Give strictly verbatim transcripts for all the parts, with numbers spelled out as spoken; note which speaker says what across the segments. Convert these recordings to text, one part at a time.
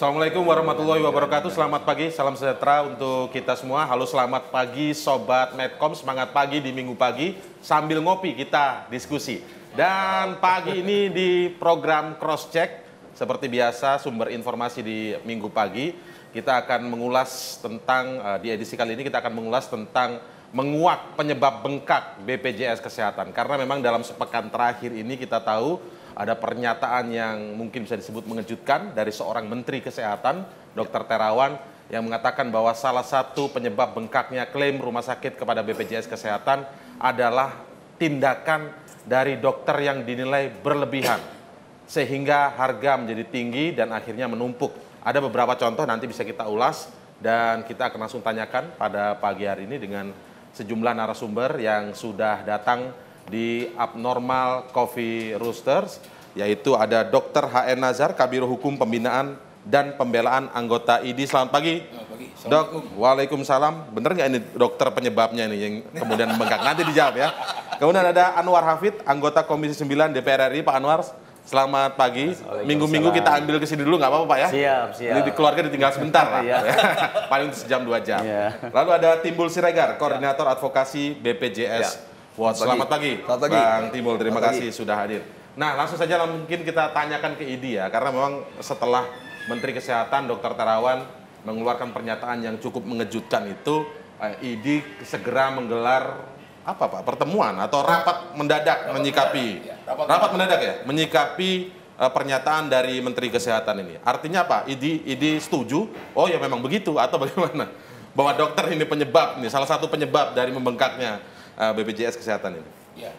Speaker 1: Assalamualaikum warahmatullahi wabarakatuh. Selamat pagi, salam sejahtera untuk kita semua. Halo, selamat pagi Sobat Medcom. Semangat pagi di minggu pagi. Sambil ngopi kita diskusi. Dan pagi ini di program Cross Check, seperti biasa sumber informasi di minggu pagi. Kita akan mengulas tentang, di edisi kali ini kita akan mengulas tentang menguak penyebab bengkak B P J S Kesehatan. Karena memang dalam sepekan terakhir ini kita tahu ada pernyataan yang mungkin bisa disebut mengejutkan dari seorang Menteri Kesehatan, Dokter Terawan, yang mengatakan bahwa salah satu penyebab bengkaknya klaim rumah sakit kepada B P J S Kesehatan adalah tindakan dari dokter yang dinilai berlebihan, sehingga harga menjadi tinggi dan akhirnya menumpuk. Ada beberapa contoh nanti bisa kita ulas dan kita akan langsung tanyakan pada pagi hari ini dengan sejumlah narasumber yang sudah datang di Abnormal Coffee Roasters, yaitu ada Dokter H N Nazar, Kabiro Hukum Pembinaan dan Pembelaan anggota I D I. Selamat pagi. Selamat pagi. Dok, waalaikumsalam. Bener nggak ini dokter penyebabnya ini yang kemudian membengkak? Nanti dijawab ya. Kemudian ada Anwar Hafid, anggota Komisi sembilan D P R R I. Pak Anwar, selamat pagi. Minggu-minggu kita ambil ke sini dulu, nggak apa-apa Pak ya? Siap, siap. Ini di keluarga ditinggal sebentar lah. Paling sejam dua jam. Lalu ada Timbul Siregar, Koordinator Advokasi B P J S. Wah, selamat pagi, selamat pagi Bang Timbul, terima selamat kasih pagi. Sudah hadir. Nah, langsung saja mungkin kita tanyakan ke I D I ya, karena memang setelah Menteri Kesehatan Dokter Terawan mengeluarkan pernyataan yang cukup mengejutkan itu, I D I segera menggelar apa Pak, pertemuan atau rapat mendadak rapat menyikapi, ya, rapat, rapat mendadak ya, menyikapi uh, pernyataan dari Menteri Kesehatan ini. Artinya apa? I D I, I D I setuju? Oh ya memang begitu atau bagaimana? Bahwa dokter ini penyebab, ini salah satu penyebab dari membengkaknya B P J S Kesehatan ini.
Speaker 2: Ya,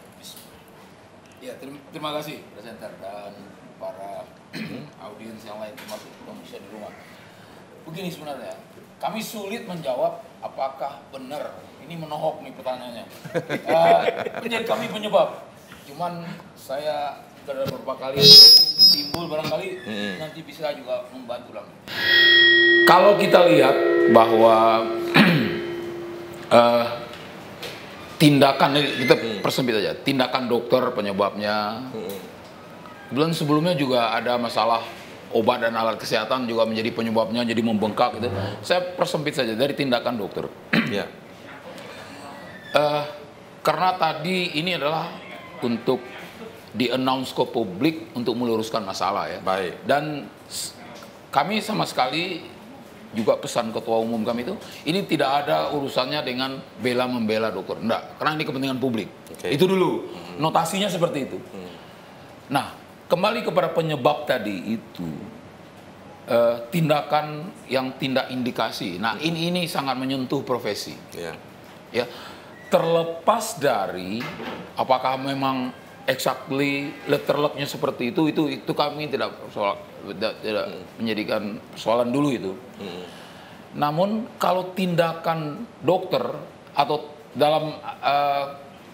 Speaker 2: ya terima, terima kasih presenter dan para audiens yang lain termasuk pemirsa di rumah. Begini sebenarnya, kami sulit menjawab apakah benar, ini menohok nih pertanyaannya, uh, menjadi kami penyebab. Cuman saya sudah beberapa kali timbul barangkali hmm. nanti bisa juga membantu lagi. Kalau kita lihat bahwa uh, tindakan, kita persempit aja, tindakan dokter penyebabnya. Kemudian sebelumnya juga ada masalah obat dan alat kesehatan juga menjadi penyebabnya, jadi membengkak gitu. Saya persempit saja dari tindakan dokter. Ya. uh, karena tadi ini adalah untuk di-announce ke publik untuk meluruskan masalah ya.
Speaker 1: Baik.
Speaker 2: Dan kami sama sekali juga pesan ketua umum kami itu, ini tidak ada urusannya dengan bela membela dokter, enggak, karena ini kepentingan publik. Okay. Itu dulu, notasinya seperti itu. Hmm. Nah, kembali kepada penyebab tadi itu, uh, tindakan yang tindak indikasi. Nah, hmm. ini ini sangat menyentuh profesi. Yeah. Ya, terlepas dari apakah memang exactly letter luck-nya seperti itu, itu itu kami tidak soal tidak, tidak hmm. menjadikan persoalan dulu itu. Hmm. Namun kalau tindakan dokter atau dalam uh,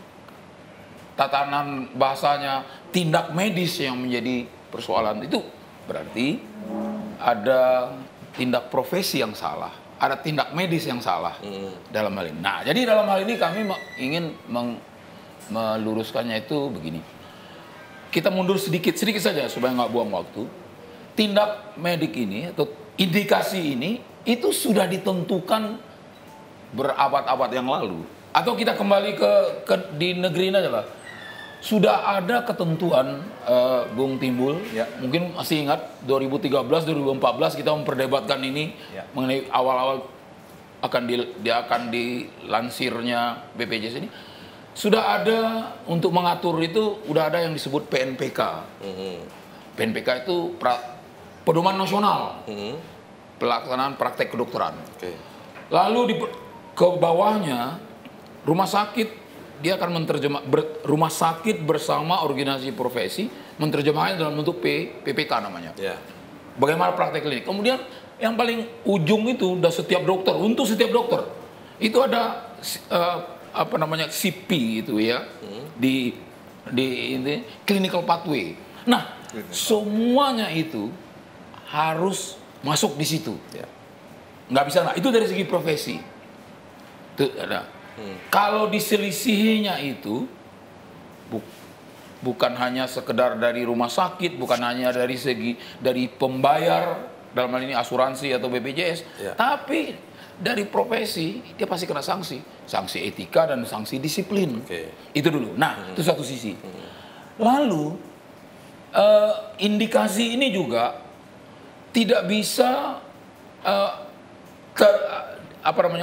Speaker 2: tatanan bahasanya tindak medis yang menjadi persoalan itu, berarti ada tindak profesi yang salah, ada tindak medis yang salah hmm. dalam hal ini. Nah, jadi dalam hal ini kami ingin meng meluruskannya itu begini. Kita mundur sedikit, sedikit saja supaya nggak buang waktu. Tindak medik ini atau indikasi ini itu sudah ditentukan berabad-abad yang lalu. Atau kita kembali ke, ke di negeri ini aja lah. Sudah ada ketentuan, uh, Bung Timbul, ya. Mungkin masih ingat dua ribu tiga belas dua ribu empat belas kita memperdebatkan ini ya. Mengenai awal-awal akan di, dia akan dilansirnya B P J S ini. Sudah ada untuk mengatur itu, udah ada yang disebut P N P K. Mm-hmm. P N P K itu pra, pedoman nasional, mm-hmm. pelaksanaan praktek kedokteran. Okay. Lalu di ke bawahnya rumah sakit dia akan menerjemah ber, rumah sakit bersama organisasi profesi menerjemahkannya dalam bentuk P, PPK namanya. Yeah. Bagaimana praktek klinik. Kemudian yang paling ujung itu udah setiap dokter, untuk setiap dokter itu ada uh, apa namanya C P itu ya, hmm. di di ini clinical pathway. Nah, clinical. Semuanya itu harus masuk di situ. Ya. Nggak bisa nggak. Itu dari segi profesi. Itu ada. Hmm. Kalau diselisihinya itu bu, bukan hanya sekedar dari rumah sakit, bukan hanya dari segi dari pembayar dalam hal ini asuransi atau B P J S,
Speaker 1: Ya.
Speaker 2: tapi dari profesi dia pasti kena sanksi, sanksi etika dan sanksi disiplin.
Speaker 1: Oke.
Speaker 2: Itu dulu. Nah, hmm. itu satu sisi. Hmm. Lalu uh, indikasi ini juga tidak bisa uh, ter, apa namanya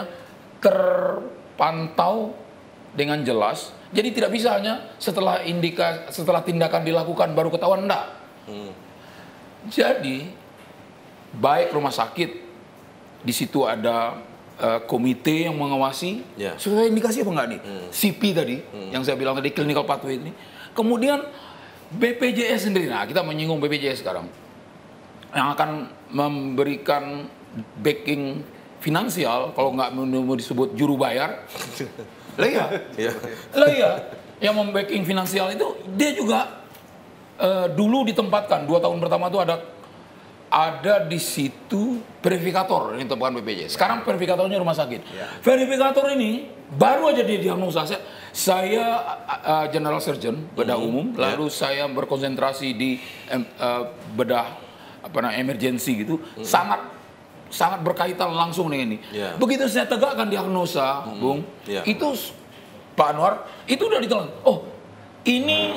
Speaker 2: terpantau dengan jelas. Jadi tidak bisa hanya setelah indika setelah tindakan dilakukan baru ketahuan, enggak. Hmm. Jadi baik rumah sakit di situ ada uh, komite yang mengawasi,
Speaker 1: yeah.
Speaker 2: sesuai indikasi apa enggak nih?
Speaker 1: Hmm.
Speaker 2: C P tadi hmm. yang saya bilang tadi, clinical pathway ini. Kemudian B P J S sendiri. Nah, kita menyinggung B P J S sekarang. Yang akan memberikan backing finansial, kalau nggak mau disebut juru bayar. Lah iya. Lah iya. Yang membacking finansial itu dia juga uh, dulu ditempatkan dua tahun pertama itu ada ada di situ verifikator yang ditempatkan B P J S. Sekarang verifikatornya rumah sakit. Ya. Verifikator ini baru aja dia diagnosa. Saya, saya uh, general surgeon bedah mm-hmm. umum, lalu yeah. saya berkonsentrasi di uh, bedah apa namanya emergency gitu. Mm-hmm. Sangat sangat berkaitan langsung dengan ini. Yeah. Begitu saya tegakkan diagnosa, mm-hmm. Bung, yeah. itu Pak Anwar itu udah ditelan. Oh, ini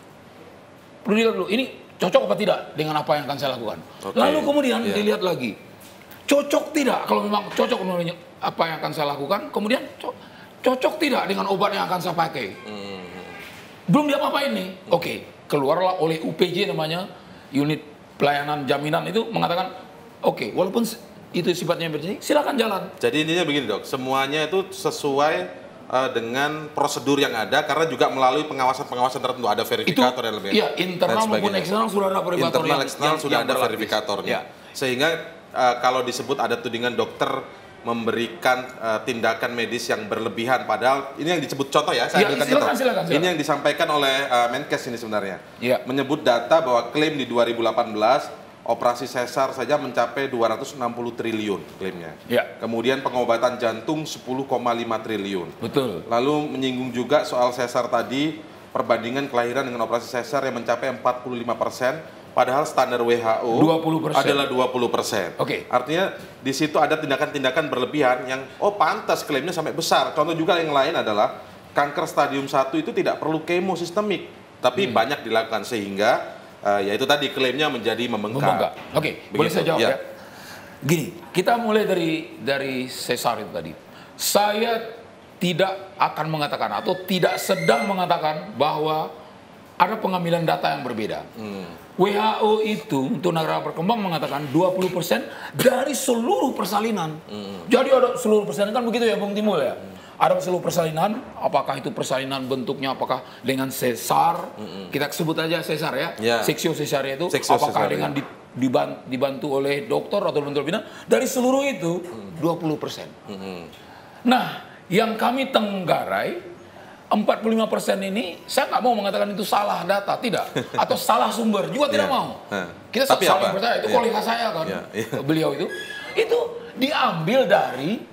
Speaker 2: perlu dilihat dulu. Ini cocok apa tidak dengan apa yang akan saya lakukan. Okay. Lalu kemudian yeah. dilihat lagi, cocok tidak kalau memang cocok dengan apa yang akan saya lakukan. Kemudian co cocok tidak dengan obat yang akan saya pakai. Mm. Belum diapa-apain nih. Mm. Oke, okay. Keluarlah oleh U P J namanya unit pelayanan jaminan itu mengatakan, oke, okay, walaupun itu sifatnya emergency, silakan jalan.
Speaker 1: Jadi intinya begini dok, semuanya itu sesuai Uh, dengan prosedur yang ada, karena juga melalui pengawasan-pengawasan tertentu, ada verifikator yang lebih.
Speaker 2: Iya, internal maupun eksternal sudah ada verifikator.
Speaker 1: Internal eksternal sudah ada verifikatornya. Ya. Sehingga uh, kalau disebut ada tudingan dokter memberikan uh, tindakan medis yang berlebihan, padahal ini yang disebut contoh ya, saya
Speaker 2: ya, silakan, silakan, silakan.
Speaker 1: Ini yang disampaikan oleh uh, Menkes ini sebenarnya.
Speaker 2: Ya.
Speaker 1: Menyebut data bahwa klaim di dua ribu delapan belas operasi sesar saja mencapai dua ratus enam puluh triliun klaimnya.
Speaker 2: Ya.
Speaker 1: Kemudian pengobatan jantung sepuluh koma lima triliun.
Speaker 2: Betul.
Speaker 1: Lalu menyinggung juga soal sesar tadi, perbandingan kelahiran dengan operasi sesar yang mencapai empat puluh lima persen, padahal standar W H O
Speaker 2: dua puluh persen.
Speaker 1: adalah dua puluh persen.
Speaker 2: Oke. Okay.
Speaker 1: Artinya di situ ada tindakan-tindakan berlebihan yang oh pantas klaimnya sampai besar. Contoh juga yang lain adalah kanker stadium satu itu tidak perlu kemo sistemik, tapi hmm. banyak dilakukan sehingga Uh, ya itu tadi klaimnya menjadi membengkak.
Speaker 2: Membengkak. Oke, okay, boleh saya jawab ya. ya. Gini, kita mulai dari dari sesar itu tadi. Saya tidak akan mengatakan atau tidak sedang mengatakan bahwa ada pengambilan data yang berbeda. Hmm. W H O itu untuk negara berkembang mengatakan dua puluh persen dari seluruh persalinan. Hmm. Jadi ada seluruh persalinan kan begitu ya Bung Timul ya. Hmm. Ada seluruh persalinan, apakah itu persalinan bentuknya apakah dengan sesar, mm-hmm. kita sebut aja sesar ya, yeah. seksio sesaria itu, seksio apakah sesaria. Dengan di, dibantu, dibantu oleh dokter atau bentuk bina, dari seluruh itu mm. dua puluh persen. Mm-hmm. Nah, yang kami tenggarai empat puluh lima persen ini, saya nggak mau mengatakan itu salah data, tidak, atau salah sumber, juga tidak yeah. mau. Huh. Kita Tapi saling apa? percaya, itu yeah. kolega saya kan, yeah. Yeah. beliau itu, itu diambil dari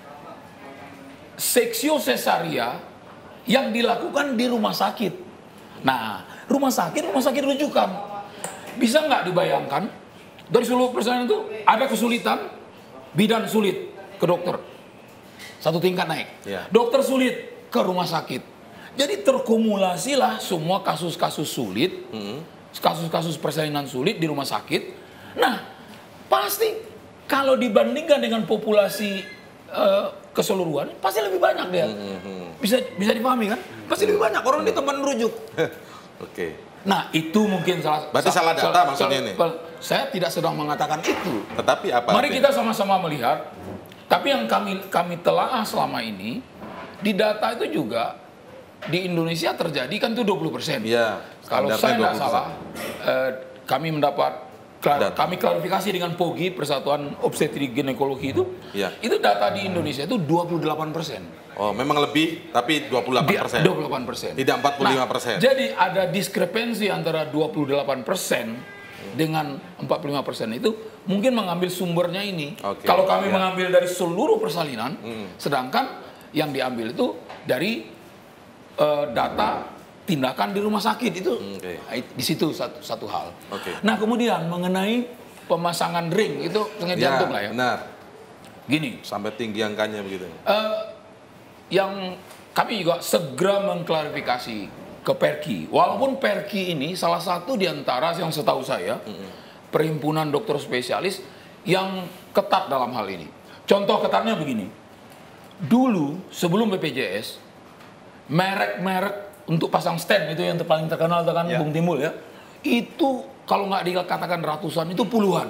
Speaker 2: seksio sesaria yang dilakukan di rumah sakit. Nah, rumah sakit, rumah sakit rujukan. Bisa nggak dibayangkan, dari seluruh persalinan itu ada kesulitan, bidan sulit ke dokter. Satu tingkat naik. Ya. Dokter sulit ke rumah sakit. Jadi terkumulasilah semua kasus-kasus sulit, kasus-kasus persalinan sulit di rumah sakit. Nah, pasti kalau dibandingkan dengan populasi Uh, keseluruhan pasti lebih banyak dia. Mm-hmm. Bisa bisa dipahami kan? Pasti lebih banyak orang mm-hmm. di tempat merujuk. Oke.
Speaker 1: Okay.
Speaker 2: Nah, itu mungkin salah
Speaker 1: Berarti salah data salah, maksudnya ini.
Speaker 2: Saya tidak sedang mengatakan itu.
Speaker 1: Tetapi apa?
Speaker 2: Mari kita sama-sama melihat. Tapi yang kami kami telaah selama ini di data itu juga di Indonesia terjadi kan itu dua puluh persen.
Speaker 1: Iya.
Speaker 2: Kalau saya tidak salah, eh, kami mendapat Data. Kami klarifikasi dengan P O G I, Persatuan Obstetrik Ginekologi itu, ya. Itu data di Indonesia itu dua puluh delapan persen.
Speaker 1: Oh, memang lebih, tapi dua puluh delapan persen.
Speaker 2: dua puluh delapan persen.
Speaker 1: Tidak empat puluh lima persen.
Speaker 2: Nah, jadi ada diskrepensi antara dua puluh delapan persen dengan empat puluh lima persen itu mungkin mengambil sumbernya ini. Okay. Kalau kami ya. mengambil dari seluruh persalinan, hmm. sedangkan yang diambil itu dari uh, data tindakan di rumah sakit itu, okay. di situ satu satu hal.
Speaker 1: Okay.
Speaker 2: Nah kemudian mengenai pemasangan ring itu sengat
Speaker 1: Ya,
Speaker 2: jantung lah ya.
Speaker 1: benar.
Speaker 2: Gini,
Speaker 1: Sampai tinggi angkanya begitu.
Speaker 2: eh, yang kami juga segera mengklarifikasi ke Perki. Walaupun Perki ini salah satu di antara yang setahu saya perhimpunan dokter spesialis yang ketat dalam hal ini. Contoh ketatnya begini. Dulu sebelum B P J S, merek-merek untuk pasang stand itu yang paling terkenal itu kan
Speaker 1: Ya.
Speaker 2: Bung Timbul ya. Itu kalau nggak dikatakan ratusan itu puluhan.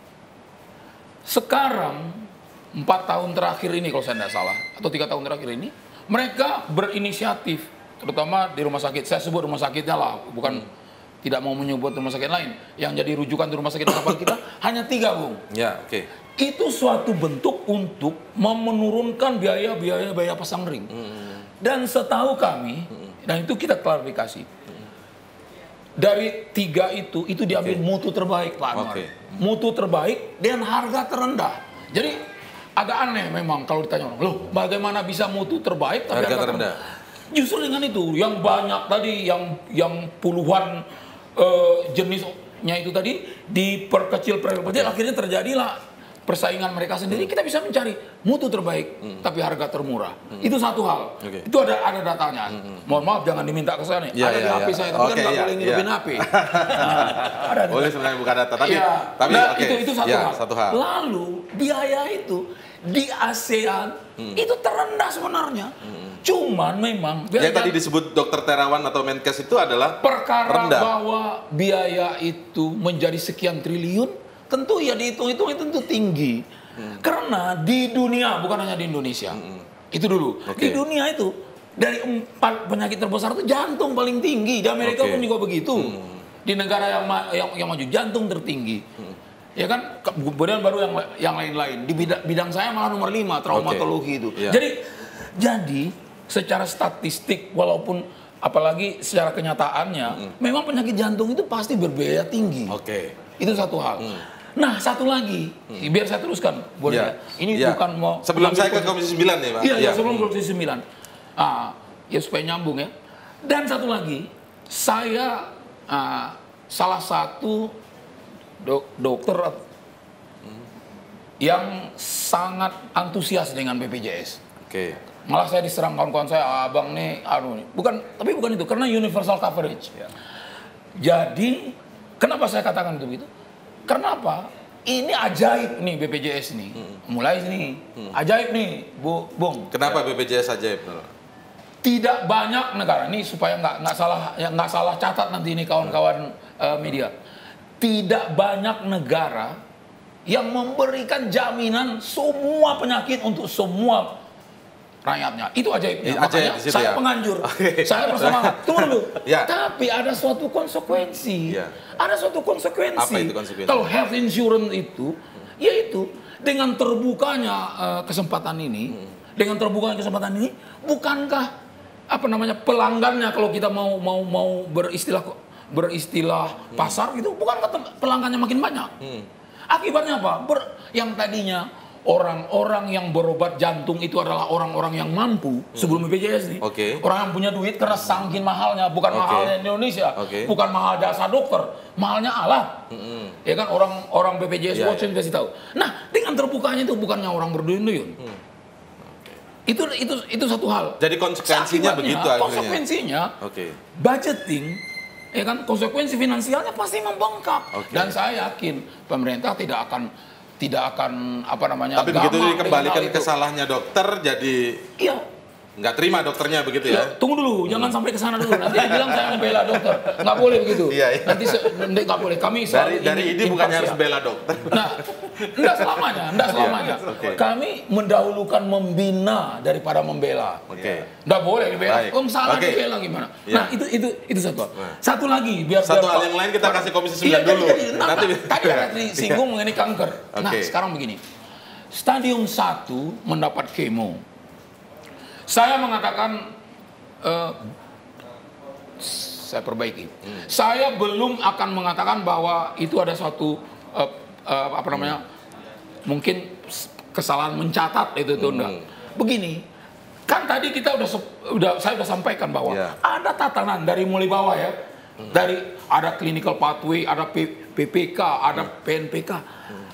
Speaker 2: Sekarang empat tahun terakhir ini kalau saya tidak salah atau tiga tahun terakhir ini mereka berinisiatif, terutama di rumah sakit. Saya sebut rumah sakitnya lah, bukan hmm. tidak mau menyebut rumah sakit lain. Yang jadi rujukan di rumah sakit harapan kita hanya tiga, Bung.
Speaker 1: Ya, oke. Okay.
Speaker 2: Itu suatu bentuk untuk menurunkan biaya-biaya biaya pasang ring. Hmm. Dan setahu kami, hmm. dan itu kita klarifikasi. Hmm. Dari tiga itu, itu diambil okay. mutu terbaik, Pak Anwar. Okay. Mutu terbaik dan harga terendah. Jadi agak aneh memang kalau ditanya orang, loh bagaimana bisa mutu terbaik tapi harga, harga terendah? Justru dengan itu, yang banyak tadi, yang yang puluhan uh, jenisnya itu tadi diperkecil perkecil, okay. akhirnya terjadilah persaingan mereka sendiri. Kita bisa mencari mutu terbaik hmm. tapi harga termurah. Hmm. Itu satu hal. Okay. Itu ada ada datanya. Hmm. Mohon maaf jangan diminta ke saya nih.
Speaker 1: Ya,
Speaker 2: ada
Speaker 1: ya,
Speaker 2: di H P
Speaker 1: ya.
Speaker 2: saya, tapi okay, kan nggak
Speaker 1: ya,
Speaker 2: boleh ngidupin
Speaker 1: ya.
Speaker 2: H P. Nah, ada
Speaker 1: boleh sebenarnya buka data, tapi
Speaker 2: ya.
Speaker 1: tapi
Speaker 2: nah,
Speaker 1: okay.
Speaker 2: itu itu satu,
Speaker 1: ya,
Speaker 2: hal.
Speaker 1: satu hal.
Speaker 2: Lalu biaya itu di ASEAN hmm. itu terendah sebenarnya. Hmm. Cuman memang
Speaker 1: yang tadi disebut Dokter Terawan atau Menkes itu adalah
Speaker 2: perkara
Speaker 1: rendah.
Speaker 2: Bahwa biaya itu menjadi sekian triliun, tentu ya dihitung-hitung itu tentu tinggi. Hmm. Karena di dunia, bukan hanya di Indonesia, hmm. itu dulu. Okay. Di dunia itu dari empat penyakit terbesar itu jantung paling tinggi. Di Amerika okay. pun juga begitu. Hmm. Di negara yang, yang yang maju jantung tertinggi. Hmm. Ya kan, kemudian baru yang yang lain-lain. Di bidang, bidang saya malah nomor lima, traumatologi okay. itu. Yeah. Jadi jadi secara statistik walaupun apalagi secara kenyataannya, hmm. memang penyakit jantung itu pasti berbiaya tinggi.
Speaker 1: Oke. Okay.
Speaker 2: Itu satu hal. Hmm. Nah, satu lagi, hmm. biar saya teruskan, boleh ya? Ini ya. bukan mau...
Speaker 1: Sebelum saya ke Komisi sembilan nih, Pak.
Speaker 2: Iya, ya. ya, sebelum Komisi sembilan. Ah, ya supaya nyambung ya. Dan satu lagi, saya ah, salah satu dok dokter hmm. yang sangat antusias dengan B P J S.
Speaker 1: Oke. Okay.
Speaker 2: Malah saya diserang kawan-kawan saya, abang nih, aduh nih. Bukan, tapi bukan itu, karena universal coverage. Ya. Jadi, kenapa saya katakan itu begitu? Karena apa? Ini ajaib nih B P J S nih. Hmm. Mulai nih. Hmm. Ajaib nih, Bu, Bung.
Speaker 1: Kenapa ya. B P J S ajaib?
Speaker 2: Tidak banyak negara ini supaya nggak nggak salah ya nggak salah catat nanti ini kawan-kawan uh, media. Tidak banyak negara yang memberikan jaminan semua penyakit untuk semua rakyatnya. Itu ajaibnya.
Speaker 1: Makanya
Speaker 2: ajaib situ, saya ya? penganjur. Okay. Saya bersemangat. Tunggu dulu. Ya. Tapi ada suatu konsekuensi. Ya. Ada suatu konsekuensi.
Speaker 1: Apa itu konsekuensi?
Speaker 2: Kalau health insurance itu, hmm. yaitu dengan terbukanya uh, kesempatan ini, hmm. dengan terbukanya kesempatan ini, bukankah apa namanya pelanggannya kalau kita mau mau mau beristilah beristilah hmm. pasar itu, bukankah pelanggannya makin banyak? Hmm. Akibatnya apa? Ber, yang tadinya orang-orang yang berobat jantung itu adalah orang-orang yang mampu sebelum B P J S nih.
Speaker 1: Okay.
Speaker 2: Orang yang punya duit karena saking mahalnya, bukan okay. mahalnya Indonesia, okay. bukan mahal jasa dokter, mahalnya alat. Mm-hmm. Ya kan orang-orang B P J S yeah, Watson yeah. kasih tahu. Nah, dengan terbukanya itu bukannya orang berduyun-duyun. Hmm. Okay. Itu itu itu satu hal.
Speaker 1: Jadi konsekuensinya begitu akhirnya.
Speaker 2: Konsekuensinya
Speaker 1: okay.
Speaker 2: budgeting ya kan konsekuensi finansialnya pasti membengkak. Okay. Dan saya yakin pemerintah tidak akan tidak akan apa namanya.
Speaker 1: Tapi begitu dikembalikan ke salahnya dokter, jadi
Speaker 2: iya.
Speaker 1: nggak terima dokternya begitu ya?
Speaker 2: Ya tunggu dulu, hmm. jangan sampai ke sana dulu. Nanti bilang saya membela dokter, nggak boleh begitu.
Speaker 1: Iya, iya.
Speaker 2: Nanti nggak boleh. Kami
Speaker 1: dari dari ini bukannya harus bela dokter.
Speaker 2: Nah, enggak selamanya, enggak selamanya. Yeah. Okay. Kami mendahulukan membina daripada membela.
Speaker 1: Oke. Okay.
Speaker 2: Nggak boleh dibela. Om salah
Speaker 1: okay.
Speaker 2: dibela gimana?
Speaker 1: Yeah.
Speaker 2: Nah itu itu itu satu. Nah. Satu lagi biar
Speaker 1: satu
Speaker 2: biar,
Speaker 1: hal yang lain kita kasih Komisi sembilan
Speaker 2: iya,
Speaker 1: dulu.
Speaker 2: Jadi, nah,
Speaker 1: Nanti
Speaker 2: nah, tadi ada disinggung mengenai kanker. Okay. Nah sekarang begini. Stadium satu mendapat kemo. Saya mengatakan, uh, saya perbaiki. Hmm. Saya belum akan mengatakan bahwa itu ada suatu uh, uh, apa namanya, hmm. mungkin kesalahan mencatat itu itu hmm. enggak. Begini, kan tadi kita udah udah saya udah sampaikan bahwa yeah. ada tatanan dari mulai bawah ya, Hmm. Dari ada clinical pathway, ada P P K, ada hmm. P N P K. Hmm.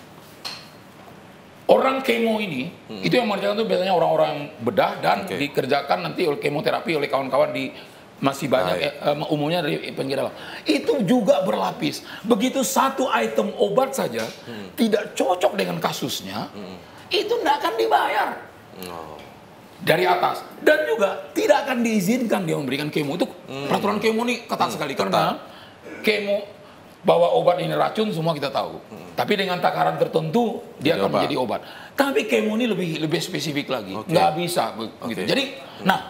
Speaker 2: Orang kemo ini, hmm. itu yang mengerjakan itu biasanya orang-orang bedah dan okay. dikerjakan nanti oleh kemoterapi oleh kawan-kawan di masih banyak eh, umumnya dari pinggir dalam. Itu juga berlapis. Begitu satu item obat saja hmm. tidak cocok dengan kasusnya, hmm. itu tidak akan dibayar oh. dari atas. Dan juga tidak akan diizinkan dia memberikan kemo. Itu hmm. peraturan kemo ini ketat hmm. sekali karena kemo bahwa obat ini racun semua kita tahu. Hmm. Tapi dengan takaran tertentu dia Jadi akan apa? menjadi obat. Tapi kemo ini lebih lebih spesifik lagi. Okay. Nggak bisa begitu. Okay. Jadi, hmm. nah,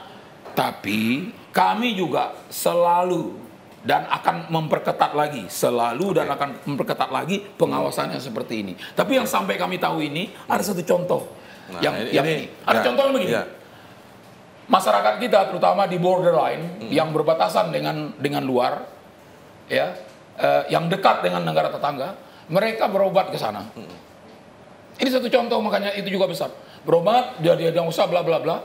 Speaker 2: tapi kami juga selalu dan akan memperketat lagi, selalu okay. dan akan memperketat lagi pengawasannya hmm. seperti ini. Tapi yang sampai kami tahu ini hmm. ada satu contoh. Nah, yang ini, yang ini. Ada ya, contoh yang begini. Ya. Masyarakat kita terutama di borderline hmm. yang berbatasan dengan dengan luar, ya, eh, yang dekat dengan negara tetangga, mereka berobat ke sana. Hmm. Ini satu contoh, makanya itu juga besar. Berobat, dia dia yang usah bla bla bla.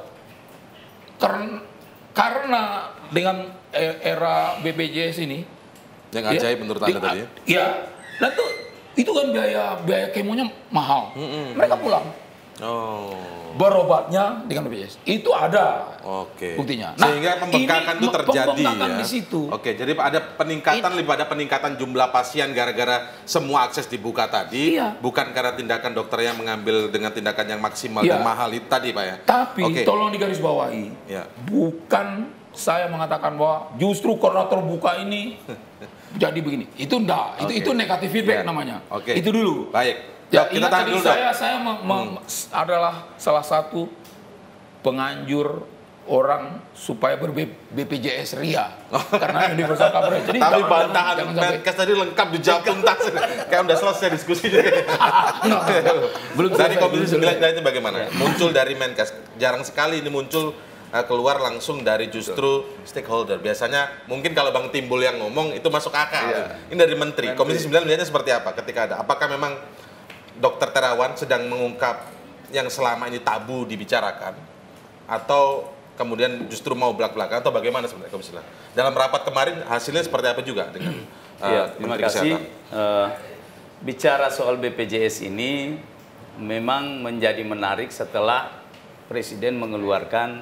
Speaker 2: Karena karena dengan era B P J S ini,
Speaker 1: yang ajaib ya, menurut Anda di, tadi ya?
Speaker 2: Ya, dan itu itu kan biaya biaya kemonya mahal. Hmm. Mereka pulang. Oh. Berobatnya dengan B P J S itu ada
Speaker 1: Oke.
Speaker 2: buktinya.
Speaker 1: Nah, sehingga pembengkakan itu terjadi ya.
Speaker 2: Di situ.
Speaker 1: Oke, jadi ada peningkatan lebih pada peningkatan jumlah pasien gara-gara semua akses dibuka tadi, iya. bukan karena tindakan dokter yang mengambil dengan tindakan yang maksimal iya. dan mahal itu tadi, Pak ya.
Speaker 2: Tapi Oke. tolong digarisbawahi, ya. bukan saya mengatakan bahwa justru karena terbuka ini jadi begini. Itu enggak, itu okay. itu negatif feedback ya. namanya. Oke. Itu dulu.
Speaker 1: Baik.
Speaker 2: Ya, kita tahan dulu. Saya saya hmm. adalah salah satu penganjur orang supaya ber-B P J S Ria karena universal coverage. Jadi
Speaker 1: tapi bantahan Menkes tadi lengkap dijawab tuntas. Kayak udah selesai diskusinya. no, Belum dari Komisi sembilan itu bagaimana? Muncul dari Menkes. Jarang sekali ini muncul uh, keluar langsung dari justru stakeholder. Biasanya mungkin kalau Bang Timbul yang ngomong itu masuk akal. Iya. Ini dari Menteri. Menteri. Komisi sembilan melihatnya seperti apa ketika ada? Apakah memang Dokter Terawan sedang mengungkap yang selama ini tabu dibicarakan, atau kemudian justru mau belak-belakan, atau bagaimana sebenarnya Komisi sembilan? Dalam rapat kemarin hasilnya seperti apa juga dengan uh,
Speaker 3: ya, terima
Speaker 1: Menteri
Speaker 3: kasih.
Speaker 1: Kesehatan?
Speaker 3: Uh, bicara soal B P J S ini memang menjadi menarik setelah Presiden mengeluarkan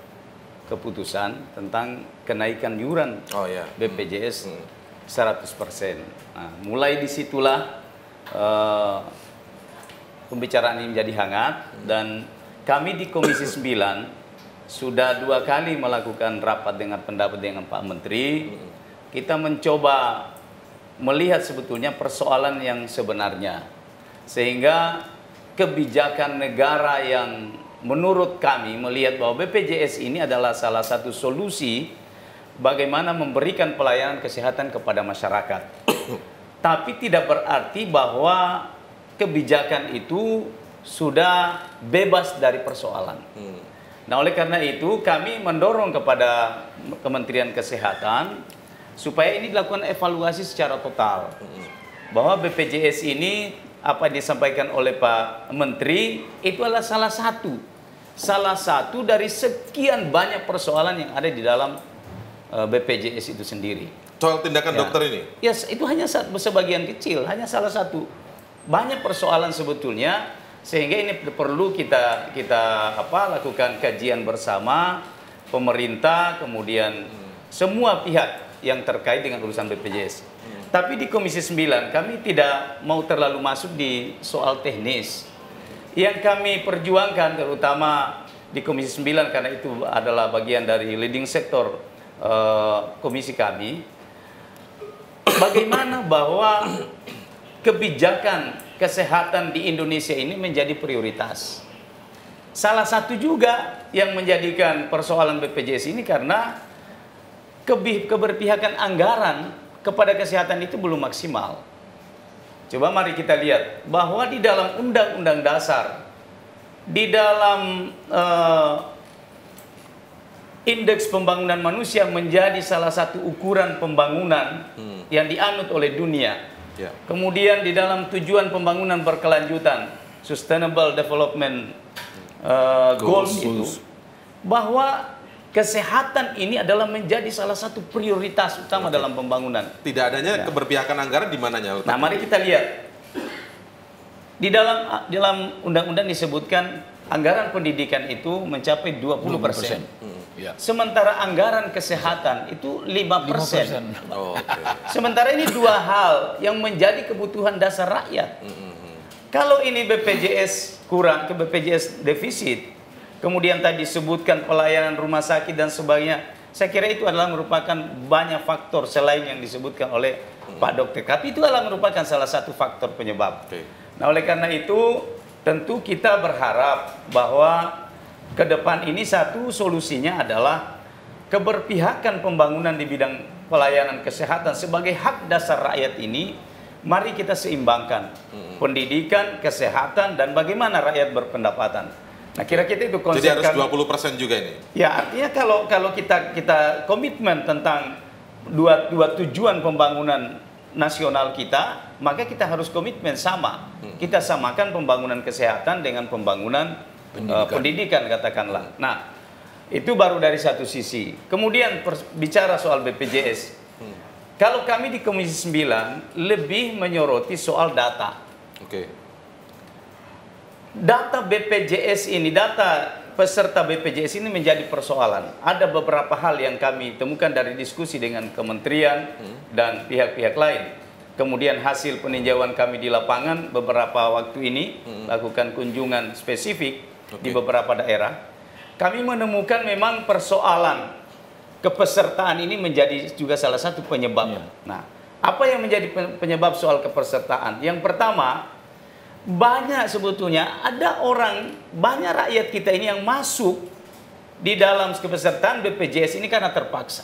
Speaker 3: keputusan tentang kenaikan iuran oh, ya. B P J S hmm. seratus persen. Nah, mulai disitulah uh, pembicaraan ini menjadi hangat, dan kami di Komisi sembilan sudah dua kali melakukan rapat dengan pendapat dengan Pak Menteri. Kita mencoba melihat sebetulnya persoalan yang sebenarnya, sehingga kebijakan negara yang menurut kami melihat bahwa B P J S ini adalah salah satu solusi bagaimana memberikan pelayanan kesehatan kepada masyarakat. Tapi tidak berarti bahwa kebijakan itu sudah bebas dari persoalan. Hmm. Nah, oleh karena itu kami mendorong kepada Kementerian Kesehatan supaya ini dilakukan evaluasi secara total. Hmm. Bahwa B P J S ini apa yang disampaikan oleh Pak Menteri itu adalah salah satu salah satu dari sekian banyak persoalan yang ada di dalam uh, B P J S itu sendiri.
Speaker 1: Soal tindakan ya. dokter ini?
Speaker 3: Ya, itu hanya sebagian kecil, hanya salah satu. Banyak persoalan sebetulnya, sehingga ini perlu kita kita apa lakukan kajian bersama pemerintah, kemudian hmm. semua pihak yang terkait dengan urusan B P J S. Hmm. Tapi di Komisi sembilan kami tidak mau terlalu masuk di soal teknis. Yang kami perjuangkan terutama di Komisi sembilan, karena itu adalah bagian dari leading sektor uh, komisi kami, bagaimana bahwa kebijakan kesehatan di Indonesia ini menjadi prioritas. Salah satu juga yang menjadikan persoalan B P J S ini karena keberpihakan anggaran kepada kesehatan itu belum maksimal. Coba mari kita lihat bahwa di dalam Undang-Undang Dasar, di dalam uh, Indeks Pembangunan Manusia menjadi salah satu ukuran pembangunan hmm. yang dianut oleh dunia. Yeah. Kemudian di dalam tujuan pembangunan berkelanjutan, Sustainable Development uh, Goals, Goals itu, bahwa kesehatan ini adalah menjadi salah satu prioritas utama Oke. dalam pembangunan.
Speaker 1: Tidak adanya ya. keberpihakan anggaran di mananya?
Speaker 3: Nah, mari kita lihat. Di dalam dalam undang-undang disebutkan anggaran pendidikan itu mencapai dua puluh persen. Hmm. Ya. Sementara anggaran kesehatan itu lima persen. Oh, okay. Sementara ini dua hal yang menjadi kebutuhan dasar rakyat. Hmm. Kalau ini B P J S kurang, ke B P J S defisit, kemudian tadi disebutkan pelayanan rumah sakit dan sebagainya, saya kira itu adalah merupakan banyak faktor selain yang disebutkan oleh hmm. Pak Dokter. Tapi itu adalah merupakan salah satu faktor penyebab. Okay. Nah, oleh karena itu tentu kita berharap bahwa ke depan ini satu solusinya adalah keberpihakan pembangunan di bidang pelayanan kesehatan sebagai hak dasar rakyat ini, mari kita seimbangkan hmm. pendidikan, kesehatan, dan bagaimana rakyat berpendapatan. Nah, kira-kira itu konsep.
Speaker 1: Jadi harus dua puluh persen juga ini?
Speaker 3: Ya, artinya kalau kalau kita kita komitmen tentang dua, dua tujuan pembangunan nasional kita, maka kita harus komitmen sama. Hmm. Kita samakan pembangunan kesehatan dengan pembangunan pendidikan, uh, pendidikan katakanlah. Nah, itu baru dari satu sisi. Kemudian bicara soal B P J S. Hmm. Kalau kami di Komisi sembilan lebih menyoroti soal data. Oke. Okay. Data B P J S ini, data peserta B P J S ini menjadi persoalan. Ada beberapa hal yang kami temukan dari diskusi dengan kementerian hmm. dan pihak-pihak lain. Kemudian hasil peninjauan kami di lapangan beberapa waktu ini hmm. lakukan kunjungan spesifik okay. di beberapa daerah. Kami menemukan memang persoalan kepesertaan ini menjadi juga salah satu penyebab. Yeah. Nah, apa yang menjadi penyebab soal kepesertaan? Yang pertama, banyak sebetulnya ada orang, banyak rakyat kita ini yang masuk di dalam kepesertaan B P J S ini karena terpaksa.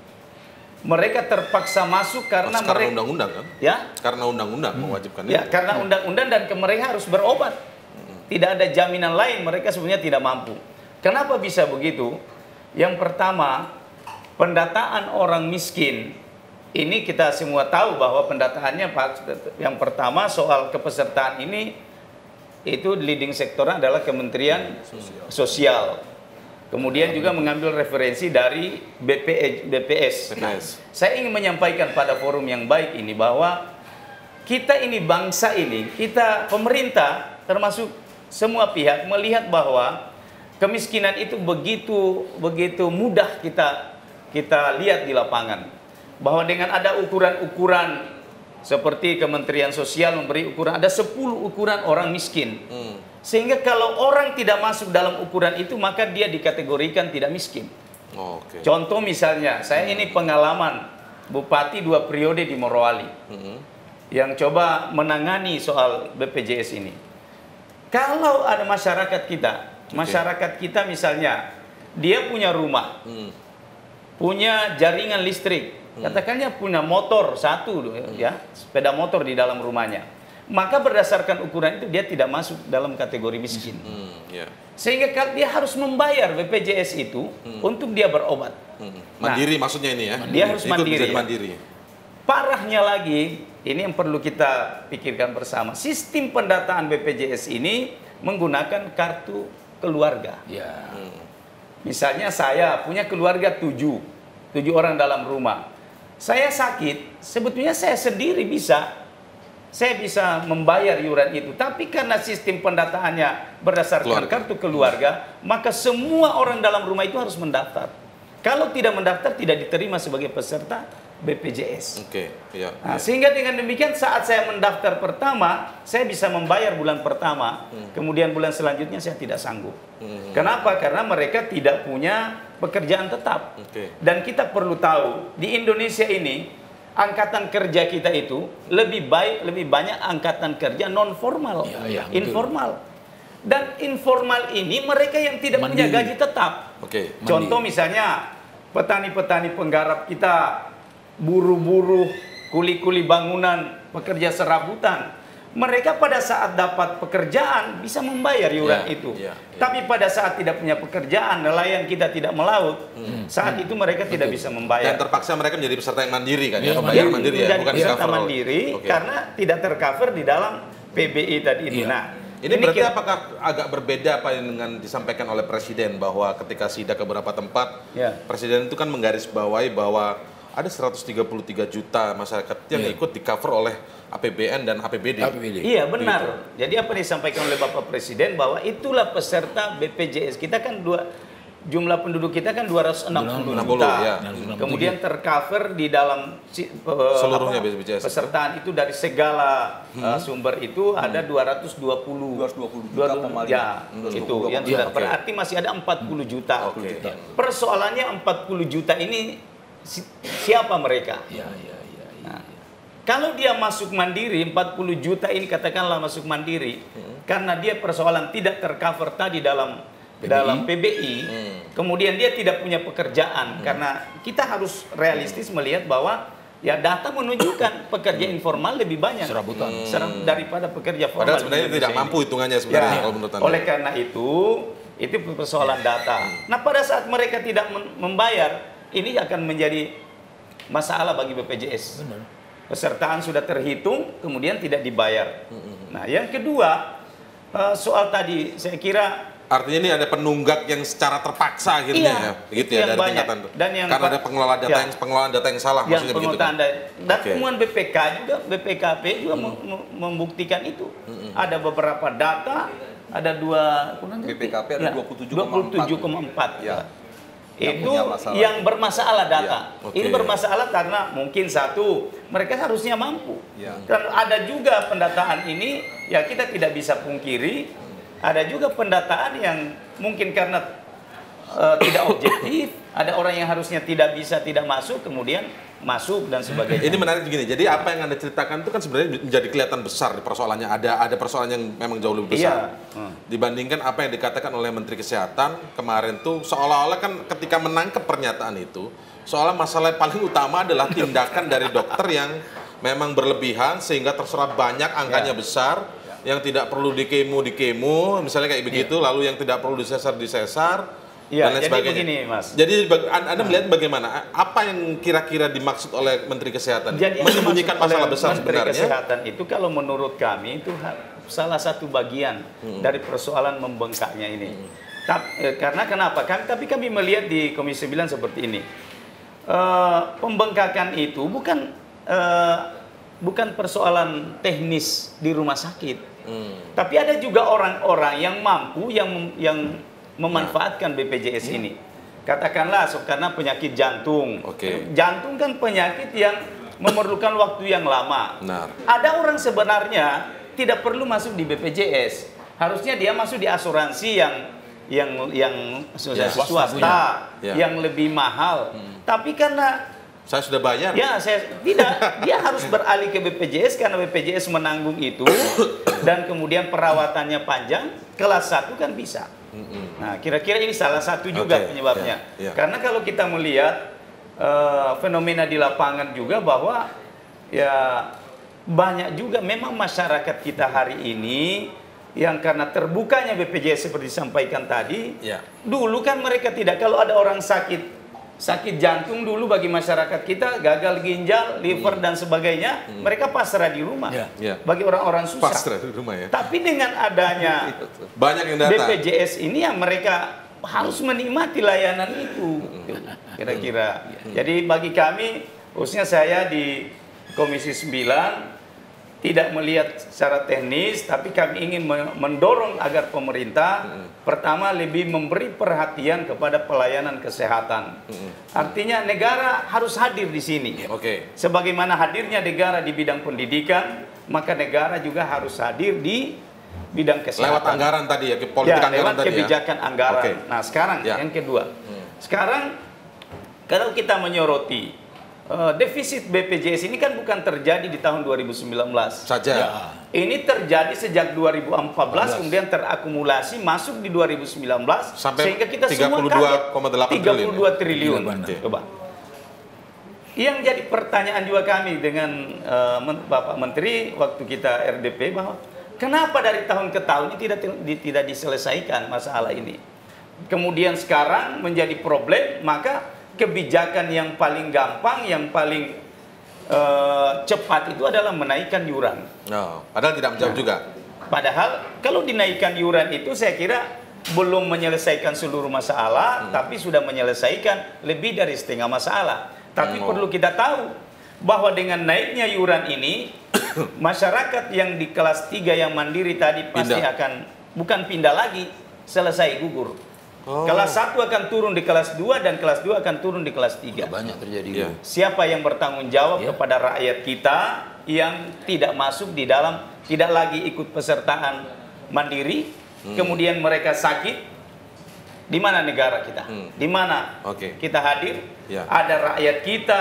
Speaker 3: Mereka terpaksa masuk karena
Speaker 1: Mas, karena
Speaker 3: mereka
Speaker 1: undang-undang kan?
Speaker 3: Ya,
Speaker 1: karena undang-undang hmm. mewajibkan
Speaker 3: ya,
Speaker 1: itu.
Speaker 3: karena undang-undang dan ke mereka harus berobat. Hmm. Tidak ada jaminan lain, mereka sebenarnya tidak mampu. Kenapa bisa begitu? Yang pertama, pendataan orang miskin. Ini kita semua tahu bahwa pendataannya yang pertama soal kepesertaan ini itu leading sektornya adalah Kementerian Sosial. Sosial. Kemudian juga mengambil referensi dari B P S. Nah, saya ingin menyampaikan pada forum yang baik ini bahwa kita ini bangsa ini, kita pemerintah termasuk semua pihak melihat bahwa kemiskinan itu begitu begitu mudah kita kita lihat di lapangan. Bahwa dengan ada ukuran-ukuran seperti Kementerian Sosial memberi ukuran, ada sepuluh ukuran orang miskin. Hmm. Sehingga kalau orang tidak masuk dalam ukuran itu, maka dia dikategorikan tidak miskin. Oh, okay. Contoh misalnya, saya ini pengalaman Bupati dua periode di Morowali. Hmm. Yang coba menangani soal B P J S ini. Kalau ada masyarakat kita, okay. masyarakat kita misalnya, dia punya rumah, hmm. punya jaringan listrik, katakannya punya motor satu hmm. ya, sepeda motor di dalam rumahnya, maka berdasarkan ukuran itu dia tidak masuk dalam kategori miskin. Hmm, yeah. Sehingga dia harus membayar B P J S itu hmm. untuk dia berobat. Hmm.
Speaker 1: Mandiri nah, maksudnya ini ya?
Speaker 3: Dia harus mandiri. Ya.
Speaker 1: mandiri.
Speaker 3: Parahnya lagi, ini yang perlu kita pikirkan bersama. Sistem pendataan B P J S ini menggunakan kartu keluarga. Yeah. Hmm. Misalnya saya punya keluarga tujuh, tujuh orang dalam rumah. Saya sakit, sebetulnya saya sendiri bisa, saya bisa membayar iuran itu. Tapi karena sistem pendataannya berdasarkan keluarga. kartu keluarga, maka semua orang dalam rumah itu harus mendaftar. Kalau tidak mendaftar, tidak diterima sebagai peserta B P J S. Oke, ya, nah, ya. Sehingga dengan demikian saat saya mendaftar pertama, saya bisa membayar bulan pertama, hmm. kemudian bulan selanjutnya saya tidak sanggup. Hmm. Kenapa? Karena mereka tidak punya pekerjaan tetap. Okay. Dan kita perlu tahu, di Indonesia ini, angkatan kerja kita itu lebih baik, lebih banyak angkatan kerja non formal, ya, ya, informal. Dan informal ini mereka yang tidak Mandiri. punya gaji tetap. Okay. Contoh misalnya petani-petani penggarap kita, buruh-buruh, kuli-kuli bangunan, pekerja serabutan. Mereka pada saat dapat pekerjaan bisa membayar iuran ya, itu. Ya, ya. Tapi pada saat tidak punya pekerjaan, nelayan kita tidak melaut, hmm. saat hmm. itu mereka Betul. tidak bisa membayar.
Speaker 1: Dan terpaksa mereka menjadi peserta yang mandiri kan? Ya,
Speaker 3: ya
Speaker 1: membayar
Speaker 3: mandiri ya, bukan peserta mandiri okay. karena tidak tercover di dalam P B I tadi itu. Ya. Nah,
Speaker 1: Ini, ini berarti kira, apakah agak berbeda apa yang dengan disampaikan oleh Presiden bahwa ketika sidak ke beberapa tempat, ya. Presiden itu kan menggarisbawahi bahwa ada seratus tiga puluh tiga juta masyarakat yang ya. ikut di cover oleh A P B N dan A P B D.
Speaker 3: A P B D. Iya benar. Gitu. Jadi apa yang disampaikan oleh Bapak Presiden bahwa itulah peserta B P J S. Kita kan dua jumlah penduduk kita kan dua ratus enam puluh juta. Ya. Kemudian tercover di dalam uh,
Speaker 1: seluruhnya
Speaker 3: apa,
Speaker 1: B P J S.
Speaker 3: Pesertaan itu dari segala hmm. uh, sumber itu hmm. ada dua ratus dua puluh juta ya, hmm. itu yang sudah okay. berarti masih ada empat puluh juta.
Speaker 1: Okay.
Speaker 3: Persoalannya empat puluh juta ini si, siapa mereka? Ya, ya, ya, ya. Nah, kalau dia masuk mandiri empat puluh juta ini katakanlah masuk mandiri hmm. karena dia persoalan tidak tercover tadi dalam P B I. dalam P B I, hmm. kemudian dia tidak punya pekerjaan, hmm. karena kita harus realistis melihat bahwa ya data menunjukkan pekerja informal lebih banyak
Speaker 1: serabutan
Speaker 3: hmm. daripada pekerja formal.
Speaker 1: Padahal sebenarnya tidak ini. mampu hitungannya sebenarnya ya, kalau menurut Anda.
Speaker 3: Oleh karena itu, itu persoalan data. Nah pada saat mereka tidak membayar, ini akan menjadi masalah bagi B P J S. Benar. Pesertaan sudah terhitung, kemudian tidak dibayar. Hmm. Nah yang kedua, soal tadi saya kira
Speaker 1: artinya ini ada penunggak yang secara terpaksa akhirnya
Speaker 3: iya,
Speaker 1: ya, begitu ya dari
Speaker 3: banyak.
Speaker 1: tingkatan
Speaker 3: Dan yang
Speaker 1: karena ada pengelola data
Speaker 3: ya,
Speaker 1: yang pengelolaan data yang salah
Speaker 3: yang
Speaker 1: maksudnya begitu kan.
Speaker 3: Dan okay. temuan B P K juga B P K P juga hmm. membuktikan itu. Hmm. Ada beberapa data, ada dua
Speaker 4: B P K P ada
Speaker 3: ya,
Speaker 4: dua puluh tujuh koma empat
Speaker 3: ya. Itu yang, yang bermasalah data. Ya. Okay. Ini bermasalah karena mungkin satu mereka harusnya mampu. Ya. Dan ada juga pendataan ini ya kita tidak bisa pungkiri. Ada juga pendataan yang mungkin karena uh, tidak objektif, ada orang yang harusnya tidak bisa tidak masuk, kemudian masuk dan sebagainya.
Speaker 1: Ini menarik begini. Jadi apa yang Anda ceritakan itu kan sebenarnya menjadi kelihatan besar persoalannya. Ada ada persoalan yang memang jauh lebih besar. Iya. Hmm. Dibandingkan apa yang dikatakan oleh Menteri Kesehatan kemarin tuh seolah-olah kan ketika menangkap pernyataan itu, seolah masalah yang paling utama adalah tindakan dari dokter yang memang berlebihan sehingga terserap banyak angkanya ya. besar. Yang tidak perlu di kemo di kemo, misalnya kayak begitu, ya. lalu yang tidak perlu disesar disesar,
Speaker 3: ya,
Speaker 1: dan lain
Speaker 3: jadi
Speaker 1: sebagainya.
Speaker 3: Begini, Mas.
Speaker 1: Jadi Anda nah. melihat bagaimana? Apa yang kira-kira dimaksud oleh Menteri Kesehatan?
Speaker 3: Jadi
Speaker 1: menyembunyikan masalah besar
Speaker 3: Menteri
Speaker 1: sebenarnya.
Speaker 3: Kesehatan itu kalau menurut kami itu salah satu bagian hmm. dari persoalan membengkaknya ini. Hmm. Tapi, eh, karena kenapa? Kami, tapi kami melihat di Komisi sembilan seperti ini. Uh, pembengkakan itu bukan uh, bukan persoalan teknis di rumah sakit. Hmm. Tapi ada juga orang-orang yang mampu yang yang memanfaatkan B P J S hmm. ini. Katakanlah karena penyakit jantung.
Speaker 1: Okay.
Speaker 3: Jantung kan penyakit yang memerlukan waktu yang lama.
Speaker 1: Benar.
Speaker 3: Ada orang sebenarnya tidak perlu masuk di B P J S. Harusnya dia masuk di asuransi yang yang yang ya, swasta, ya. yang lebih mahal. Hmm. Tapi karena
Speaker 1: saya sudah bayar.
Speaker 3: Ya, saya tidak. Dia harus beralih ke B P J S karena B P J S menanggung itu dan kemudian perawatannya panjang. Kelas satu kan bisa. Nah, kira-kira ini salah satu juga okay. penyebabnya. Yeah, yeah. Karena kalau kita melihat uh, fenomena di lapangan juga bahwa ya banyak juga memang masyarakat kita hari ini yang karena terbukanya B P J S seperti disampaikan tadi. Yeah. Dulu kan mereka tidak, kalau ada orang sakit sakit jantung dulu bagi masyarakat kita, gagal ginjal, liver hmm. dan sebagainya, hmm. mereka pasrah di rumah. Ya. Ya. Bagi orang-orang susah.
Speaker 1: Pasrah di rumah ya.
Speaker 3: Tapi dengan adanya
Speaker 1: banyak yang datang.
Speaker 3: B P J S ini yang mereka harus menikmati layanan itu. Kira-kira. Hmm. Jadi bagi kami, khususnya saya di Komisi sembilan tidak melihat secara teknis, tapi kami ingin mendorong agar pemerintah hmm. pertama lebih memberi perhatian kepada pelayanan kesehatan. Hmm. Artinya negara harus hadir di sini.
Speaker 1: Oke. Okay.
Speaker 3: Sebagaimana hadirnya negara di bidang pendidikan, maka negara juga harus hadir di bidang kesehatan.
Speaker 1: Lewat anggaran tadi ya, politik
Speaker 3: ya,
Speaker 1: anggaran
Speaker 3: lewat
Speaker 1: tadi
Speaker 3: kebijakan
Speaker 1: ya?
Speaker 3: anggaran.
Speaker 1: Okay.
Speaker 3: Nah sekarang ya. yang kedua, hmm. sekarang kalau kita menyoroti Uh, defisit B P J S ini kan bukan terjadi di tahun dua ribu sembilan belas
Speaker 1: saja. Ya.
Speaker 3: Ini terjadi sejak dua ribu empat belas, kemudian terakumulasi masuk di dua ribu sembilan belas
Speaker 1: sampai
Speaker 3: sehingga kita
Speaker 1: tiga puluh dua koma delapan
Speaker 3: tiga puluh dua triliun. Coba. Yang jadi pertanyaan juga kami dengan uh, Bapak Menteri waktu kita R D P bahwa kenapa dari tahun ke tahun ini tidak tidak diselesaikan masalah ini. Kemudian sekarang menjadi problem, maka kebijakan yang paling gampang, yang paling uh, cepat itu adalah menaikkan iuran.
Speaker 1: No, padahal tidak menjawab nah, juga.
Speaker 3: Padahal kalau dinaikkan iuran itu saya kira belum menyelesaikan seluruh masalah, hmm. tapi sudah menyelesaikan lebih dari setengah masalah. Tapi hmm. perlu kita tahu bahwa dengan naiknya iuran ini, masyarakat yang di kelas tiga yang mandiri tadi pasti pindah. akan, bukan pindah lagi, selesai gugur. Oh. Kelas satu akan turun di kelas dua dan kelas dua akan turun di kelas tiga.
Speaker 2: Banyak terjadi. Ya.
Speaker 3: Siapa yang bertanggung jawab ya. kepada rakyat kita yang tidak masuk di dalam, tidak lagi ikut pesertaan mandiri, hmm. kemudian mereka sakit, di mana negara kita? Hmm. Di mana okay. kita hadir? Ya. Ada rakyat kita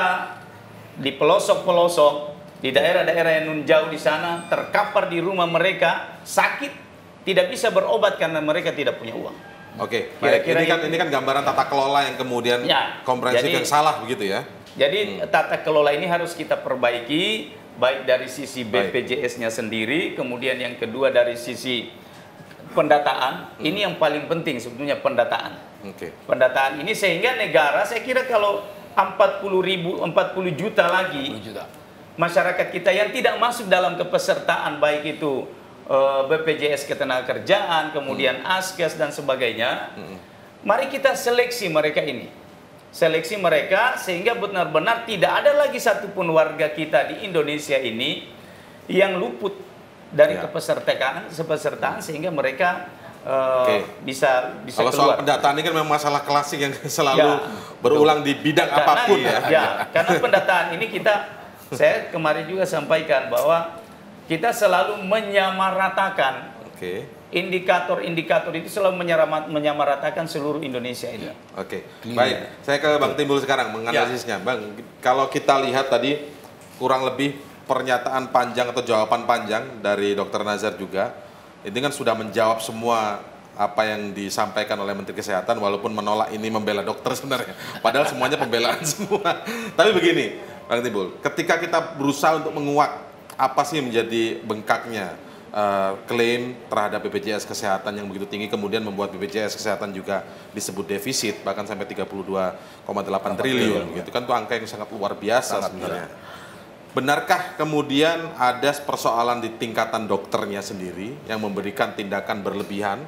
Speaker 3: di pelosok-pelosok, di daerah-daerah yang nun jauh di sana, terkapar di rumah mereka, sakit, tidak bisa berobat karena mereka tidak punya uang.
Speaker 1: Oke, baik. Ini kan ini kan gambaran tata kelola yang kemudian ya, komprehensif yang salah begitu ya.
Speaker 3: Jadi hmm. tata kelola ini harus kita perbaiki, baik dari sisi B P J S-nya sendiri, kemudian yang kedua dari sisi pendataan. Hmm. Ini yang paling penting sebetulnya, pendataan. Okay. Pendataan ini sehingga negara, saya kira kalau empat puluh ribu, empat puluh juta lagi juta. masyarakat kita yang tidak masuk dalam kepesertaan, baik itu uh, B P J S Ketenagakerjaan, kemudian hmm. Askes dan sebagainya, hmm. mari kita seleksi mereka ini. Seleksi mereka sehingga benar-benar tidak ada lagi satupun warga kita di Indonesia ini yang luput dari ya. kepesertaan, kepesertaan sehingga mereka uh, okay. bisa bisa
Speaker 1: Kalau
Speaker 3: keluar.
Speaker 1: Soal pendataan ini kan memang masalah klasik yang selalu ya. berulang di bidang karena, apapun ya.
Speaker 3: Ya, karena pendataan ini kita, saya kemarin juga sampaikan bahwa kita selalu menyamaratakan. Oke. Okay. Indikator-indikator itu selalu menyamaratakan seluruh Indonesia ini.
Speaker 1: Oke, okay. baik. Saya ke Bang Timbul sekarang menganalisisnya. Ya. Bang, kalau kita lihat tadi kurang lebih pernyataan panjang atau jawaban panjang dari Dokter Nazar juga, ini kan sudah menjawab semua apa yang disampaikan oleh Menteri Kesehatan, walaupun menolak ini membela dokter sebenarnya. Padahal semuanya pembelaan semua. Tapi begini, Bang Timbul, ketika kita berusaha untuk menguak apa sih yang menjadi bengkaknya Uh, klaim terhadap B P J S Kesehatan yang begitu tinggi, kemudian membuat B P J S Kesehatan juga disebut defisit bahkan sampai tiga puluh dua koma delapan triliun gitu kan, itu angka yang sangat luar biasa sangat sebenarnya. Benar. Benarkah kemudian ada persoalan di tingkatan dokternya sendiri yang memberikan tindakan berlebihan?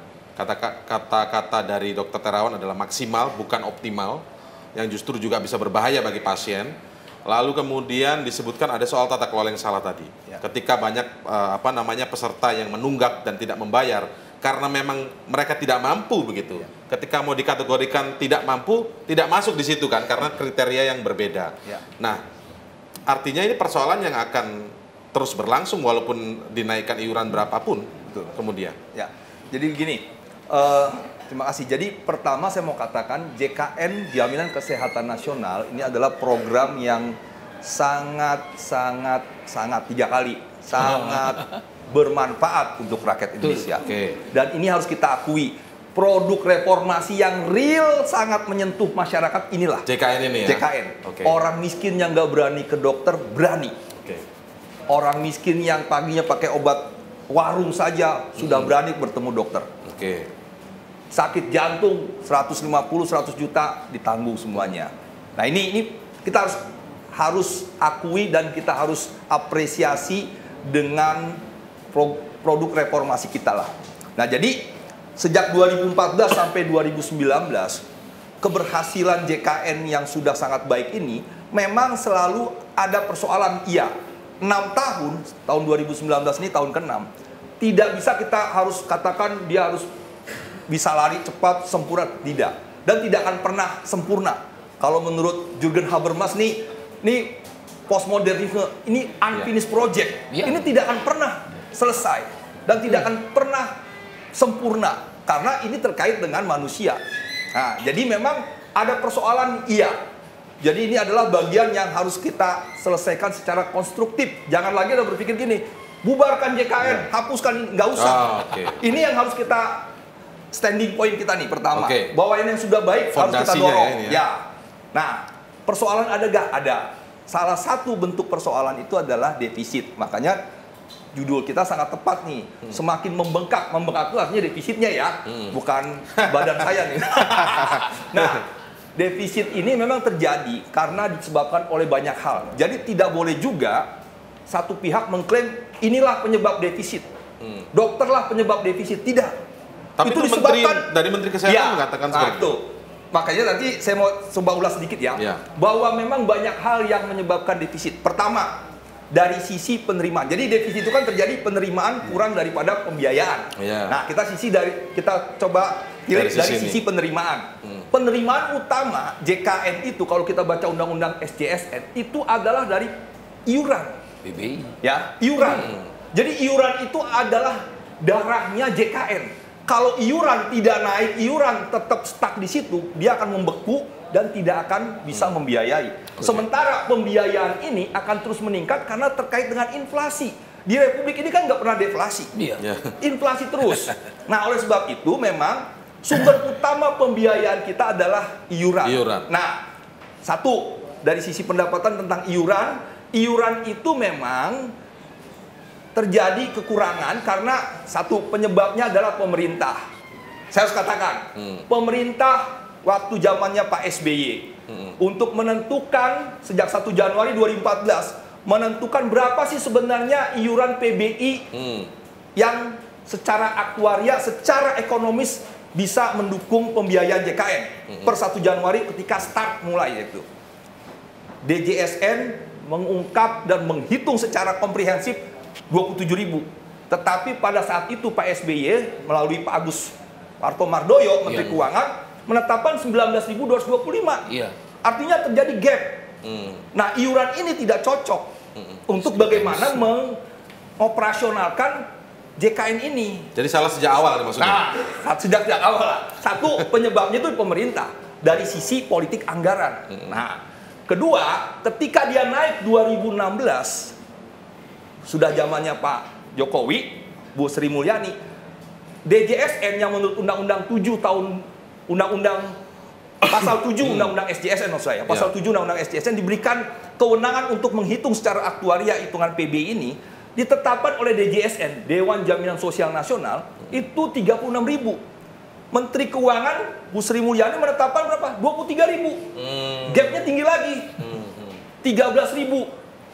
Speaker 1: Kata-kata dari Dokter Terawan adalah maksimal bukan optimal, yang justru juga bisa berbahaya bagi pasien. Lalu kemudian disebutkan ada soal tata kelola yang salah tadi. Ya. Ketika banyak uh, apa namanya peserta yang menunggak dan tidak membayar karena memang mereka tidak mampu begitu. Ya. Ketika mau dikategorikan tidak mampu, tidak masuk di situ kan karena kriteria yang berbeda. Ya. Nah, artinya ini persoalan yang akan terus berlangsung walaupun dinaikkan iuran berapapun. Betul. Kemudian.
Speaker 5: Ya. Jadi begini, uh, terima kasih. Jadi pertama saya mau katakan J K N Jaminan Kesehatan Nasional ini adalah program yang sangat sangat sangat tiga kali sangat bermanfaat untuk rakyat Indonesia. Okay. Dan ini harus kita akui, produk reformasi yang real sangat menyentuh masyarakat inilah
Speaker 1: J K N ini ya.
Speaker 5: J K N. Okay. Orang miskin yang nggak berani ke dokter berani. Okay. Orang miskin yang paginya pakai obat warung saja sudah hmm. berani bertemu dokter. Oke. Okay. Sakit jantung seratus lima puluh seratus juta ditanggung semuanya. Nah, ini ini kita harus harus akui dan kita harus apresiasi dengan pro, produk reformasi kita lah. Nah, jadi sejak dua ribu empat belas sampai dua ribu sembilan belas keberhasilan J K N yang sudah sangat baik ini memang selalu ada persoalan. Iya, enam tahun, tahun dua ribu sembilan belas ini tahun keenam, tidak bisa kita harus katakan dia harus bisa lari cepat, sempurna, tidak. Dan tidak akan pernah sempurna. Kalau menurut Jürgen Habermas nih, nih postmodernisme, ini unfinished project. Ya. Ini tidak akan pernah selesai. Dan tidak akan pernah sempurna. Karena ini terkait dengan manusia. Nah, jadi memang ada persoalan, iya. Jadi ini adalah bagian yang harus kita selesaikan secara konstruktif. Jangan lagi ada berpikir gini, bubarkan J K N, ya. hapuskan, nggak usah. Oh, okay. Ini yang harus kita standing point kita nih pertama, okay. bahwa ini yang sudah baik harus kita dorong. Ya, ya. ya. Nah, persoalan ada gak? Ada. Salah satu bentuk persoalan itu adalah defisit. Makanya judul kita sangat tepat nih. Hmm. Semakin membengkak, membengkak itu artinya defisitnya ya, hmm. bukan badan saya nih. Nah, defisit ini memang terjadi karena disebabkan oleh banyak hal. Jadi tidak boleh juga satu pihak mengklaim inilah penyebab defisit. Hmm. Dokterlah penyebab defisit, tidak.
Speaker 1: Tapi itu, itu disebabkan menteri, dari Menteri Kesehatan ya, mengatakan
Speaker 5: nah,
Speaker 1: seperti
Speaker 5: itu. Makanya nanti saya mau coba ulas sedikit ya, ya, bahwa memang banyak hal yang menyebabkan defisit. Pertama, dari sisi penerimaan. Jadi defisit itu kan terjadi penerimaan kurang daripada pembiayaan. Ya. Nah, kita sisi dari kita coba dari, dari sisi, sisi penerimaan. Hmm. Penerimaan utama J K N itu kalau kita baca undang-undang S J S N itu adalah dari iuran.
Speaker 2: B B I.
Speaker 5: Ya, iuran. Hmm. Jadi iuran itu adalah darahnya J K N. Kalau iuran tidak naik, iuran tetap stuck di situ, dia akan membeku dan tidak akan bisa membiayai. Sementara pembiayaan ini akan terus meningkat karena terkait dengan inflasi. Di Republik ini kan nggak pernah deflasi,
Speaker 2: iya.
Speaker 5: Inflasi terus. Nah, oleh sebab itu memang sumber utama pembiayaan kita adalah iuran.
Speaker 1: iuran.
Speaker 5: Nah, satu dari sisi pendapatan tentang iuran, iuran itu memang terjadi kekurangan karena satu penyebabnya adalah pemerintah. Saya harus katakan, hmm. pemerintah waktu zamannya Pak S B Y hmm. untuk menentukan sejak satu Januari dua ribu empat belas menentukan berapa sih sebenarnya iuran P B I hmm. yang secara aktuaria, secara ekonomis bisa mendukung pembiayaan J K N hmm. per satu Januari ketika start mulai itu. D J S N mengungkap dan menghitung secara komprehensif dua puluh tujuh ribu. Tetapi pada saat itu Pak S B Y melalui Pak Agus Partomardoyo, Menteri iya. Keuangan, menetapkan sembilan belas ribu dua ratus dua puluh lima.
Speaker 2: Iya.
Speaker 5: Artinya terjadi gap. Hmm. Nah, iuran ini tidak cocok hmm. untuk bagaimana mengoperasionalkan J K N ini.
Speaker 1: Jadi salah sejak awal maksudnya?
Speaker 5: Nah, sejak sejak awal. Satu, penyebabnya itu pemerintah dari sisi politik anggaran. Hmm. Nah, kedua, ketika dia naik dua ribu enam belas, sudah zamannya Pak Jokowi, Bu Sri Mulyani, D J S N yang menurut Undang-Undang tujuh tahun Undang-Undang Pasal tujuh Undang-Undang S J S N maksud saya, Pasal yeah. tujuh Undang-Undang S J S N diberikan kewenangan untuk menghitung secara aktuaria hitungan P B I ini, ditetapkan oleh D J S N, Dewan Jaminan Sosial Nasional, itu tiga puluh enam ribu. Menteri Keuangan Bu Sri Mulyani menetapkan berapa? dua puluh tiga ribu. Hmm. Gapnya tinggi lagi, tiga belas ribu.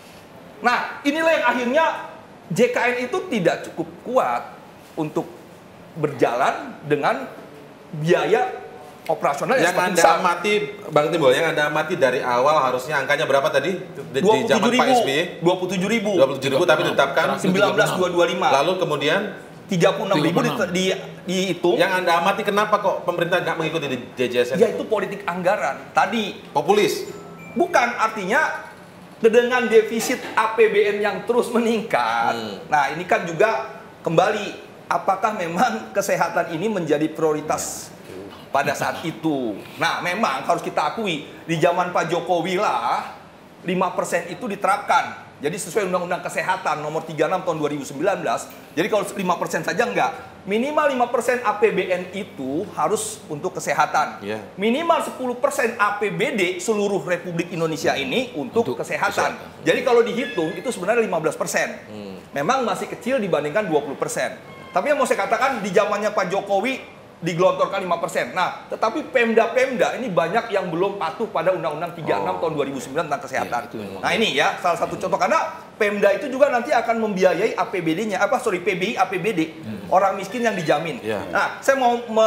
Speaker 5: Nah, inilah yang akhirnya J K N itu tidak cukup kuat untuk berjalan dengan biaya operasional
Speaker 1: yang
Speaker 5: yang
Speaker 1: Anda amati, Bang Timbul, yang Anda amati dari awal harusnya angkanya berapa tadi? Di, di zaman Pak S B Y?
Speaker 5: dua puluh tujuh ribu.
Speaker 1: dua puluh tujuh ribu tapi ditetapkan
Speaker 5: sembilan belas ribu dua ratus dua puluh lima.
Speaker 1: Lalu kemudian
Speaker 5: tiga puluh enam ribu di, di, dihitung.
Speaker 1: Yang Anda amati kenapa kok pemerintah nggak mengikuti di D J S N?
Speaker 5: Ya itu politik anggaran. Tadi
Speaker 1: populis.
Speaker 5: Bukan, artinya dengan defisit A P B N yang terus meningkat. Hmm. Nah, ini kan juga kembali, apakah memang kesehatan ini menjadi prioritas pada saat itu? Nah, memang harus kita akui, di zaman Pak Jokowi lah lima persen itu diterapkan. Jadi sesuai Undang-Undang Kesehatan nomor tiga puluh enam tahun dua ribu sembilan belas. Jadi kalau lima persen saja enggak. Minimal lima persen A P B N itu harus untuk kesehatan. Yeah. Minimal sepuluh persen A P B D seluruh Republik Indonesia ini untuk, untuk kesehatan. kesehatan. Jadi kalau dihitung itu sebenarnya lima belas persen. Hmm. Memang masih kecil dibandingkan dua puluh persen. Tapi yang mau saya katakan di zamannya Pak Jokowi digelontorkan lima persen. Nah, tetapi Pemda-Pemda ini banyak yang belum patuh pada Undang-Undang tiga puluh enam oh. tahun dua ribu sembilan tentang kesehatan. Ya, nah, ini ya salah satu contoh, karena Pemda itu juga nanti akan membiayai A P B D-nya, apa sorry P B I A P B D, hmm. orang miskin yang dijamin. Ya. Nah, saya mau me,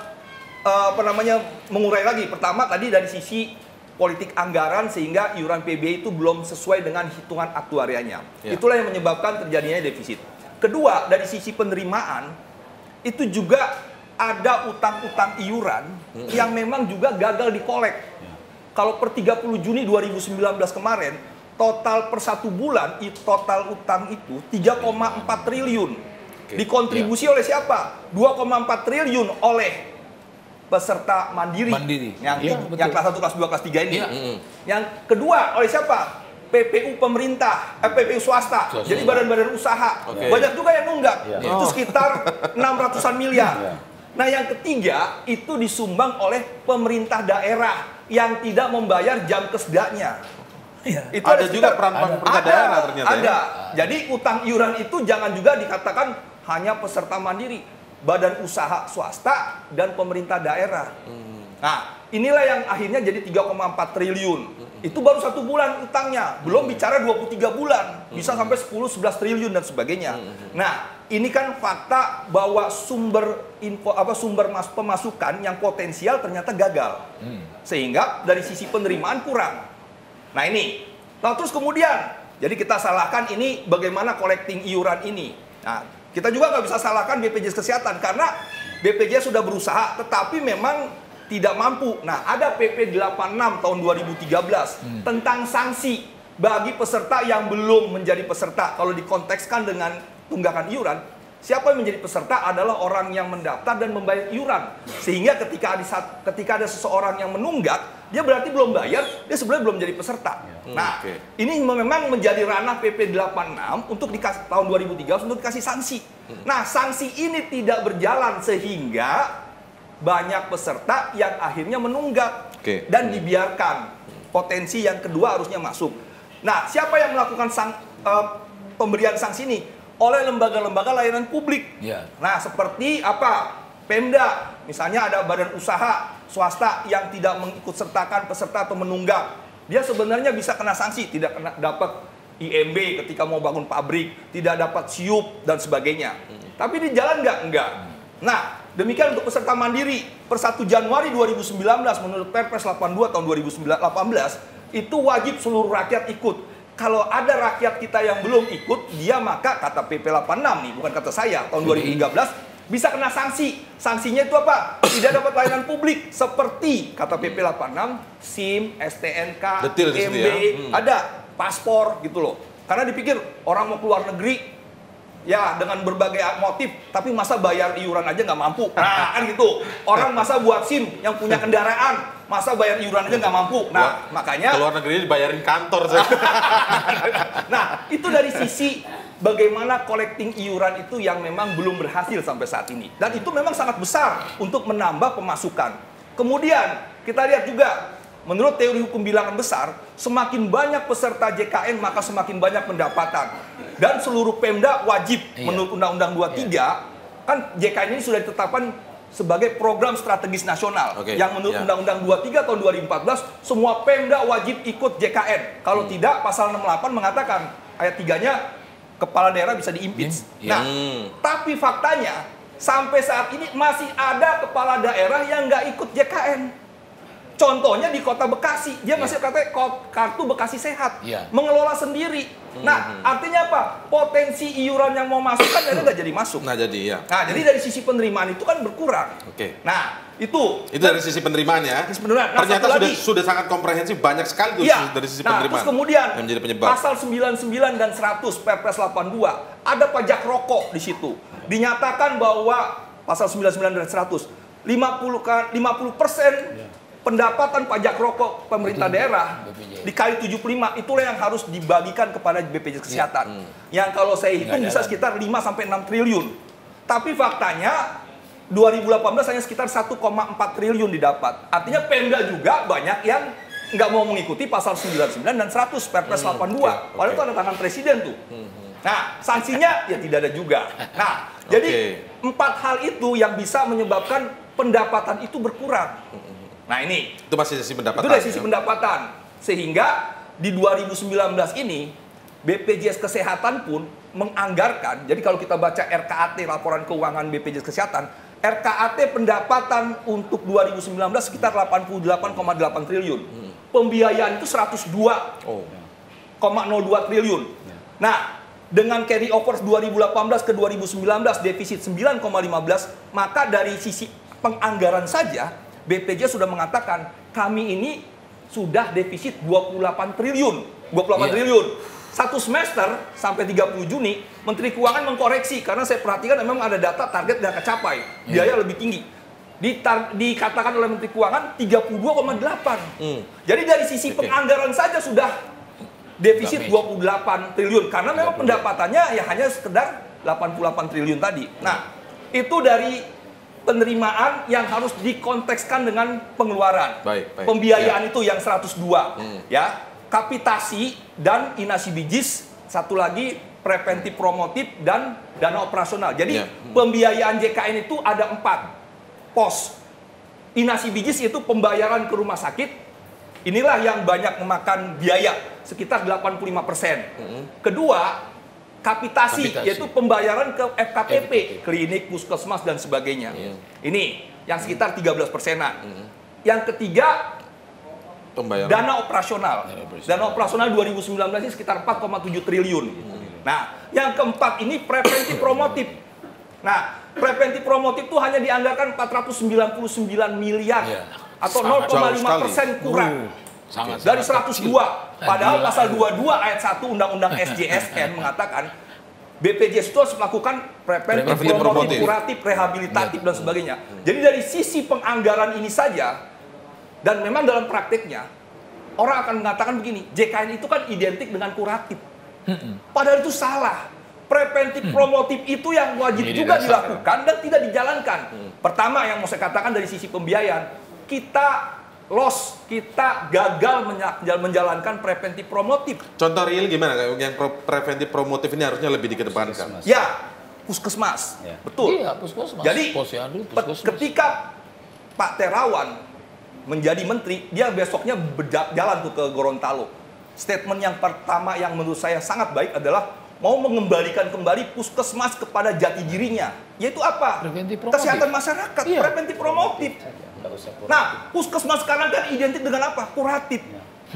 Speaker 5: uh, apa namanya mengurai lagi. Pertama tadi dari sisi politik anggaran sehingga iuran P B I itu belum sesuai dengan hitungan aktuarianya. Ya. Itulah yang menyebabkan terjadinya defisit. Kedua, dari sisi penerimaan itu juga ada utang-utang iuran hmm. yang memang juga gagal dikolek. Ya. Kalau per tiga puluh Juni dua ribu sembilan belas kemarin, total per satu bulan, total utang itu tiga koma empat triliun. Okay. Dikontribusi ya. oleh siapa? dua koma empat triliun oleh peserta mandiri.
Speaker 2: Mandiri.
Speaker 5: Yang, ya, yang kelas satu, kelas dua, kelas tiga ini.
Speaker 2: Ya.
Speaker 5: Yang kedua oleh siapa? P P U pemerintah, eh, P P U swasta. swasta. Jadi badan-badan usaha. Okay. Banyak juga yang nunggak. Ya. Itu sekitar enam ratusan miliar. Ya. Nah, yang ketiga itu disumbang oleh pemerintah daerah yang tidak membayar jam kesdanya.
Speaker 1: Ya. Itu ada, ada juga peran pemerintah daerah ternyata.
Speaker 5: Ada. Ya. Jadi utang iuran itu jangan juga dikatakan hanya peserta mandiri, badan usaha swasta dan pemerintah daerah. Hmm. Nah, inilah yang akhirnya jadi tiga koma empat triliun. Hmm. Itu baru satu bulan utangnya, belum bicara dua puluh tiga bulan, bisa sampai sepuluh sebelas triliun dan sebagainya. Nah, ini kan fakta bahwa sumber info apa sumber mas, pemasukan yang potensial ternyata gagal. Sehingga dari sisi penerimaan kurang. Nah, ini. Nah, terus kemudian jadi kita salahkan ini bagaimana collecting iuran ini. Nah, kita juga nggak bisa salahkan B P J S Kesehatan karena B P J S sudah berusaha tetapi memang tidak mampu. Nah, ada P P delapan puluh enam tahun dua ribu tiga belas hmm. tentang sanksi bagi peserta yang belum menjadi peserta. Kalau dikontekskan dengan tunggakan iuran, siapa yang menjadi peserta adalah orang yang mendaftar dan membayar iuran. Sehingga ketika ada, ketika ada seseorang yang menunggak, dia berarti belum bayar, dia sebenarnya belum menjadi peserta. Hmm, nah, okay. ini memang menjadi ranah P P delapan puluh enam untuk dikasih tahun dua ribu tiga belas untuk dikasih sanksi. Hmm. Nah, sanksi ini tidak berjalan sehingga banyak peserta yang akhirnya menunggak okay. dan dibiarkan. Potensi yang kedua harusnya masuk. Nah, siapa yang melakukan sang, uh, pemberian sanksi ini? Oleh lembaga-lembaga layanan publik. Yeah. Nah, seperti apa? Pemda, misalnya ada badan usaha swasta yang tidak mengikut sertakan peserta atau menunggak. Dia sebenarnya bisa kena sanksi, tidak kena dapat I M B ketika mau bangun pabrik, tidak dapat siup dan sebagainya. Hmm. Tapi di jalan nggak? Enggak. Nah, demikian untuk peserta mandiri per satu Januari dua ribu sembilan belas menurut Perpres delapan puluh dua tahun dua ribu delapan belas itu wajib seluruh rakyat ikut. Kalau ada rakyat kita yang belum ikut, dia maka kata P P delapan puluh enam nih, bukan kata saya, tahun dua ribu tiga belas bisa kena sanksi. Sanksinya itu apa? Tidak dapat layanan publik seperti kata P P delapan puluh enam, SIM, S T N K,
Speaker 1: Detil
Speaker 5: I M B, ya? hmm. ada paspor gitu loh. Karena dipikir orang mau keluar negeri ya dengan berbagai motif, tapi masa bayar iuran aja nggak mampu. Nah, kan gitu. Orang masa buat SIM yang punya kendaraan, masa bayar iuran aja nggak mampu. Nah, Wah, makanya
Speaker 1: keluar negeri dibayarin kantor.
Speaker 5: Nah, itu dari sisi bagaimana collecting iuran itu yang memang belum berhasil sampai saat ini. Dan itu memang sangat besar untuk menambah pemasukan. Kemudian kita lihat juga menurut teori hukum bilangan besar, semakin banyak peserta J K N maka semakin banyak pendapatan. Dan seluruh Pemda wajib iya. menurut Undang-Undang dua puluh tiga, iya. kan J K N ini sudah ditetapkan sebagai program strategis nasional. Okay. Yang menurut yeah. Undang-Undang dua puluh tiga tahun dua ribu empat belas, semua Pemda wajib ikut J K N. Kalau hmm. tidak, pasal enam puluh delapan mengatakan, ayat tiganya, kepala daerah bisa diimpeach. Hmm. Nah, hmm. tapi faktanya, sampai saat ini masih ada kepala daerah yang nggak ikut J K N. Contohnya di Kota Bekasi, dia masih yeah. katanya kartu Bekasi Sehat, yeah. mengelola sendiri. Nah, artinya apa? Potensi iuran yang mau masuk kan nggak jadi masuk.
Speaker 1: Nah, jadi ya.
Speaker 5: Nah, jadi dari sisi penerimaan itu kan berkurang.
Speaker 1: Oke. Okay.
Speaker 5: Nah, itu.
Speaker 1: Itu dari sisi penerimaan ya.
Speaker 5: Sisi penerimaan. Nah,
Speaker 1: ternyata sudah sudah sangat komprehensif, banyak sekali tuh
Speaker 5: ya.
Speaker 1: dari sisi
Speaker 5: nah,
Speaker 1: penerimaan.
Speaker 5: Terus kemudian
Speaker 1: yang menjadi penyebab.
Speaker 5: Pasal sembilan puluh sembilan dan seratus Perpres delapan puluh dua ada pajak rokok di situ. Dinyatakan bahwa pasal sembilan puluh sembilan dan seratus lima puluh persen ya. pendapatan pajak rokok pemerintah daerah dikali tujuh puluh lima itulah yang harus dibagikan kepada B P J S Kesehatan. Ya. Hmm. Yang kalau saya hitung bisa sekitar lima sampai enam triliun. Tapi faktanya dua ribu delapan belas hanya sekitar satu koma empat triliun didapat. Artinya Pemda juga banyak yang nggak mau mengikuti pasal sembilan puluh sembilan dan seratus Perpres delapan puluh dua. Hmm, okay, Padahal okay. itu ada tangan presiden tuh. Hmm, hmm. Nah, sanksinya ya tidak ada juga. Nah, okay. jadi empat hal itu yang bisa menyebabkan pendapatan itu berkurang. Nah ini,
Speaker 1: itu masih sisi pendapatan.
Speaker 5: Itu dari sisi ya? pendapatan. Sehingga di dua ribu sembilan belas ini B P J S Kesehatan pun menganggarkan, jadi kalau kita baca R K A T laporan keuangan B P J S Kesehatan, R K A T pendapatan untuk dua ribu sembilan belas sekitar delapan puluh delapan koma delapan triliun. Hmm. Pembiayaan itu seratus dua koma nol dua triliun. Nah, dengan carry over dua ribu delapan belas ke dua ribu sembilan belas defisit sembilan koma lima belas, maka dari sisi penganggaran saja B P J S sudah mengatakan kami ini sudah defisit dua puluh delapan triliun. dua puluh delapan yeah. triliun. Satu semester sampai tiga puluh Juni, Menteri Keuangan mengkoreksi karena saya perhatikan memang ada data target nggak kecapai. Biaya yeah. lebih tinggi. Ditar dikatakan oleh Menteri Keuangan tiga puluh dua koma delapan. Mm. Jadi dari sisi okay. penganggaran saja sudah defisit dua puluh delapan triliun karena memang pendapatannya ya hanya sekedar delapan puluh delapan triliun tadi. Nah, itu dari penerimaan yang harus dikontekskan dengan pengeluaran. Baik, baik. Pembiayaan ya. itu yang seratus dua. Hmm. Ya, kapitasi dan inasi bijis, satu lagi preventif promotif dan dana operasional. Jadi ya. hmm. pembiayaan J K N itu ada empat pos. Inasi bijis itu pembayaran ke rumah sakit, Inilah yang banyak memakan biaya, sekitar delapan puluh lima persen. Mm-hmm. Kedua, kapitasi, kapitasi, yaitu pembayaran ke F K T P, klinik, puskesmas, dan sebagainya. Mm. Ini yang sekitar tiga belas persenan. Mm. Yang ketiga, pembayaran dana operasional. Dana operasional dua ribu sembilan belas ini sekitar empat koma tujuh triliun. Mm. Nah, yang keempat ini preventif promotif. Nah, preventif promotif itu hanya dianggarkan empat ratus sembilan puluh sembilan miliar. Yeah. Atau nol koma lima persen kurang uh, sangat, dari seratus dua. Padahal pasal dua puluh dua ayat satu Undang-Undang S J S N mengatakan B P J S itu harus melakukan preventif, promotif, kuratif, rehabilitatif, dan sebagainya. Jadi dari sisi penganggaran ini saja, dan memang dalam prakteknya, orang akan mengatakan begini, J K N itu kan identik dengan kuratif. Padahal itu salah. Preventif, promotif itu yang wajib Ini juga dilakukan dan tidak dijalankan. Pertama yang mau saya katakan dari sisi pembiayaan, kita loss, kita gagal menjalankan preventif promotif.
Speaker 1: Contoh real gimana? Yang preventif promotif ini harusnya lebih dikedepankan.
Speaker 5: Ya, puskesmas. Ya. Betul.
Speaker 2: Iya, puskesmas.
Speaker 5: Jadi,
Speaker 2: Posyandu, puskesmas.
Speaker 5: ketika Pak Terawan menjadi menteri, dia besoknya berjalan tuh ke Gorontalo. Statement yang pertama yang menurut saya sangat baik adalah mau mengembalikan kembali puskesmas kepada jati dirinya. Yaitu apa? Kesehatan masyarakat, iya. Preventif promotif. Nah, puskesmas sekarang kan identik dengan apa? Kuratif.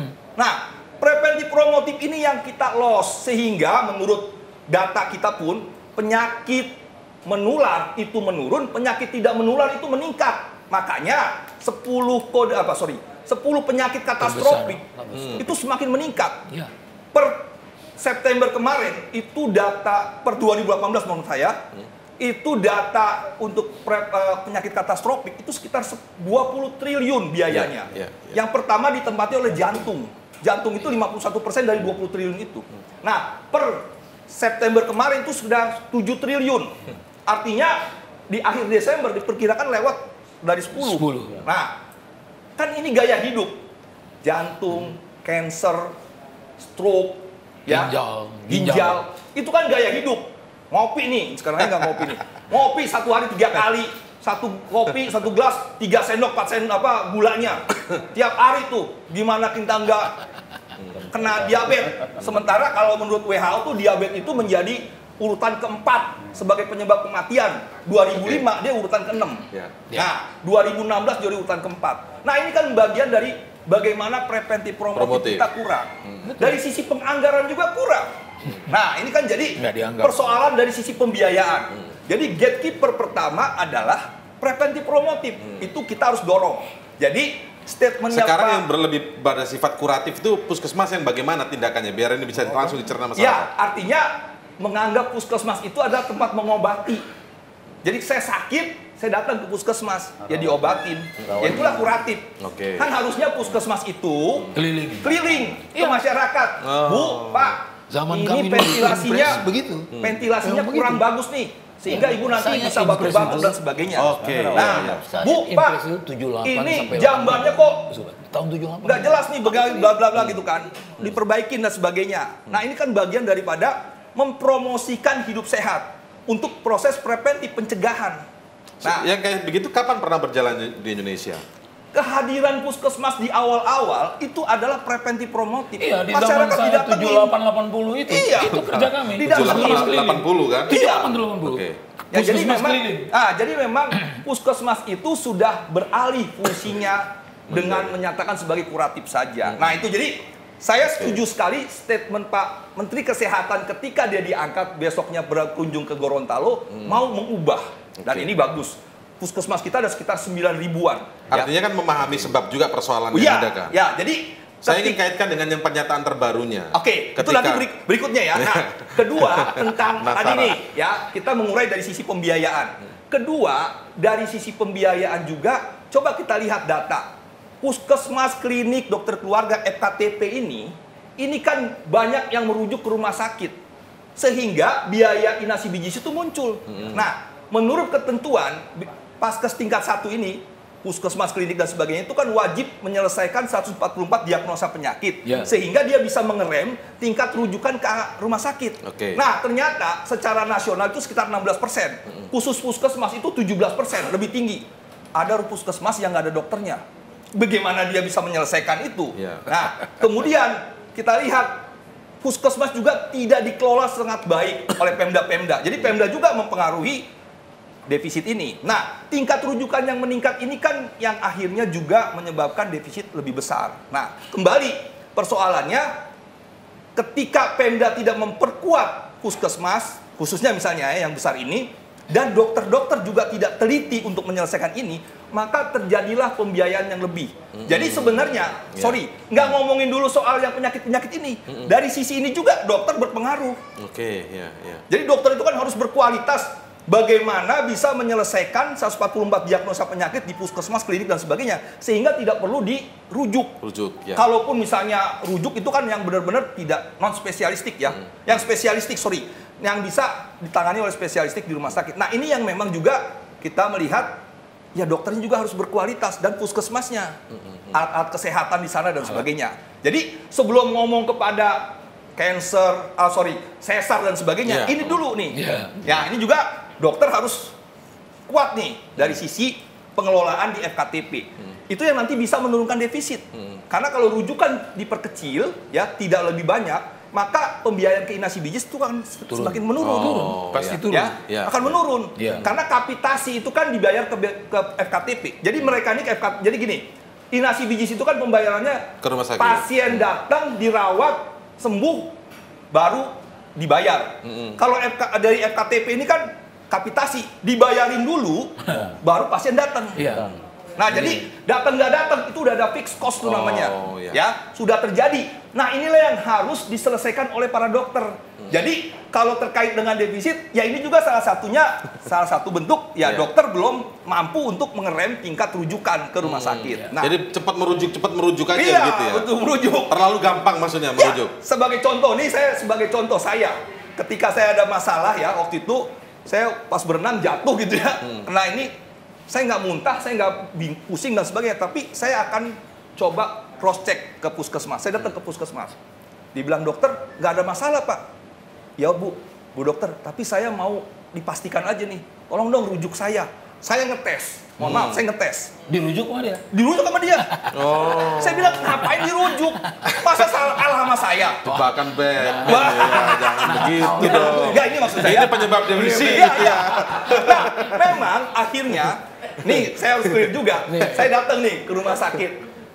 Speaker 5: Nah, preventif promotif ini yang kita loss. Sehingga menurut data kita pun, penyakit menular itu menurun, penyakit tidak menular itu meningkat. Makanya sepuluh kode apa sorry, sepuluh penyakit katastrofik hmm. itu semakin meningkat. Ya. Per September kemarin itu data per dua ribu delapan belas menurut saya. Hmm. Itu data untuk pre, uh, penyakit katastrofik itu sekitar dua puluh triliun biayanya. Yeah, yeah, yeah. Yang pertama ditempati oleh jantung. Jantung itu lima puluh satu persen dari dua puluh triliun itu. Nah, per September kemarin itu sudah tujuh triliun. Artinya di akhir Desember diperkirakan lewat dari sepuluh. sepuluh. Nah, kan ini gaya hidup. Jantung, cancer, stroke,
Speaker 2: ginjal,
Speaker 5: ya, ginjal. ginjal. Itu kan gaya hidup. Ngopi nih, sekarang nggak ngopi nih. Ngopi satu hari tiga kali, satu kopi, satu gelas, tiga sendok, empat sendok apa gulanya. Tiap hari tuh, gimana kita nggak kena diabetes. Sementara kalau menurut W H O tuh diabetes itu menjadi urutan keempat sebagai penyebab kematian. dua ribu lima dia urutan keenam. Nah, dua ribu enam belas jadi urutan keempat. Nah ini kan bagian dari bagaimana preventif promotif kita kurang. Hmm. Dari sisi penganggaran juga kurang. Nah, ini kan jadi persoalan dari sisi pembiayaan. Hmm. Jadi gatekeeper pertama adalah preventif promotif. Hmm. Itu kita harus dorong. Jadi statementnya
Speaker 1: sekarang Pak, yang berlebih pada sifat kuratif itu puskesmas yang bagaimana tindakannya biar ini bisa langsung dicerna masyarakat.
Speaker 5: Ya, artinya menganggap puskesmas itu adalah tempat mengobati. Jadi saya sakit, saya datang ke puskesmas, ya diobatin. Ya itulah kuratif.
Speaker 1: Okay.
Speaker 5: Kan harusnya puskesmas itu
Speaker 2: keliling,
Speaker 5: keliling ke masyarakat. Oh. Bu, Pak,
Speaker 2: zaman
Speaker 5: ini ventilasinya
Speaker 2: begitu.
Speaker 5: Ventilasinya hmm. kurang begitu. Bagus nih. Sehingga ibu nanti Saya bisa batuk-batuk dan sebagainya.
Speaker 1: Oke. Okay.
Speaker 5: Nah, ya, Bu, Pak, ini jambannya kok
Speaker 2: tahun tujuh puluh delapan
Speaker 5: nggak jelas nih, bla bla bla gitu kan. Diperbaikin dan sebagainya. Nah, ini kan bagian daripada mempromosikan hidup sehat untuk proses preventif pencegahan.
Speaker 1: Nah, yang kayak begitu kapan pernah berjalan di Indonesia?
Speaker 5: Kehadiran puskesmas di awal-awal itu adalah preventif promotif.
Speaker 2: Iya, di zaman saya tujuh puluh delapan delapan puluh itu,
Speaker 5: iya.
Speaker 2: itu kerja kami.
Speaker 1: tujuh puluh delapan delapan puluh kan?
Speaker 5: Iya.
Speaker 2: tujuh puluh delapan delapan puluh.
Speaker 1: Oke.
Speaker 5: Ya, jadi memang, ah, jadi memang puskesmas itu sudah beralih fungsinya dengan menyatakan sebagai kuratif saja. Nah itu jadi saya setuju sekali statement Pak Menteri Kesehatan ketika dia diangkat besoknya berkunjung ke Gorontalo hmm. mau mengubah dan okay. ini bagus. Puskesmas kita ada sekitar sembilan ribuan.
Speaker 1: Artinya ya. kan memahami sebab juga persoalan
Speaker 5: oh,
Speaker 1: yang
Speaker 5: ya,
Speaker 1: ada kan?
Speaker 5: Ya, jadi
Speaker 1: saya ingin kaitkan dengan yang pernyataan terbarunya.
Speaker 5: Oke, okay, itu nanti berik berikutnya ya. Nah, kedua tentang tadi nih ya, kita mengurai dari sisi pembiayaan. Kedua, dari sisi pembiayaan juga coba kita lihat data. Puskesmas, klinik, dokter keluarga, F K T P ini, ini kan banyak yang merujuk ke rumah sakit. Sehingga biaya inasi bijis itu muncul. Hmm. Nah, menurut ketentuan, Paskes tingkat satu ini, puskesmas, klinik, dan sebagainya, itu kan wajib menyelesaikan seratus empat puluh empat diagnosa penyakit. Yeah. Sehingga dia bisa mengerem tingkat rujukan ke rumah sakit.
Speaker 1: Okay.
Speaker 5: Nah, ternyata secara nasional itu sekitar enam belas persen. Hmm. Khusus puskesmas itu tujuh belas persen, lebih tinggi. Ada puskesmas yang nggak ada dokternya. bagaimana dia bisa menyelesaikan itu?
Speaker 1: Ya.
Speaker 5: Nah, kemudian kita lihat puskesmas juga tidak dikelola sangat baik oleh Pemda-Pemda. Jadi Pemda juga mempengaruhi defisit ini. Nah, tingkat rujukan yang meningkat ini kan yang akhirnya juga menyebabkan defisit lebih besar. Nah, kembali persoalannya ketika Pemda tidak memperkuat puskesmas, khususnya misalnya ya, yang besar ini, dan dokter-dokter juga tidak teliti untuk menyelesaikan ini, maka terjadilah pembiayaan yang lebih. Mm-hmm. Jadi sebenarnya, yeah. sorry, nggak ngomongin dulu soal yang penyakit-penyakit ini. Mm-hmm. Dari sisi ini juga dokter berpengaruh.
Speaker 1: Oke, okay, ya, yeah, ya. Yeah.
Speaker 5: Jadi dokter itu kan harus berkualitas. Bagaimana bisa menyelesaikan seratus empat puluh empat diagnosa penyakit di puskesmas, klinik, dan sebagainya. Sehingga tidak perlu dirujuk.
Speaker 1: Rujuk, ya.
Speaker 5: Kalaupun misalnya rujuk itu kan yang benar-benar tidak non-spesialistik ya. Hmm. Yang spesialistik, sorry. Yang bisa ditangani oleh spesialistik di rumah sakit. Nah ini yang memang juga kita melihat, ya dokternya juga harus berkualitas. Dan puskesmasnya. Hmm. Alat-alat kesehatan di sana dan sebagainya. Jadi sebelum ngomong kepada cancer, ah sorry, sesar dan sebagainya, yeah. ini dulu nih. Yeah. Ya ini juga dokter harus kuat nih dari sisi pengelolaan di F K T P. Hmm. Itu yang nanti bisa menurunkan defisit. Hmm. Karena kalau rujukan diperkecil, ya tidak lebih banyak, maka pembiayaan ke inasi bijis itu akan turun. Semakin menurun.
Speaker 1: Oh,
Speaker 5: turun.
Speaker 2: Pasti
Speaker 1: ya.
Speaker 2: turun.
Speaker 5: Ya,
Speaker 1: ya.
Speaker 5: akan menurun.
Speaker 2: Ya.
Speaker 5: Karena kapitasi itu kan dibayar ke, ke F K T P. Jadi mereka ini ke F K T P. Jadi gini, inasi bijis itu kan pembayarannya
Speaker 1: ke rumah sakit.
Speaker 5: Pasien datang, dirawat, sembuh, baru dibayar. Mm-hmm. Kalau F K, dari F K T P ini kan kapitasi, dibayarin dulu, baru pasien datang.
Speaker 2: Iya.
Speaker 5: Nah, jadi datang nggak datang itu udah ada fixed cost tuh namanya,
Speaker 1: oh, iya.
Speaker 5: ya sudah terjadi. Nah, inilah yang harus diselesaikan oleh para dokter. Hmm. Jadi kalau terkait dengan defisit, ya ini juga salah satunya, salah satu bentuk ya yeah. dokter belum mampu untuk mengerem tingkat rujukan ke rumah sakit.
Speaker 1: Hmm.
Speaker 5: Nah,
Speaker 1: jadi cepat merujuk, cepat merujuk aja
Speaker 5: iya,
Speaker 1: gitu ya.
Speaker 5: Untuk merujuk.
Speaker 1: Terlalu gampang maksudnya merujuk.
Speaker 5: Ya, sebagai contoh nih, saya sebagai contoh saya, ketika saya ada masalah ya waktu itu. Saya pas berenang jatuh gitu ya, hmm. Nah ini saya nggak muntah, saya nggak pusing dan sebagainya, tapi saya akan coba cross check ke puskesmas. Saya datang ke puskesmas, dibilang dokter nggak ada masalah pak. Ya bu, bu dokter, tapi saya mau dipastikan aja nih, tolong dong rujuk saya. Saya ngetes, mohon maaf, hmm. saya ngetes.
Speaker 2: Dirujuk sama dia?
Speaker 5: Dirujuk sama dia.
Speaker 1: Oh.
Speaker 5: Saya bilang, ngapain dirujuk? Masa salah sama saya?
Speaker 1: Jebakan Batman, ya, jangan begitu dong.
Speaker 5: Enggak, ini maksud saya.
Speaker 1: Ini penyebab depresi.
Speaker 5: Iya, iya. Nah, memang akhirnya, nih saya harus clear juga. Saya datang nih ke rumah sakit.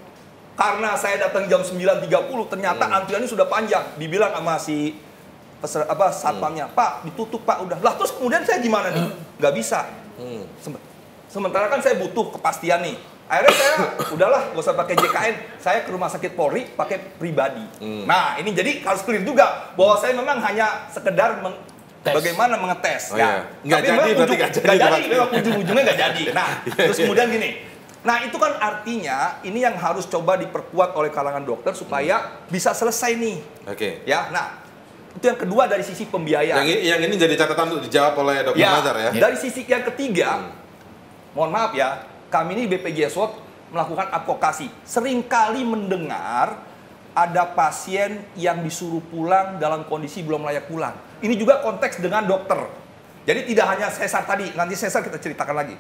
Speaker 5: Karena saya datang jam sembilan tiga puluh, ternyata hmm. antriannya sudah panjang. Dibilang sama si peser, apa satpamnya, hmm. Pak, ditutup Pak, udah. Lah terus kemudian saya gimana nih? Nggak bisa. Hmm. Sementara kan saya butuh kepastian nih. Akhirnya saya udahlah, gak usah pakai J K N. Saya ke rumah sakit Polri pakai pribadi. Hmm. Nah ini jadi harus clear juga bahwa saya memang hanya sekedar meng Tes. Bagaimana mengetes.
Speaker 1: Oh, ya. Nggak
Speaker 5: tapi
Speaker 1: jadi,
Speaker 5: memang ujung,
Speaker 1: nggak jadi,
Speaker 5: nggak jadi, memang ujung-ujungnya nggak jadi. Nah terus kemudian gini. Nah itu kan artinya ini yang harus coba diperkuat oleh kalangan dokter supaya hmm. bisa selesai nih. Oke. Okay. Ya, nah itu yang kedua dari sisi pembiayaan.
Speaker 1: Yang ini, yang ini jadi catatan untuk dijawab oleh dokter
Speaker 5: ya,
Speaker 1: Nazar ya.
Speaker 5: Dari sisi yang ketiga, hmm. mohon maaf ya, kami ini B P J S W O T melakukan advokasi. Seringkali mendengar ada pasien yang disuruh pulang dalam kondisi belum layak pulang. Ini juga konteks dengan dokter. Jadi tidak hanya sesar tadi, nanti sesar kita ceritakan lagi.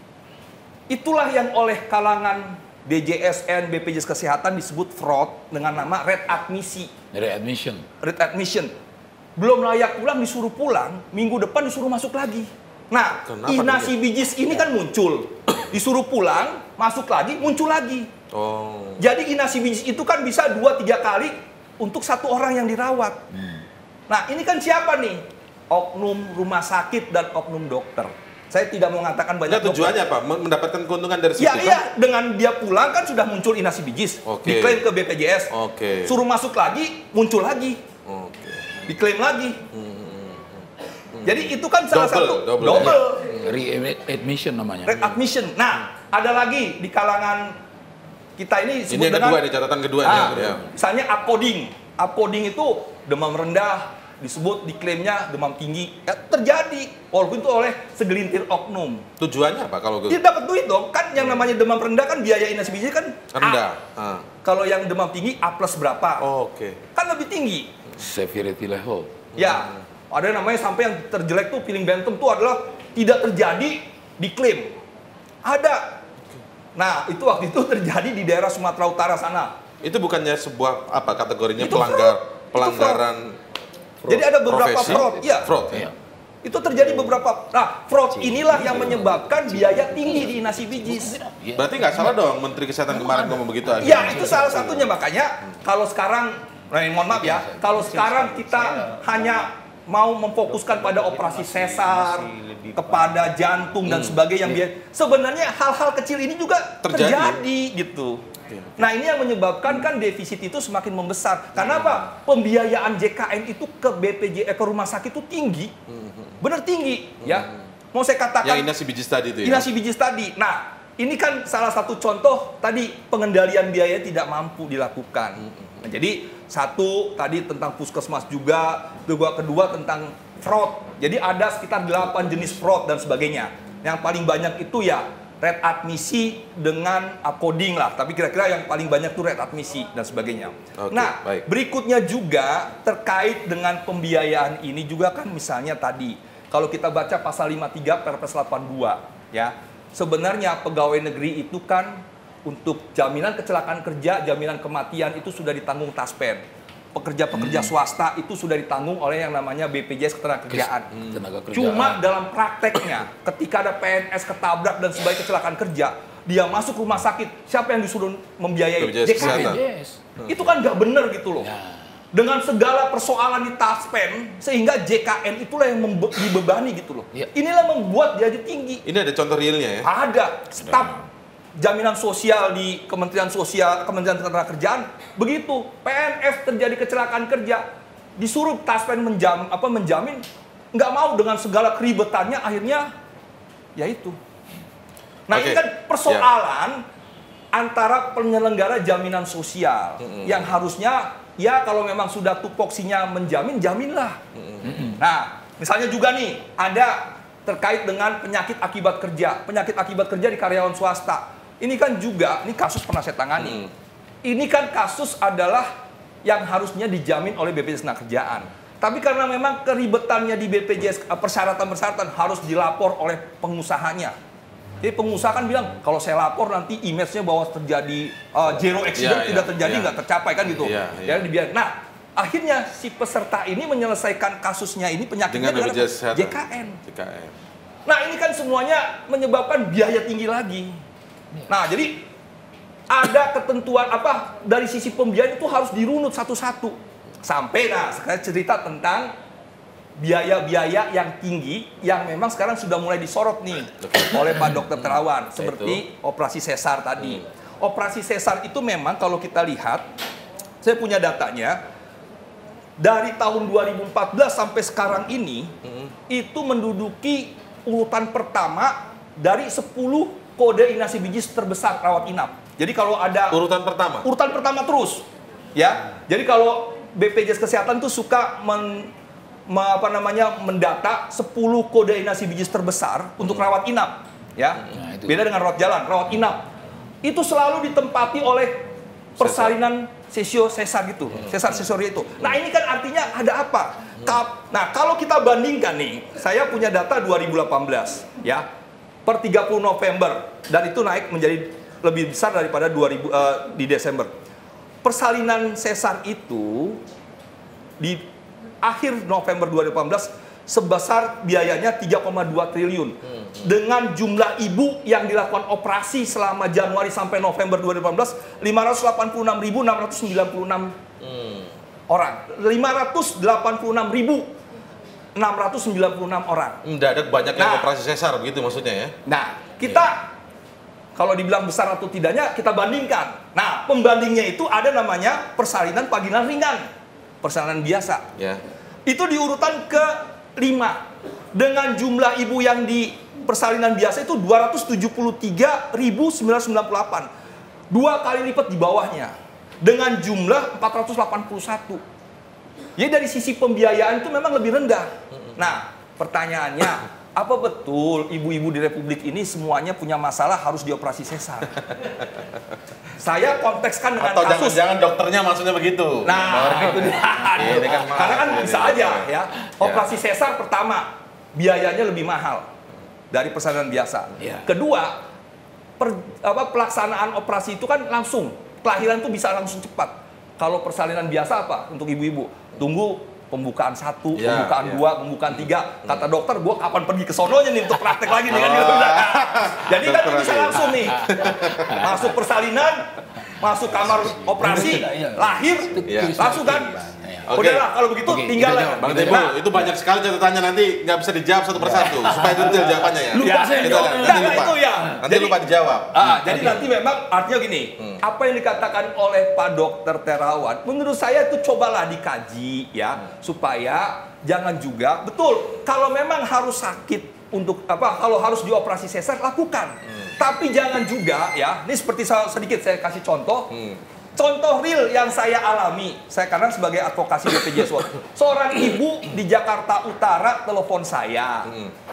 Speaker 5: Itulah yang oleh kalangan D J S N, B P J S Kesehatan disebut fraud dengan nama red admisi.
Speaker 2: Red admission.
Speaker 5: Red admission. Belum layak pulang disuruh pulang, minggu depan disuruh masuk lagi. Nah, inasi bijis ini kan muncul. Disuruh pulang, masuk lagi, muncul lagi. Oh. Jadi inasi bijis itu kan bisa dua tiga kali untuk satu orang yang dirawat. Hmm. Nah, ini kan siapa nih? Oknum rumah sakit dan oknum dokter. Saya tidak mau mengatakan banyak
Speaker 1: dokter. Tujuannya apa? Mendapatkan keuntungan dari situ?
Speaker 5: Ya, iya. Dengan dia pulang kan sudah muncul inasi bijis. Okay. Diklaim ke B P J S. Okay. Suruh masuk lagi, muncul lagi. Okay. Diklaim lagi. Hmm. Jadi itu kan salah double, satu double, double.
Speaker 2: Re-admission namanya.
Speaker 5: Re-admission. Nah, ada lagi di kalangan kita ini disebut
Speaker 1: ini yang
Speaker 5: dengan
Speaker 1: kedua, di catatan kedua.
Speaker 5: Ah,
Speaker 1: ya.
Speaker 5: Misalnya upcoding. Upcoding itu demam rendah, disebut diklaimnya demam tinggi. Ya, terjadi walaupun itu oleh segelintir oknum.
Speaker 1: Tujuannya apa kalau
Speaker 5: dia dapat duit dong? Kan yang namanya demam rendah kan biaya inasi bijis kan
Speaker 1: rendah.
Speaker 5: Ah. Kalau yang demam tinggi A plus berapa?
Speaker 1: Oh, oke. Okay.
Speaker 5: Kan lebih tinggi.
Speaker 2: Severity level.
Speaker 5: Ya. Hmm. Ada yang namanya sampai yang terjelek tuh feeling bantam tuh adalah tidak terjadi diklaim. Ada. Nah, itu waktu itu terjadi di daerah Sumatera Utara sana.
Speaker 1: Itu bukannya sebuah apa kategorinya
Speaker 5: Itu
Speaker 1: pelanggar
Speaker 5: fraud.
Speaker 1: pelanggaran
Speaker 5: Fraud. Jadi ada beberapa
Speaker 1: profesi?
Speaker 5: fraud, ya.
Speaker 1: Fraud. Ya.
Speaker 5: Itu terjadi beberapa. Nah, fraud inilah yang menyebabkan biaya tinggi di nasi bijis.
Speaker 1: Berarti nggak salah dong Menteri Kesehatan kemarin ngomong begitu aja.
Speaker 5: Ya, itu salah satunya. Makanya kalau sekarang, nah, mohon maaf ya, kalau sekarang kita hanya mau memfokuskan pada operasi sesar, kepada jantung dan sebagainya, yang biar sebenarnya hal-hal kecil ini juga terjadi, terjadi gitu. Nah, ini yang menyebabkan kan defisit itu semakin membesar. Karena apa? Pembiayaan J K N itu ke B P J S, ke rumah sakit itu tinggi. Benar tinggi, ya. Mau saya katakan
Speaker 1: yang inasi bijis tadi itu ya.
Speaker 5: Inasi bijis tadi. Nah, ini kan salah satu contoh tadi pengendalian biaya tidak mampu dilakukan. Nah, jadi satu tadi tentang puskesmas juga, kedua kedua tentang fraud. Jadi ada sekitar delapan jenis fraud dan sebagainya. Yang paling banyak itu ya red admisi dengan upcoding lah, tapi kira-kira yang paling banyak tuh red admisi dan sebagainya. Oke, nah, baik. Berikutnya juga terkait dengan pembiayaan ini juga kan misalnya tadi, kalau kita baca pasal lima puluh tiga Perpres delapan puluh dua, ya, sebenarnya pegawai negeri itu kan untuk jaminan kecelakaan kerja, jaminan kematian itu sudah ditanggung Taspen. Pekerja-pekerja hmm. swasta itu sudah ditanggung oleh yang namanya B P J S Ketenagakerjaan. Hmm. Kerjaan. Cuma dalam prakteknya, ketika ada P N S ketabrak dan sebagai kecelakaan kerja, dia masuk rumah sakit, siapa yang disuruh membiayai? J K N. Yes. Hmm. Itu kan nggak benar gitu loh. Ya. Dengan segala persoalan di Taspen, sehingga J K N itulah yang dibebani gitu loh. Ya. Inilah membuat dia tinggi.
Speaker 1: Ini ada contoh realnya ya?
Speaker 5: Ada. Staf jaminan sosial di Kementerian Sosial, Kementerian Ketenagakerjaan, begitu P N S terjadi kecelakaan kerja, disuruh Taspen menjam, apa, menjamin, nggak mau dengan segala keribetannya, akhirnya ya itu. Nah, okay. Ini kan persoalan yeah. antara penyelenggara jaminan sosial mm-hmm. yang harusnya ya kalau memang sudah tupoksinya menjamin, jaminlah. Mm-hmm. Nah, misalnya juga nih ada terkait dengan penyakit akibat kerja, penyakit akibat kerja di karyawan swasta. Ini kan juga, ini kasus pernah saya tangani. Hmm. Ini kan kasus adalah yang harusnya dijamin oleh B P J S Ketenagakerjaan. Tapi karena memang keribetannya di B P J S, persyaratan-persyaratan harus dilapor oleh pengusahanya. Jadi pengusaha kan bilang, kalau saya lapor nanti image-nya bahwa terjadi uh, zero accident, yeah, tidak yeah, terjadi, nggak yeah. tercapai kan gitu. Yeah, yeah. Jadi dibiarkan. Nah, akhirnya si peserta ini menyelesaikan kasusnya ini penyakitnya dengan J K N. J K N. Nah, ini kan semuanya menyebabkan biaya tinggi lagi. Nah, jadi ada ketentuan apa dari sisi pembiayaan itu harus dirunut satu-satu. Sampai nah, sekarang cerita tentang biaya-biaya yang tinggi yang memang sekarang sudah mulai disorot nih oleh Pak Dokter Terawan, seperti operasi sesar tadi. Hmm. Operasi sesar itu memang kalau kita lihat, saya punya datanya, dari tahun dua ribu empat belas sampai sekarang ini, hmm. itu menduduki urutan pertama dari sepuluh kode inasi bijis terbesar rawat inap. Jadi kalau ada
Speaker 1: urutan pertama,
Speaker 5: urutan pertama terus, ya. Jadi kalau B P J S Kesehatan tuh suka men, me, apa namanya mendata sepuluh kode inasi bijis terbesar hmm. untuk rawat inap, ya. Nah, beda dengan rawat jalan, rawat inap itu selalu ditempati oleh persalinan sesio sesar gitu, hmm. sesar sesoria itu. Nah, ini kan artinya ada apa? Hmm. Nah, kalau kita bandingkan nih, saya punya data dua ribu delapan belas, ya. Per tiga puluh November, dan itu naik menjadi lebih besar daripada dua ribu uh, di Desember. Persalinan sesar itu di akhir November dua ribu delapan belas sebesar biayanya tiga koma dua triliun. Hmm. Dengan jumlah ibu yang dilakukan operasi selama Januari sampai November dua ribu delapan belas lima ratus delapan puluh enam ribu enam ratus sembilan puluh enam hmm. orang. lima ratus delapan puluh enam ribu enam ratus sembilan puluh enam orang.
Speaker 1: Mendadak banyak yang nah, operasi sesar begitu maksudnya ya.
Speaker 5: Nah, kita ya. Kalau dibilang besar atau tidaknya kita bandingkan. Nah, pembandingnya itu ada namanya persalinan panggilan ringan, persalinan biasa. Ya. Itu di urutan ke lima dengan jumlah ibu yang di persalinan biasa itu dua ratus tujuh puluh tiga ribu sembilan ratus sembilan puluh delapan. Dua kali lipat di bawahnya dengan jumlah empat ratus delapan puluh satu. Jadi dari sisi pembiayaan itu memang lebih rendah. Nah, pertanyaannya, apa betul ibu-ibu di Republik ini semuanya punya masalah harus dioperasi sesar? Saya kontekskan dengan
Speaker 1: atau
Speaker 5: kasus.
Speaker 1: Atau jangan-jangan dokternya maksudnya begitu.
Speaker 5: Nah, itu dia. Ini kan karena kan bisa aja ya. Operasi sesar pertama, biayanya lebih mahal dari persalinan biasa. Kedua, per, apa, pelaksanaan operasi itu kan langsung, kelahiran itu bisa langsung cepat. Kalau persalinan biasa apa untuk ibu-ibu? Tunggu pembukaan satu,
Speaker 1: ya,
Speaker 5: pembukaan
Speaker 1: ya.
Speaker 5: dua, pembukaan tiga. Kata dokter, gue kapan pergi ke sononya nih untuk praktek lagi nih kan?
Speaker 1: Oh.
Speaker 5: Jadi kan
Speaker 1: Dokter
Speaker 5: bisa
Speaker 1: lagi.
Speaker 5: langsung nih, masuk persalinan, masuk kamar operasi, lahir,
Speaker 1: Ya.
Speaker 5: langsung kan?
Speaker 1: Oke.
Speaker 5: Udahlah kalau begitu
Speaker 2: Oke,
Speaker 5: tinggal
Speaker 2: kita
Speaker 5: lah.
Speaker 2: jawab.
Speaker 1: Bang
Speaker 2: Kita
Speaker 1: Timbul,
Speaker 5: Nah,
Speaker 1: itu banyak sekali catatannya, nanti nggak bisa dijawab satu persatu supaya detail jawabannya ya.
Speaker 2: Lupa
Speaker 5: Ya,
Speaker 2: saya
Speaker 1: Kita
Speaker 2: jawab.
Speaker 1: lihat,
Speaker 5: Nah,
Speaker 1: nanti
Speaker 5: nah,
Speaker 1: lupa.
Speaker 5: itu ya.
Speaker 1: Nanti
Speaker 5: Jadi-
Speaker 1: lupa dijawab.
Speaker 5: Ah, jadi
Speaker 2: Oke.
Speaker 5: nanti memang artinya gini, apa yang dikatakan oleh Pak Dokter Terawan, menurut saya itu cobalah dikaji ya, supaya jangan juga betul kalau memang harus sakit untuk apa, kalau harus dioperasi sesar lakukan, tapi jangan juga ya. Ini seperti saya- sedikit saya kasih contoh. Contoh real yang saya alami, saya karena sebagai advokasi B P J S World, seorang ibu di Jakarta Utara telepon saya,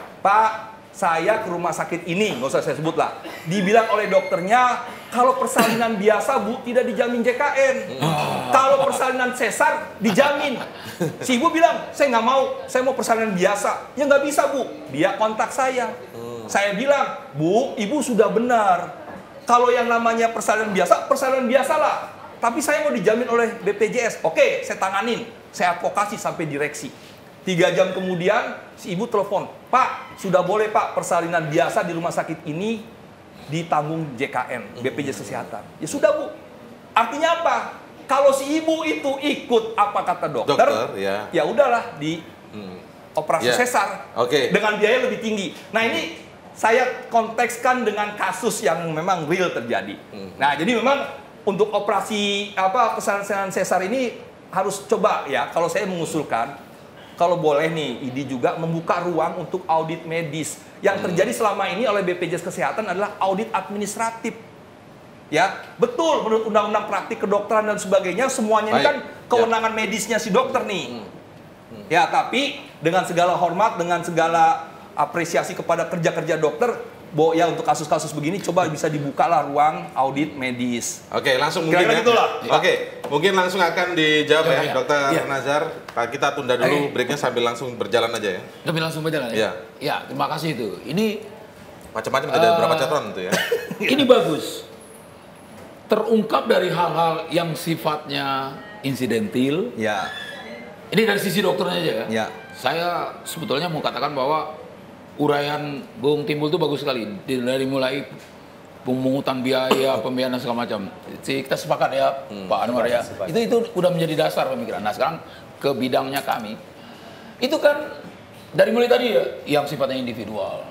Speaker 5: Pak, saya ke rumah sakit ini, nggak usah saya sebut lah. Dibilang oleh dokternya, kalau persalinan biasa bu tidak dijamin J K N, kalau persalinan sesar dijamin. Si ibu bilang, saya nggak mau, saya mau persalinan biasa. Ya nggak bisa bu, dia kontak saya. Saya bilang, bu, ibu sudah benar. Kalau yang namanya persalinan biasa, persalinan biasa lah. Tapi saya mau dijamin oleh B P J S. Oke, saya tanganin. Saya advokasi sampai direksi. Tiga jam kemudian, si ibu telepon. Pak, sudah boleh pak persalinan biasa di rumah sakit ini ditanggung J K N, B P J S Kesehatan. Ya sudah bu. Artinya apa? Kalau si ibu itu ikut apa kata dokter,
Speaker 1: Dokter, ya.
Speaker 5: ya udahlah di operasi
Speaker 1: Ya.
Speaker 5: sesar
Speaker 1: Oke.
Speaker 5: dengan biaya lebih tinggi. Nah ini saya kontekskan dengan kasus yang memang real terjadi. Nah, jadi memang untuk operasi apa persalinan sesar ini harus coba ya. Kalau saya mengusulkan, kalau boleh nih, I D juga membuka ruang untuk audit medis. Yang terjadi selama ini oleh B P J S Kesehatan adalah audit administratif. Ya, betul menurut Undang-Undang Praktik Kedokteran dan sebagainya, semuanya ini
Speaker 1: Baik.
Speaker 5: kan kewenangan medisnya si dokter nih. Ya, tapi dengan segala hormat, dengan segala apresiasi kepada kerja-kerja dokter, bo ya untuk kasus-kasus begini coba bisa dibukalah ruang audit medis.
Speaker 1: Oke, langsung mungkin
Speaker 5: Kira-kira
Speaker 1: ya.
Speaker 5: gitulah.
Speaker 1: Oke, mungkin langsung akan dijawab
Speaker 2: Ya,
Speaker 1: ya,
Speaker 2: ya.
Speaker 1: Dokter
Speaker 2: Ya.
Speaker 1: Nazar. Kita tunda dulu
Speaker 2: Oke.
Speaker 1: breaknya sambil langsung berjalan aja ya.
Speaker 2: Tapi langsung berjalan
Speaker 1: Iya.
Speaker 2: ya? Ya, terima kasih itu. Ini
Speaker 1: Macam-macam ada
Speaker 2: Eh,
Speaker 1: beberapa catatan itu ya.
Speaker 2: ini bagus. Terungkap dari hal-hal yang sifatnya insidentil.
Speaker 5: Ya,
Speaker 2: Ini dari sisi dokternya aja ya.
Speaker 5: ya.
Speaker 2: Saya sebetulnya mau katakan bahwa uraian Bung Timbul itu bagus sekali. Dari mulai pemungutan biaya, pembiayaan dan segala macam. Si- Kita sepakat ya, Pak Anwar ya.
Speaker 3: sepakat.
Speaker 2: Itu itu udah menjadi dasar pemikiran. Nah sekarang ke bidangnya kami. Itu kan dari mulai tadi ya, yang sifatnya individual.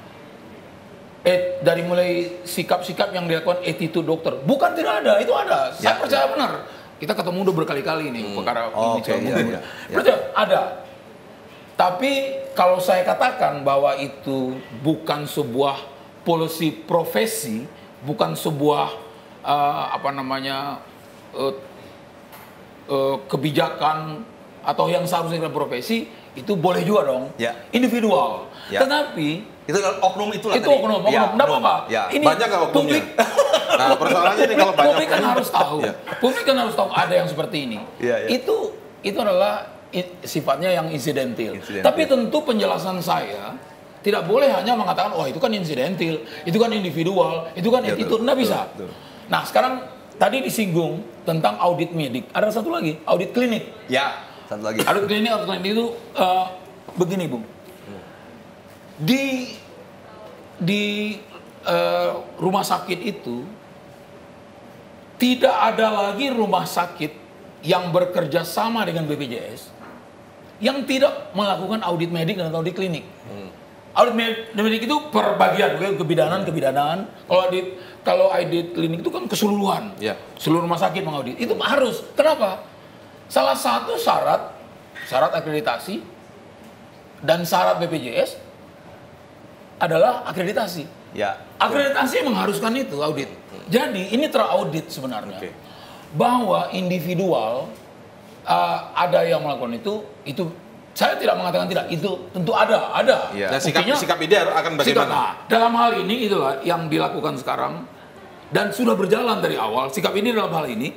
Speaker 2: Eh, dari mulai sikap-sikap yang dilakukan attitude dokter. Bukan tidak ada, itu ada. Saya
Speaker 5: Ya,
Speaker 2: percaya benar. Kita ketemu udah berkali-kali nih perkara
Speaker 5: Oh,
Speaker 2: ini.
Speaker 5: oke,
Speaker 2: soal
Speaker 5: iya,
Speaker 2: Bung
Speaker 5: iya.
Speaker 2: Timbul. Percaya, ada. Tapi kalau saya katakan bahwa itu bukan sebuah polisi profesi, bukan sebuah eh, apa namanya eh, eh, kebijakan atau yang seharusnya kita profesi, itu boleh juga dong.
Speaker 5: Ya.
Speaker 2: Individual.
Speaker 5: Ya.
Speaker 2: Tetapi
Speaker 5: Itu oknum itulah
Speaker 2: itu
Speaker 5: tadi.
Speaker 2: oknum, oknum,
Speaker 5: Ya,
Speaker 2: enggak
Speaker 5: oknum.
Speaker 2: apa-apa.
Speaker 5: Ya.
Speaker 2: Ini
Speaker 1: Banyak nggak oknumnya?
Speaker 2: publik,
Speaker 1: Nah, persoalannya nih kalau banyak
Speaker 2: publik kan
Speaker 1: oknum-
Speaker 2: harus tahu.
Speaker 1: Ya.
Speaker 2: Publik kan harus tahu ada yang seperti ini.
Speaker 5: Iya, iya.
Speaker 2: Itu itu adalah i- sifatnya yang insidentil.
Speaker 5: Insidentil.
Speaker 2: Tapi tentu penjelasan saya tidak boleh hanya mengatakan, oh itu kan insidentil, itu kan individual, itu kan
Speaker 5: Ya,
Speaker 2: attitude,
Speaker 5: betul,
Speaker 2: nggak bisa.
Speaker 5: betul, betul.
Speaker 2: Nah sekarang tadi disinggung tentang audit medik. Ada satu lagi, audit klinik.
Speaker 5: Ya, satu lagi.
Speaker 2: Audit klinik, audit klinik itu eh, begini, Bung. Di di eh, rumah sakit itu tidak ada lagi rumah sakit yang bekerja sama dengan B P J S yang tidak melakukan audit medik dan audit klinik. Audit med- medik itu per bagian, bukan kebidanan, kebidanan. Kalau audit kalau audit klinik itu kan keseluruhan.
Speaker 1: Ya.
Speaker 2: Seluruh rumah sakit mengaudit. Itu harus. Kenapa? Salah satu syarat syarat akreditasi dan syarat B P J S adalah akreditasi.
Speaker 5: Ya.
Speaker 2: Akreditasi mengharuskan itu audit. Jadi ini teraudit sebenarnya.
Speaker 1: Oke.
Speaker 2: Bahwa individual uh, ada yang melakukan itu, itu saya tidak mengatakan tidak, itu tentu ada, ada.
Speaker 5: Ya.
Speaker 1: Nah, sikap
Speaker 2: Buktinya,
Speaker 1: sikap ide akan
Speaker 2: sikap,
Speaker 1: bagaimana?
Speaker 2: nah, dalam hal ini itulah yang dilakukan sekarang dan sudah berjalan dari awal. Sikap ini dalam hal ini,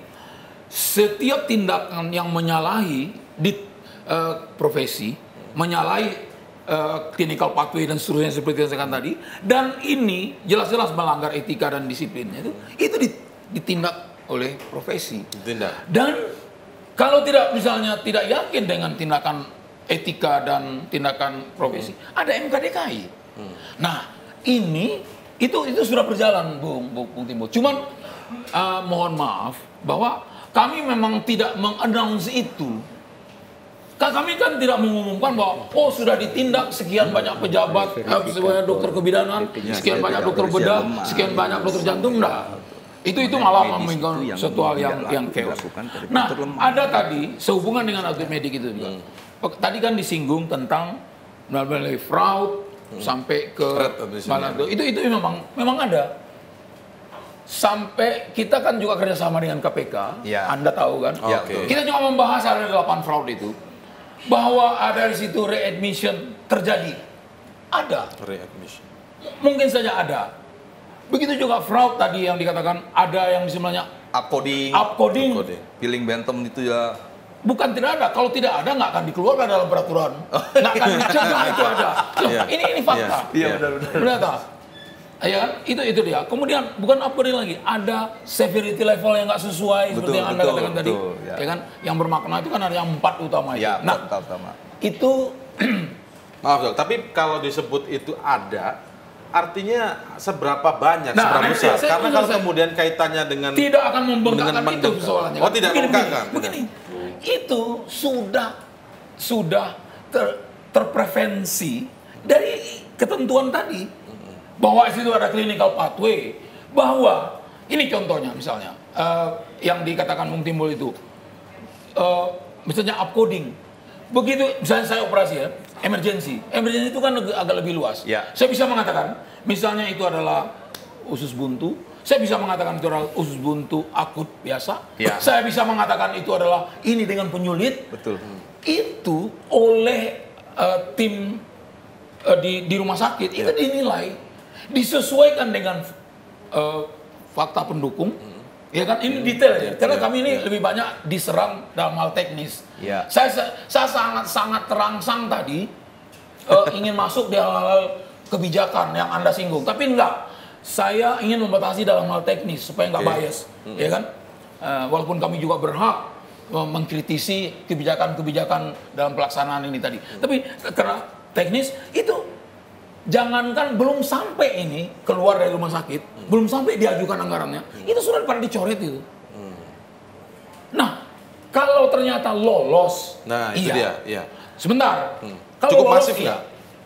Speaker 2: setiap tindakan yang menyalahi di uh, profesi, menyalahi uh, clinical pathway dan seterusnya seperti yang saya katakan tadi. Dan ini jelas-jelas melanggar etika dan disiplinnya itu, itu ditindak oleh profesi.
Speaker 1: Ditindak.
Speaker 2: Dan kalau tidak misalnya tidak yakin dengan tindakan etika dan tindakan profesi, hmm. ada M K D K I. Hmm. Nah, ini itu itu sudah berjalan, Bung, Bung Timbul. Cuman uh, mohon maaf bahwa kami memang tidak meng-announce itu. Kami kan tidak mengumumkan bahwa oh sudah ditindak sekian banyak pejabat, uh, sekian banyak dokter kebidanan, sekian banyak dokter bedah, sekian banyak dokter jantung, enggak. Itu itu malah memberikan suatu hal yang yang chaos. Nah, ada tadi sehubungan dengan audit medik itu juga. Hmm. Tadi kan disinggung tentang melalui fraud hmm. sampai ke balado. Itu itu memang memang ada. Sampai kita kan juga kerjasama dengan K P K. Ya. Anda tahu kan?
Speaker 1: Ya, okay.
Speaker 2: Kita juga membahas ada delapan fraud itu bahwa ada di situ readmission terjadi. Ada.
Speaker 1: Readmission.
Speaker 2: Mungkin saja ada. Begitu juga fraud tadi yang dikatakan ada yang sebenarnya
Speaker 5: upcoding,
Speaker 2: upcoding,
Speaker 5: billing bantam itu ya.
Speaker 2: Bukan tidak ada, kalau tidak ada nggak akan dikeluarkan dalam peraturan, nggak akan dicegah itu ada. Loh, yeah. Ini ini fakta.
Speaker 5: Iya yeah. benar-benar.
Speaker 2: Benar tak? Ya kan? Itu itu dia. Kemudian bukan upcoding lagi, ada severity level yang nggak sesuai betul, seperti yang Anda
Speaker 5: betul,
Speaker 2: katakan betul, tadi, ya. Ya kan? Yang bermakna itu kan ada yang empat utama itu.
Speaker 5: Ya,
Speaker 2: nah,
Speaker 5: empat utama.
Speaker 2: Itu
Speaker 1: maaf dok, tapi kalau disebut itu ada, artinya seberapa banyak, nah, seberapa besar? Saya, karena kalau saya, kemudian kaitannya dengan
Speaker 2: tidak akan membengkakkan itu persoalannya.
Speaker 1: Oh, tidak membengkakkan.
Speaker 2: Begini, itu sudah sudah ter, terprevensi dari ketentuan tadi bahwa itu ada clinical pathway, bahwa ini contohnya misalnya uh, yang dikatakan Bung Timbul itu uh, misalnya upcoding. Begitu misalnya saya operasi ya, emergency. Emergency itu kan agak lebih luas.
Speaker 5: Ya.
Speaker 2: Saya bisa mengatakan, misalnya itu adalah usus buntu. Saya bisa mengatakan itu adalah usus buntu akut biasa. Ya. Saya bisa mengatakan itu adalah ini dengan penyulit.
Speaker 5: Betul.
Speaker 2: Itu oleh uh, tim uh, di di rumah sakit ya. Itu dinilai, disesuaikan dengan uh, fakta pendukung. Hmm. Ya kan ini detail ya, karena kami ini lebih banyak diserang dalam hal teknis. Ya. Saya saya sangat sangat terangsang tadi uh, ingin masuk di hal-hal kebijakan yang Anda singgung, tapi enggak. Saya ingin membatasi dalam hal teknis supaya nggak okay. bias, hmm. ya kan? Uh, walaupun kami juga berhak uh, mengkritisi kebijakan-kebijakan dalam pelaksanaan ini tadi, hmm. tapi karena teknis itu jangankan belum sampai ini keluar dari rumah sakit, hmm. belum sampai diajukan anggarannya, hmm. itu sudah pada dicoret itu. Hmm. Nah, kalau ternyata lolos,
Speaker 1: nah itu
Speaker 2: iya.
Speaker 1: dia, iya.
Speaker 2: Sebentar,
Speaker 1: hmm.
Speaker 2: kalau
Speaker 1: cukup
Speaker 2: lolos,
Speaker 1: masif
Speaker 2: iya.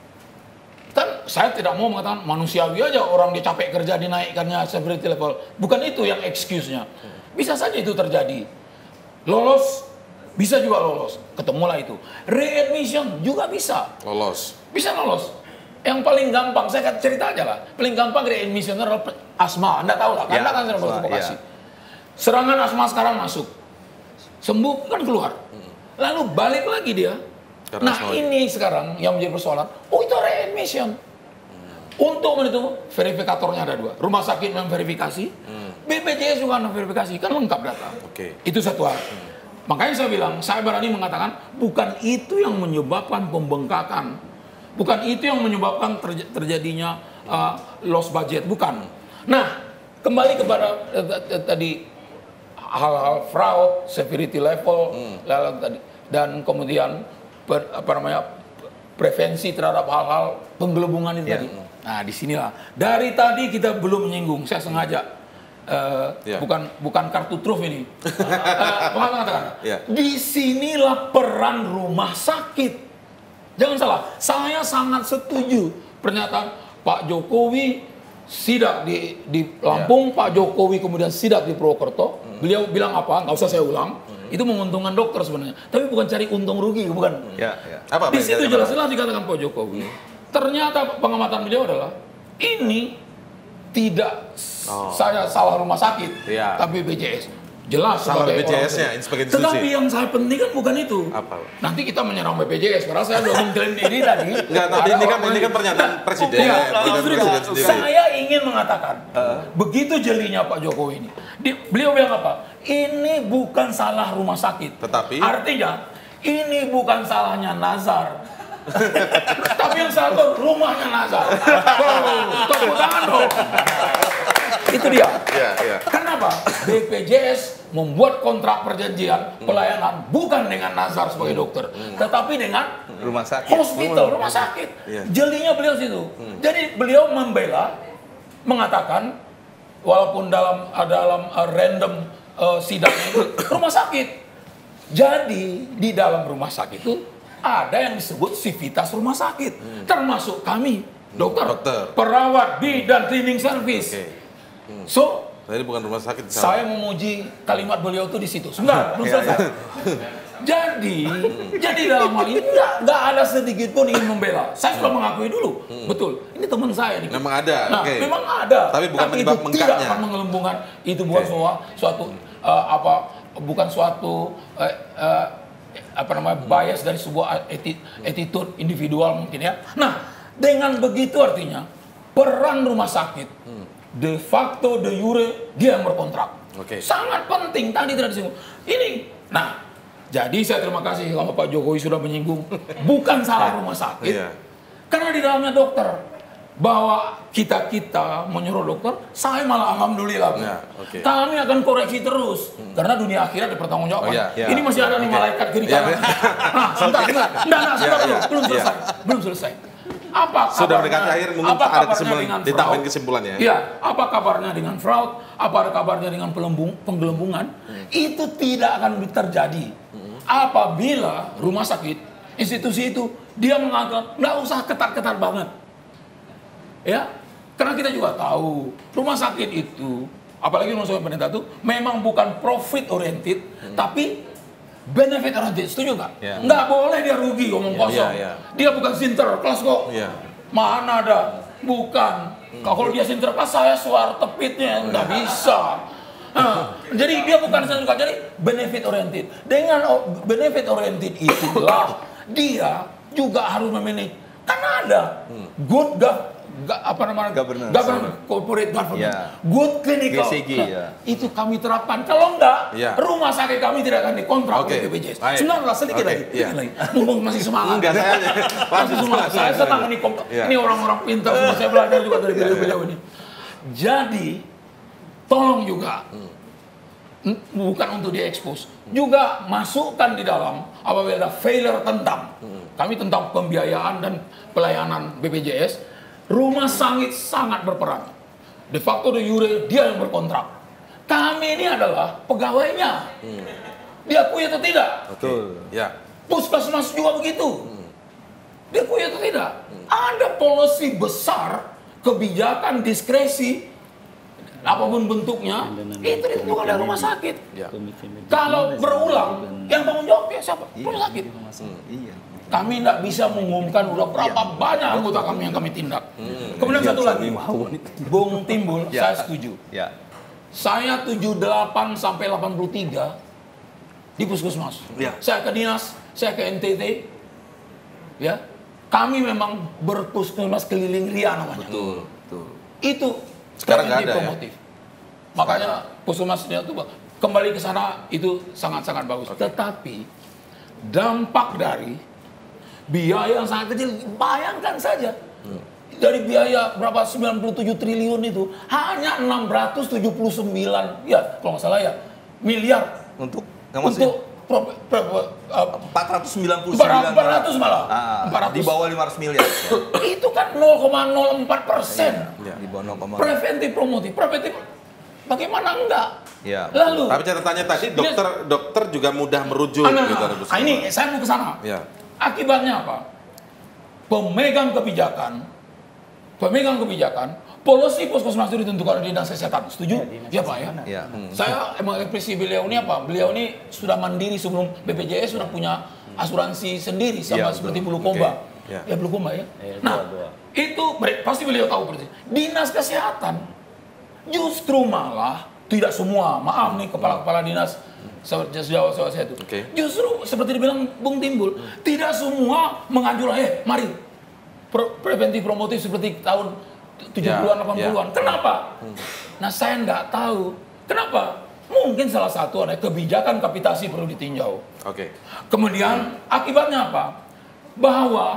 Speaker 2: Kan saya tidak mau mengatakan manusiawi aja orang dia capek kerja dinaikkannya severity level. Bukan itu yang excuse-nya. Bisa saja itu terjadi. Lolos, bisa juga lolos. Ketemulah itu. Readmission juga bisa.
Speaker 1: Lolos.
Speaker 2: Bisa lolos. Yang paling gampang, saya cerita aja lah. Paling gampang readmission adalah asma. Anda tahu lah, ya, Anda kan sudah berprovokasi. Ya. Serangan asma sekarang masuk. Sembuh kan keluar. Lalu balik lagi dia. Karena nah ini sekarang yang menjadi persoalan, oh itu readmission. Hmm. Untuk itu verifikatornya ada dua, rumah sakit memverifikasi, hmm. B P J S juga memverifikasi, kan lengkap data.
Speaker 1: Okay.
Speaker 2: Itu satu hal. Hmm. Makanya saya bilang, saya berani mengatakan bukan itu yang menyebabkan pembengkakan, bukan itu yang menyebabkan terj terjadinya uh, loss budget, bukan. Nah kembali kepada uh, tadi hal-hal fraud, severity level, hmm. lalu tadi dan kemudian Per, apa namanya prevensi terhadap hal-hal penggelembungan itu yeah. tadi. Nah, disinilah dari tadi kita belum menyinggung. Saya sengaja uh, yeah. bukan bukan kartu truf ini. uh, mengatakan yeah. disinilah peran rumah sakit. Jangan salah. Saya sangat setuju pernyataan Pak Jokowi sidak di di Lampung, yeah. Pak Jokowi kemudian sidak di Purwokerto. Hmm. Beliau bilang apa? Nggak usah saya ulang. Hmm. Itu menguntungkan dokter sebenarnya, tapi bukan cari untung rugi, bukan.
Speaker 5: Ya, ya.
Speaker 2: Apa, di situ jelas-jelas dikatakan Pak Jokowi. Hmm. Ternyata pengamatan beliau adalah ini tidak oh. saya salah rumah sakit, ya. tapi B P J S. Jelas
Speaker 1: salah B P J S-nya sebagai institusi.
Speaker 2: Tetapi yang saya penting kan bukan itu.
Speaker 1: Apa?
Speaker 2: Nanti kita menyerang B P J S karena saya belum mengklaim diri tadi.
Speaker 1: Enggak, tapi ini kan ini kan pernyataan nah, presiden. Ya,
Speaker 2: presiden saya ingin mengatakan uh. begitu jelinya Pak Jokowi ini. Di, beliau bilang apa? Ini bukan salah rumah sakit.
Speaker 1: Tetapi
Speaker 2: artinya ini bukan salahnya Nazar. Tapi yang satu rumahnya Nazar. Oh, tepuk tangan dong. Itu dia.
Speaker 1: Iya, iya.
Speaker 2: Kenapa? B P J S membuat kontrak perjanjian pelayanan bukan dengan Nazar sebagai dokter, tetapi dengan
Speaker 5: Rumah sakit.
Speaker 2: hospital, rumah sakit.
Speaker 1: Iya.
Speaker 2: Jelinya beliau situ. Jadi beliau membela, mengatakan walaupun dalam dalam uh, random uh, sidang itu rumah sakit. Jadi di dalam rumah sakit itu ada yang disebut sivitas rumah sakit, termasuk kami dokter,
Speaker 1: Dokter.
Speaker 2: perawat, bidan, cleaning service.
Speaker 1: Oke.
Speaker 2: So
Speaker 1: Jadi bukan rumah sakit.
Speaker 2: saya memuji kalimat beliau itu di situ. Sebentar, belum selesai. Jadi, jadi dalam hal ini nggak nggak ada sedikit pun ingin membela. Saya sudah mengakui dulu, betul. Ini teman saya nih.
Speaker 1: Memang ada.
Speaker 2: Nah,
Speaker 1: Oke.
Speaker 2: memang ada.
Speaker 1: Tapi bukan
Speaker 2: itu
Speaker 1: penyebab
Speaker 2: tidak
Speaker 1: bengkaknya.
Speaker 2: akan menggelembungkan. Itu bukan suatu, suatu uh, apa? Bukan suatu uh, uh, apa namanya bias dari sebuah eti- attitude individual mungkin ya. Nah, dengan begitu artinya peran rumah sakit de facto de jure dia yang berkontrak.
Speaker 1: Oke.
Speaker 2: Sangat penting tadi tidak disinggung. Ini, nah, jadi saya terima kasih kalau Pak Jokowi sudah menyinggung bukan salah rumah sakit,
Speaker 1: Iya.
Speaker 2: karena di dalamnya dokter bahwa kita kita menyuruh dokter, saya malah alhamdulillah.
Speaker 1: Ya, oke.
Speaker 2: Kami akan koreksi terus karena dunia akhirat dipertanggungjawabkan.
Speaker 1: Oh, iya,
Speaker 5: iya.
Speaker 2: Ini masih ada nih malaikat kiri kanan. Nah, sebentar, sebentar, Nggak, nggak, sebentar
Speaker 1: Iya,
Speaker 2: dulu,
Speaker 1: iya,
Speaker 2: belum
Speaker 1: iya.
Speaker 2: selesai, belum selesai. Apa
Speaker 1: Sudah
Speaker 2: kabarnya-
Speaker 1: mendekati akhir, mungkin
Speaker 2: apa
Speaker 1: ada
Speaker 2: kabarnya
Speaker 1: kesimpulan,
Speaker 2: dengan
Speaker 1: ditambahin
Speaker 2: fraud?
Speaker 1: kesimpulannya.
Speaker 2: Iya, apa kabarnya dengan fraud? Apa ada kabarnya dengan pelembung, penggelembungan? Itu tidak akan terjadi apabila rumah sakit, institusi itu dia menganggap nggak usah ketat-ketat banget, ya. Karena kita juga tahu rumah sakit itu, apalagi rumah sakit pemerintah itu memang bukan profit oriented, tapi benefit oriented. Setuju nggak?
Speaker 5: Ya.
Speaker 2: Nggak boleh dia rugi ngomong
Speaker 1: Ya,
Speaker 2: kosong.
Speaker 1: ya, ya.
Speaker 2: Dia bukan sinterklas kok.
Speaker 1: Iya.
Speaker 2: Mana ada? Bukan. Kalau dia sinterklas saya suara tepitnya nggak bisa. Nah, jadi dia bukan sinterklas, jadi benefit oriented. Dengan o- benefit oriented itulah dia juga harus memanage. Karena ada good gov- ga- apa namanya
Speaker 5: Governance.
Speaker 2: government, corporate government,
Speaker 5: Ya.
Speaker 2: good clinical.
Speaker 5: G C G,
Speaker 2: Nah,
Speaker 5: ya.
Speaker 2: itu kami terapkan. Kalau enggak,
Speaker 1: Ya.
Speaker 2: rumah sakit kami tidak akan dikontrak
Speaker 1: Oke,
Speaker 2: oleh B P J S.
Speaker 1: baik.
Speaker 2: Sebentar, sedikit
Speaker 1: Oke,
Speaker 2: lagi,
Speaker 1: iya.
Speaker 2: sedikit lagi. Mumpung masih semangat.
Speaker 1: Enggak, saya
Speaker 2: Masih semangat. Saya senang ini kom-
Speaker 1: Iya.
Speaker 2: ini orang-orang pintar semua, saya belajar juga dari beliau-beliau ini. Jadi, tolong juga n- bukan untuk diekspos, juga masukkan di dalam apabila ada failure tentang kami tentang pembiayaan dan pelayanan B P J S, rumah sakit sangat berperan. De facto de jure dia yang berkontrak. Kami ini adalah pegawainya. Diakui atau tidak?
Speaker 5: Betul.
Speaker 1: Ya.
Speaker 2: Puskesmas juga begitu. Diakui atau tidak? Ada policy besar, kebijakan, diskresi, apapun bentuknya, itu ditentukan oleh rumah sakit.
Speaker 1: Ya.
Speaker 2: Kalau berulang, yang tanggung jawab ya siapa? Rumah sakit.
Speaker 5: Iya.
Speaker 2: Kami tidak bisa mengumumkan udah berapa banyak anggota kami yang kami tindak. Kemudian satu lagi, Bung Timbul,
Speaker 5: Ya.
Speaker 2: saya setuju.
Speaker 5: Ya.
Speaker 2: Saya tujuh puluh delapan sampai delapan puluh tiga di puskesmas.
Speaker 1: Ya.
Speaker 2: Saya ke dinas, saya ke N T T. Ya. Kami memang berpuskesmas keliling ria namanya.
Speaker 5: Betul. Betul.
Speaker 2: Itu
Speaker 1: Sekarang nggak
Speaker 2: preventif
Speaker 1: ada, ya?
Speaker 2: promotif. Makanya puskesmasnya itu kembali ke sana itu sangat-sangat bagus. Tetapi dampak dari biaya yang sangat kecil, bayangkan saja. Dari biaya berapa sembilan puluh tujuh triliun itu hanya enam ratus tujuh puluh sembilan ya kalau nggak salah ya miliar
Speaker 5: Untuk yang masih
Speaker 2: untuk pro, pro, uh,
Speaker 5: empat ratus sembilan puluh sembilan
Speaker 2: empat ratus malah
Speaker 5: Ah,
Speaker 2: empat ratus
Speaker 5: di bawah lima ratus miliar.
Speaker 2: itu kan nol koma nol empat persen.
Speaker 1: Ya.
Speaker 5: Di bawah nol koma nol.
Speaker 2: Preventif promotif, preventif bagaimana enggak?
Speaker 5: Ya.
Speaker 2: Lalu
Speaker 1: Tapi catatannya tadi dokter dokter juga mudah merujuk
Speaker 2: Ah, nah,
Speaker 1: gitu.
Speaker 2: nah,
Speaker 1: Ibu
Speaker 2: nah, ini saya mau ke sana.
Speaker 1: Ya.
Speaker 2: Akibatnya apa? Pemegang kebijakan, pemegang kebijakan, polisi puskesmas itu ditentukan oleh dinas kesehatan. Setuju? Ya, Pak ya.
Speaker 5: Ya.
Speaker 2: Saya emang ekspresi beliau ini apa? Beliau ini sudah mandiri sebelum B P J S sudah punya asuransi sendiri sama
Speaker 5: Ya,
Speaker 2: seperti
Speaker 5: betul.
Speaker 2: Bulukomba.
Speaker 1: Oke, ya.
Speaker 2: Ya Bulukomba ya.
Speaker 3: Eh,
Speaker 2: Nah,
Speaker 3: dua, dua.
Speaker 2: itu ber- pasti beliau tahu persis. Dinas kesehatan justru malah tidak semua, maaf nih kepala-kepala dinas sejauh sejauh saya itu.
Speaker 1: Oke.
Speaker 2: Justru seperti dibilang Bung Timbul, tidak semua menganjurkan, eh mari pro- preventif promotif seperti tahun tujuh puluhan,
Speaker 1: Ya,
Speaker 2: delapan puluhan.
Speaker 1: ya.
Speaker 2: Kenapa? Nah saya nggak tahu. Kenapa? Mungkin salah satu ada kebijakan kapitasi perlu ditinjau.
Speaker 1: Oke.
Speaker 2: Kemudian akibatnya apa? Bahwa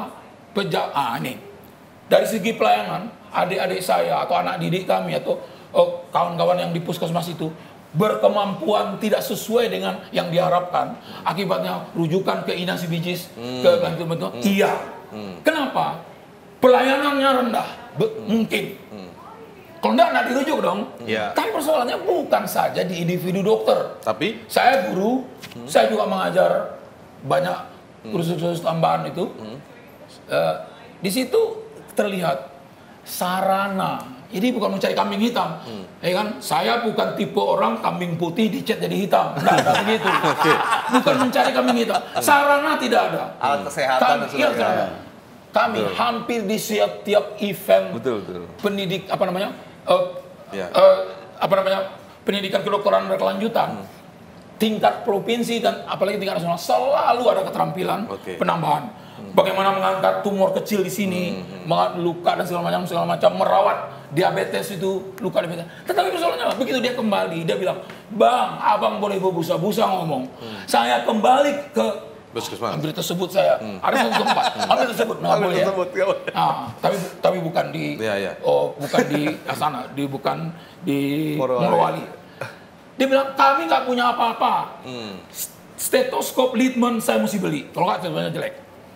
Speaker 2: peja ah ini dari segi pelayanan adik-adik saya atau anak didik kami atau oh, kawan-kawan yang di puskesmas itu berkemampuan tidak sesuai dengan yang diharapkan, akibatnya rujukan ke Inasi Bijis, hmm. ke bantu-bantu. Hmm. Iya. Hmm. Kenapa? Pelayanannya rendah. Be- hmm. Mungkin. Hmm. Kalau enggak, enggak dirujuk dong. Yeah. Tapi persoalannya bukan saja di individu dokter. Tapi saya guru, hmm. saya juga mengajar banyak kursus-kursus tambahan itu. Hmm. Uh, di situ terlihat sarana. Jadi bukan mencari kambing hitam. Hmm. Ya kan? Saya bukan tipe orang kambing putih dicat jadi hitam. Nah, begitu. Bukan mencari kambing hitam. Sarana tidak ada.
Speaker 5: Alat kesehatan
Speaker 2: kami, iya, ya. Kami betul. Hampir di setiap event betul, betul. pendidik apa namanya? Uh, ya. uh, apa namanya? pendidikan kedokteran berkelanjutan. Hmm. Tingkat provinsi dan apalagi tingkat nasional selalu ada keterampilan okay. penambahan. Bagaimana mengangkat tumor kecil di sini, hmm, hmm. luka dan segala macam segala macam, merawat diabetes itu, luka diabetes. Tetapi persoalannya begitu dia kembali, dia bilang, "Bang, abang boleh berbusa-busa ngomong. Hmm. Saya kembali ke puskesmas. Hampir tersebut saya. Hmm. Ada satu tempat. Hampir tersebut. Nah, boleh ya. Nah, tapi tapi bukan di ya, ya. Oh, bukan di sana, di bukan di Morowali. Dia bilang, "Kami nggak punya apa-apa. Hmm. Stetoskop Littmann saya mesti beli. Kalau nggak sebenarnya jelek.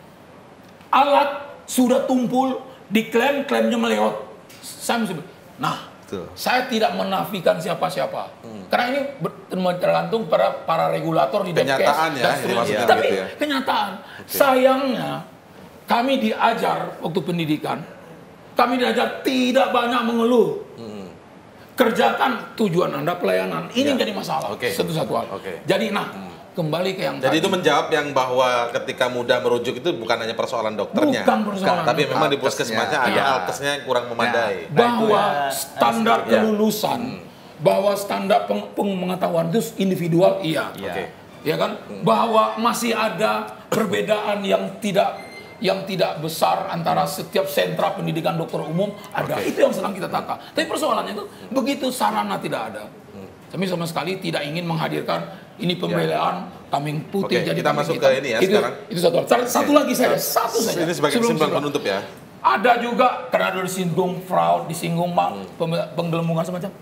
Speaker 2: Alat sudah tumpul, diklaim, klaimnya melewat. Saya mesti beli." Nah, betul. Saya tidak menafikan siapa-siapa. Hmm. Karena ini tergantung pada para regulator di D P S. Kenyataan ya, ya. Tapi gitu ya. Kenyataan. Okay. Sayangnya, kami diajar waktu pendidikan, kami diajar tidak banyak mengeluh. Hmm. Kerjakan tujuan Anda pelayanan. Ini ya. Jadi masalah. Okay. Satu-satu hal. Okay. Jadi, nah, hmm. kembali ke yang
Speaker 1: jadi
Speaker 2: tadi.
Speaker 1: Itu menjawab yang bahwa ketika mudah merujuk itu bukan hanya persoalan dokternya,
Speaker 2: bukan persoalan
Speaker 1: tapi memang di puskesmasnya ada ya. alkesnya yang kurang memadai.
Speaker 2: Ya. Bahwa standar ya. kelulusan, hmm. bahwa standar peng pengetahuan itu individual, iya, ya. Okay. ya kan? Hmm. Bahwa masih ada perbedaan yang tidak yang tidak besar antara setiap sentra pendidikan dokter umum ada. Okay. Itu yang sedang kita taka. Tapi persoalannya itu hmm. begitu sarana tidak ada. Hmm. Kami sama sekali tidak ingin menghadirkan ini pembelaan ya. kambing putih.
Speaker 1: Oke,
Speaker 2: jadi
Speaker 1: kita masuk
Speaker 2: kita.
Speaker 1: ke ini ya
Speaker 2: itu,
Speaker 1: sekarang.
Speaker 2: Itu satu. Satu lagi saya, satu saja.
Speaker 1: Ini sebagai kesimpulan penutup ya.
Speaker 2: Ada juga karena ada disinggung fraud, disinggung hmm. penggelembungan semacam.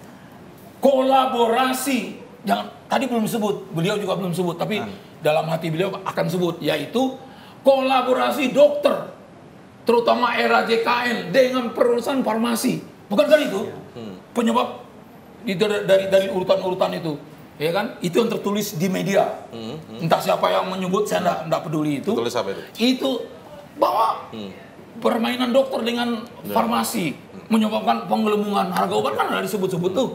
Speaker 2: Kolaborasi, jangan tadi belum disebut, beliau juga belum sebut, tapi hmm. dalam hati beliau akan sebut, yaitu kolaborasi dokter, terutama era J K N dengan perusahaan farmasi. Bukan kan itu? Hmm. Penyebab dari dari, dari urutan-urutan itu. Ya kan, itu yang tertulis di media. Hmm, hmm. Entah siapa yang menyebut, saya enggak, enggak peduli itu.
Speaker 1: Tulis apa itu?
Speaker 2: Itu bahwa hmm. permainan dokter dengan farmasi hmm. menyebabkan penggelembungan harga obat kan ada disebut-sebut tuh.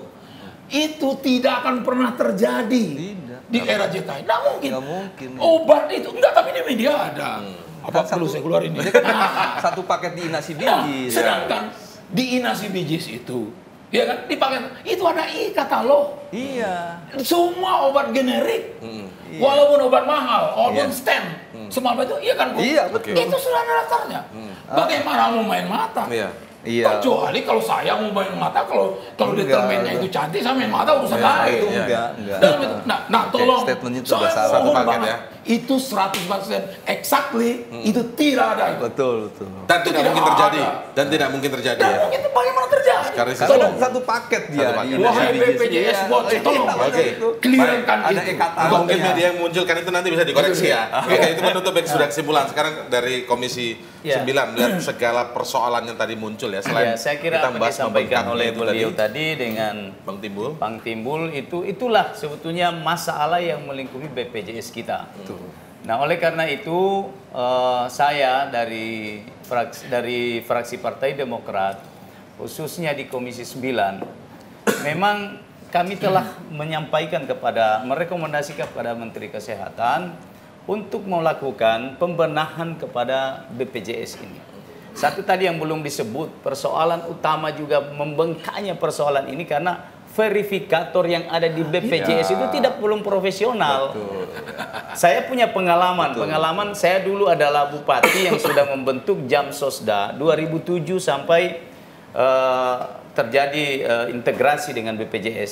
Speaker 2: Itu tidak akan pernah terjadi tidak. Di era J K. Nggak mungkin. Nggak mungkin. Obat itu enggak, tapi di media ada. Hmm. Apa perlu saya keluarin ini?
Speaker 5: Nah, satu paket di Inasi Bijis.
Speaker 2: Nah, sedangkan di Inasi Bijis itu ya kan, dipakai itu ada e-katalog.
Speaker 5: Iya.
Speaker 2: Semua obat generik, hmm. walaupun obat mahal, walaupun iya. stem, hmm. semua itu, iya kan Bu?
Speaker 5: Iya betul.
Speaker 2: Itu sudah ada daftarnya. Hmm. Bagaimana mau main mata? Iya. Iya. Kecuali kalau saya mau main mata, kalau kalau detailnya itu cantik, saya main mata urusan lain. Itu enggak, enggak. Dalam itu, nah, nah tolong,
Speaker 5: statementnya itu
Speaker 2: saya
Speaker 5: salah
Speaker 2: mohon
Speaker 1: paket
Speaker 2: banget.
Speaker 1: Ya.
Speaker 2: Itu seratus persen exactly hmm. itu tidak ada.
Speaker 5: Betul, betul.
Speaker 1: Dan tidak, tidak mungkin terjadi. Ada. Dan tidak mungkin terjadi. Dan
Speaker 2: ya. Mungkin itu bagaimana terjadi?
Speaker 5: Karena tolong satu paket dia.
Speaker 2: Wahai B P J S Watch, tolong.
Speaker 1: Oke.
Speaker 2: Clearkan itu.
Speaker 1: Mungkin media yang munculkan itu nanti bisa dikoreksi ya. Oke, itu menutup sudah kesimpulan. Sekarang dari Komisi sembilan melihat segala persoalan yang tadi muncul ya. Selain
Speaker 3: saya kira apa disampaikan oleh beliau tadi, tadi dengan
Speaker 1: Bang Timbul,
Speaker 3: Bang Timbul itu itulah sebetulnya masalah yang melingkupi B P J S kita.
Speaker 1: Betul.
Speaker 3: Nah, oleh karena itu uh, saya dari fraksi, dari fraksi Partai Demokrat khususnya di Komisi sembilan memang kami telah menyampaikan kepada merekomendasikan kepada Menteri Kesehatan untuk melakukan pembenahan kepada B P J S ini. Satu tadi yang belum disebut, persoalan utama juga membengkaknya persoalan ini karena verifikator yang ada di B P J S ya. Itu tidak belum profesional. Betul. Saya punya pengalaman, Betul. pengalaman saya dulu adalah bupati yang sudah membentuk Jamsosda dua ribu tujuh sampai uh, terjadi uh, integrasi dengan B P J S.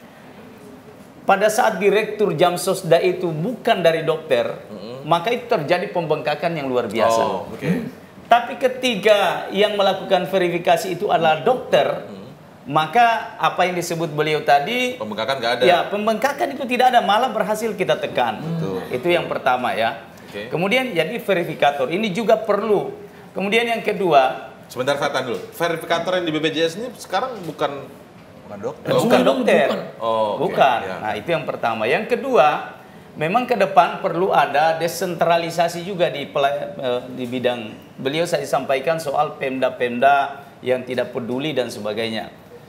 Speaker 3: Pada saat direktur Jamsosda itu bukan dari dokter, mm-hmm. maka itu terjadi pembengkakan yang luar biasa. Oh, okay. Tapi ketika yang melakukan verifikasi itu adalah dokter, hmm. maka apa yang disebut beliau tadi,
Speaker 1: pembengkakan nggak ada.
Speaker 3: Ya, pembengkakan itu tidak ada, malah berhasil kita tekan.
Speaker 1: Betul.
Speaker 3: Itu yang pertama ya.
Speaker 1: Okay.
Speaker 3: Kemudian jadi verifikator ini juga perlu. Kemudian yang kedua,
Speaker 1: sebentar saya tahan dulu. Verifikator yang di B P J S ini sekarang bukan
Speaker 5: Bukan dokter.
Speaker 3: bukan, bukan dokter.
Speaker 2: Bukan.
Speaker 1: Oh, okay.
Speaker 3: Bukan.
Speaker 1: Ya.
Speaker 3: Nah, itu yang pertama. Yang kedua, memang ke depan perlu ada desentralisasi juga di di bidang. Beliau saya sampaikan soal pemda-pemda yang tidak peduli dan sebagainya.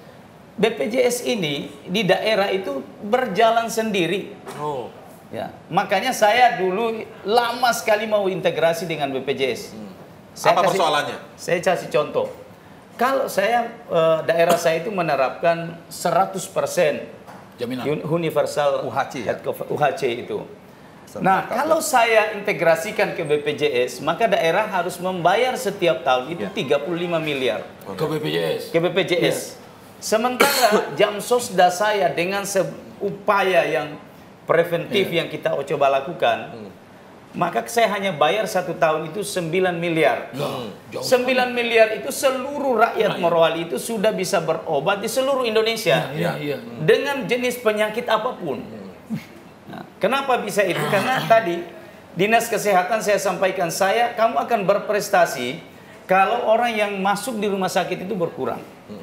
Speaker 3: B P J S ini di daerah itu berjalan sendiri.
Speaker 1: Oh.
Speaker 3: Ya, makanya saya dulu lama sekali mau integrasi dengan B P J S.
Speaker 1: Hmm.
Speaker 3: Saya
Speaker 1: Apa
Speaker 3: kasih,
Speaker 1: persoalannya?
Speaker 3: Saya kasih contoh. Kalau saya eh, daerah saya itu menerapkan seratus persen
Speaker 2: Jaminan.
Speaker 3: universal
Speaker 5: U H C ya?
Speaker 3: U H C itu. Nah, kalau saya integrasikan ke B P J S, maka daerah harus membayar setiap tahun itu tiga puluh lima miliar
Speaker 2: Ke B P J S.
Speaker 3: ke B P J S. Sementara jam sosda saya dengan upaya yang preventif yang kita coba lakukan, maka saya hanya bayar satu tahun itu sembilan miliar. sembilan miliar itu seluruh rakyat Morowali itu sudah bisa berobat di seluruh Indonesia.
Speaker 2: Iya, iya.
Speaker 3: Dengan jenis penyakit apapun. Nah, kenapa bisa itu? Karena tadi Dinas Kesehatan saya sampaikan, saya kamu akan berprestasi kalau orang yang masuk di rumah sakit itu berkurang.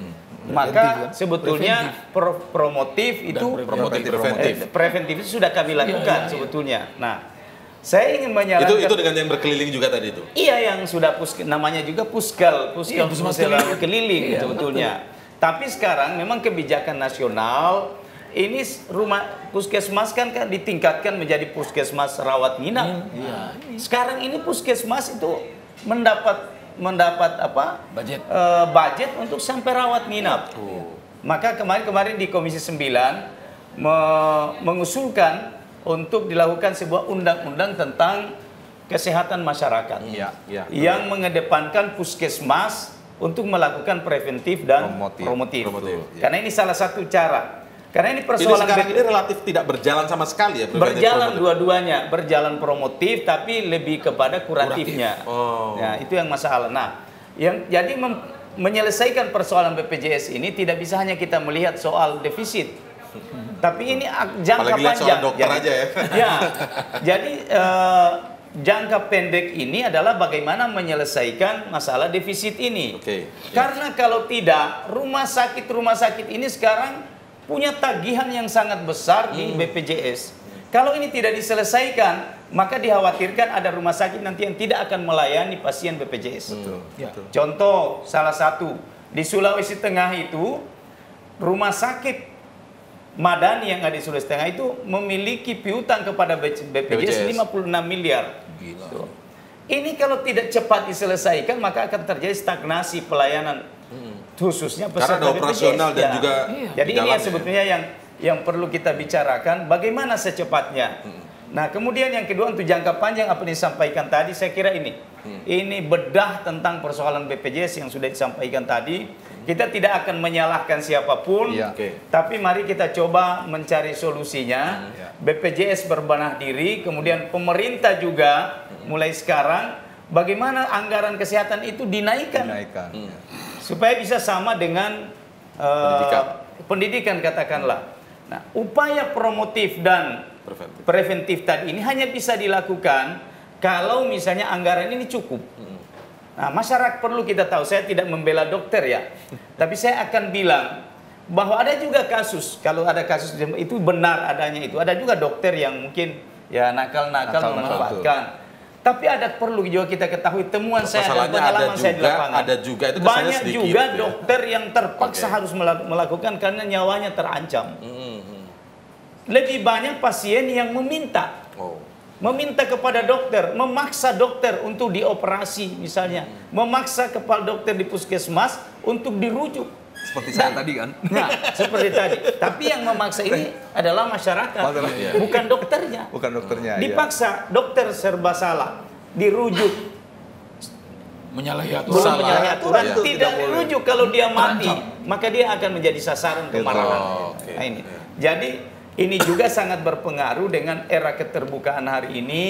Speaker 3: Maka sebetulnya pro promotif itu
Speaker 1: promotif,
Speaker 3: preventif. Eh, preventif itu sudah kami lakukan ya, ya, sebetulnya. Nah, saya ingin menyarankan
Speaker 1: itu itu dengan yang berkeliling juga tadi itu.
Speaker 3: Iya, yang sudah pusk namanya juga puskal, puskal
Speaker 2: iya,
Speaker 3: keliling iya, sebetulnya. Betul. Tapi sekarang memang kebijakan nasional ini rumah puskesmas kan, kan ditingkatkan menjadi puskesmas rawat inap.
Speaker 2: Iya.
Speaker 3: Sekarang ini puskesmas itu mendapat mendapat apa
Speaker 2: budget
Speaker 3: uh, budget untuk sampai rawat nginap. Oh. Maka kemarin-kemarin di Komisi sembilan me mengusulkan untuk dilakukan sebuah undang-undang tentang kesehatan masyarakat
Speaker 5: ya, ya,
Speaker 3: yang mengedepankan puskesmas untuk melakukan preventif dan
Speaker 5: promotif.
Speaker 3: promotif.
Speaker 1: promotif.
Speaker 3: Karena ini salah satu cara. Karena ini persoalan
Speaker 1: sekarang ini relatif tidak berjalan sama sekali ya.
Speaker 3: Berjalan dua-duanya, berjalan promotif tapi lebih kepada kuratifnya.
Speaker 1: Kuratif. Oh.
Speaker 3: Nah, itu yang masalah. Nah, yang jadi menyelesaikan persoalan B P J S ini tidak bisa hanya kita melihat soal defisit. Tapi ini jangka
Speaker 1: Apalagi
Speaker 3: panjang.
Speaker 1: Soal dokter
Speaker 3: jadi,
Speaker 1: aja ya.
Speaker 3: Ya. Jadi eh, jangka pendek ini adalah bagaimana menyelesaikan masalah defisit ini.
Speaker 1: Oke.
Speaker 3: Karena kalau tidak, rumah sakit-rumah sakit ini sekarang punya tagihan yang sangat besar di B P J S. Kalau ini tidak diselesaikan, maka dikhawatirkan ada rumah sakit nanti yang tidak akan melayani pasien B P J S.
Speaker 1: Betul.
Speaker 3: Ya. Contoh salah satu di Sulawesi Tengah itu rumah sakit Madani yang ada di Sulawesi Tengah itu memiliki piutang kepada B P J S lima puluh enam miliar.
Speaker 2: Gila.
Speaker 3: So, ini kalau tidak cepat diselesaikan maka akan terjadi stagnasi pelayanan. Khususnya peserta
Speaker 1: karena ada operasional
Speaker 3: B P J S,
Speaker 1: dan
Speaker 3: ya.
Speaker 1: juga
Speaker 3: Iya. Jadi ini yang sebetulnya yang yang perlu kita bicarakan bagaimana secepatnya. Hmm. Nah, kemudian yang kedua untuk jangka panjang apa yang disampaikan tadi saya kira ini. Hmm. Ini bedah tentang persoalan B P J S yang sudah disampaikan tadi. Kita tidak akan menyalahkan siapapun,
Speaker 5: ya.
Speaker 1: Okay.
Speaker 3: tapi mari kita coba mencari solusinya.
Speaker 5: Hmm. Ya.
Speaker 3: B P J S berbenah diri, kemudian pemerintah juga hmm. mulai sekarang bagaimana anggaran kesehatan itu dinaikkan.
Speaker 5: Dinaikkan.
Speaker 1: Hmm.
Speaker 3: Supaya bisa sama dengan uh,
Speaker 1: pendidikan.
Speaker 3: pendidikan katakanlah. Nah, upaya promotif dan
Speaker 1: Preventif.
Speaker 3: preventif tadi ini hanya bisa dilakukan kalau misalnya anggaran ini cukup. Hmm. Nah, masyarakat perlu kita tahu, saya tidak membela dokter ya, tapi saya akan bilang bahwa ada juga kasus, kalau ada kasus itu benar adanya itu, ada juga dokter yang mungkin ya nakal-nakal memanfaatkan. Tapi ada perlu juga kita ketahui temuan saya dan pengalaman
Speaker 1: ada
Speaker 3: saya
Speaker 1: juga,
Speaker 3: di lapangan.
Speaker 1: Ada juga itu kesannya
Speaker 3: banyak
Speaker 1: sedikit,
Speaker 3: juga
Speaker 1: ya.
Speaker 3: dokter yang terpaksa
Speaker 1: Okay.
Speaker 3: harus melakukan karena nyawanya terancam.
Speaker 1: Hmm, hmm.
Speaker 3: Lebih banyak pasien yang meminta,
Speaker 1: Oh.
Speaker 3: meminta kepada dokter, memaksa dokter untuk dioperasi misalnya,
Speaker 1: Hmm.
Speaker 3: memaksa kepala dokter di puskesmas untuk dirujuk.
Speaker 5: Seperti saya tadi kan.
Speaker 3: Nah, seperti tadi. Tapi yang memaksa ini adalah masyarakat,
Speaker 5: Masyarakat.
Speaker 3: bukan dokternya.
Speaker 5: Bukan dokternya.
Speaker 3: Dipaksa, dokter serba salah, dirujuk.
Speaker 2: Menyalahi
Speaker 3: Belum
Speaker 2: aturan.
Speaker 3: menyalahi aturan,
Speaker 1: Ya.
Speaker 3: tidak
Speaker 5: Tidak boleh.
Speaker 3: dirujuk. Kalau dia mati,
Speaker 2: Terancam.
Speaker 3: maka dia akan menjadi sasaran kemarahan.
Speaker 1: Oh, oke.
Speaker 3: Nah, ini. Jadi ini juga sangat berpengaruh dengan era keterbukaan hari ini,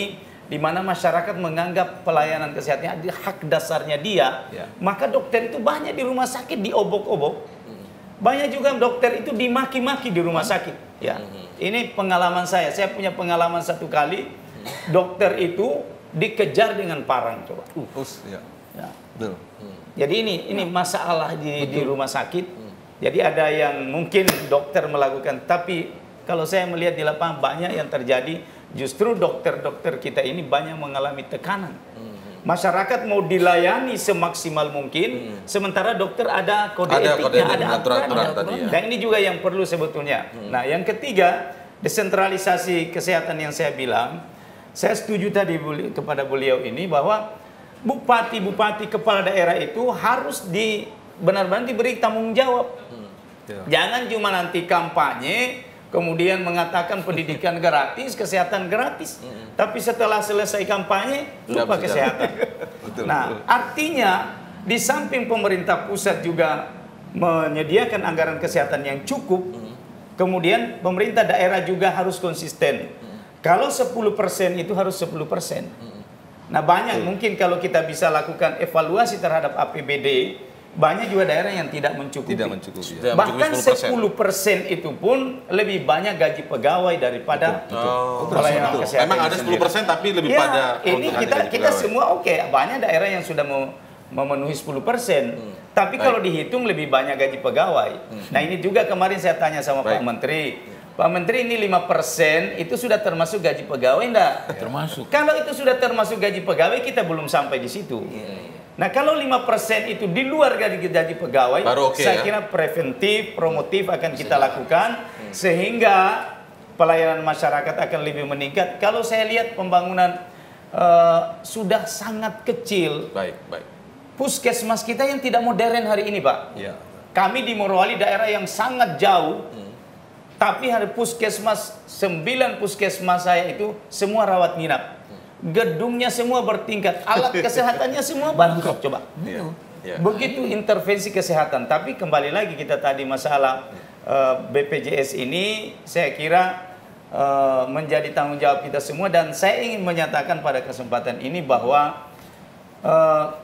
Speaker 3: di mana masyarakat menganggap pelayanan kesehatan adalah hak dasarnya dia,
Speaker 5: Ya.
Speaker 3: maka dokter itu banyak di rumah sakit diobok-obok, banyak juga dokter itu dimaki-maki di rumah sakit. Ya, ini pengalaman saya. Saya punya pengalaman satu kali, dokter itu dikejar dengan parang, coba.
Speaker 5: Us, ya.
Speaker 3: Ya.
Speaker 5: Betul.
Speaker 3: Jadi ini ini masalah di, di rumah sakit. Jadi ada yang mungkin dokter melakukan, tapi kalau saya melihat di lapangan banyak yang terjadi. Justru dokter-dokter kita ini banyak mengalami tekanan. Masyarakat mau dilayani semaksimal mungkin, hmm. sementara dokter ada kode
Speaker 1: ada
Speaker 3: etiknya,
Speaker 1: kode etik,
Speaker 3: ada
Speaker 1: aturan-aturan tadi ya.
Speaker 3: Dan ini juga yang perlu sebetulnya. Hmm. Nah, yang ketiga, desentralisasi kesehatan yang saya bilang, saya setuju tadi kepada beliau ini bahwa bupati-bupati kepala daerah itu harus di benar-benar diberi tanggung jawab. Hmm. Ya. Jangan cuma nanti kampanye kemudian mengatakan pendidikan gratis, kesehatan gratis. Mm-hmm. Tapi setelah selesai kampanye, lupa kesehatan. Betul, nah, betul. Artinya di samping pemerintah pusat juga menyediakan anggaran kesehatan yang cukup, mm-hmm. kemudian pemerintah daerah juga harus konsisten. Mm-hmm. Kalau sepuluh persen itu harus sepuluh persen. Mm-hmm. Nah, banyak mm-hmm. mungkin kalau kita bisa lakukan evaluasi terhadap A P B D, banyak juga daerah yang tidak mencukupi.
Speaker 5: Tidak mencukupi.
Speaker 3: Ya. Bahkan sepuluh persen itu pun lebih banyak gaji pegawai daripada
Speaker 1: oh,
Speaker 3: pelayanan kesehatan.
Speaker 1: Memang ada sepuluh persen tapi lebih
Speaker 3: ya,
Speaker 1: pada
Speaker 3: ini kita kita pegawai. Semua oke, okay. Banyak daerah yang sudah memenuhi sepuluh persen. Hmm. Tapi baik. Kalau dihitung lebih banyak gaji pegawai. Hmm. Nah, ini juga kemarin saya tanya sama baik. Pak Menteri. Pak Menteri, ini lima persen itu sudah termasuk gaji pegawai enggak?
Speaker 2: Termasuk.
Speaker 3: Kalau itu sudah termasuk gaji pegawai, kita belum sampai di situ. Hmm. Nah, kalau lima persen itu di luar gaji-gaji pegawai, baru okay, saya ya? Kira preventif, promotif akan kita lakukan, hmm. sehingga pelayanan masyarakat akan lebih meningkat. Kalau saya lihat pembangunan uh, sudah sangat kecil.
Speaker 1: Baik, baik.
Speaker 3: Puskesmas kita yang tidak modern hari ini, Pak. Ya. Kami di Morowali daerah yang sangat jauh, hmm. tapi hari puskesmas, sembilan puskesmas saya itu semua rawat inap. Gedungnya semua bertingkat, alat kesehatannya semua bangkrut, coba. Ya, ya. Begitu intervensi kesehatan. Tapi kembali lagi kita tadi masalah uh, B P J S ini, saya kira uh, menjadi tanggung jawab kita semua. Dan saya ingin menyatakan pada kesempatan ini bahwa uh,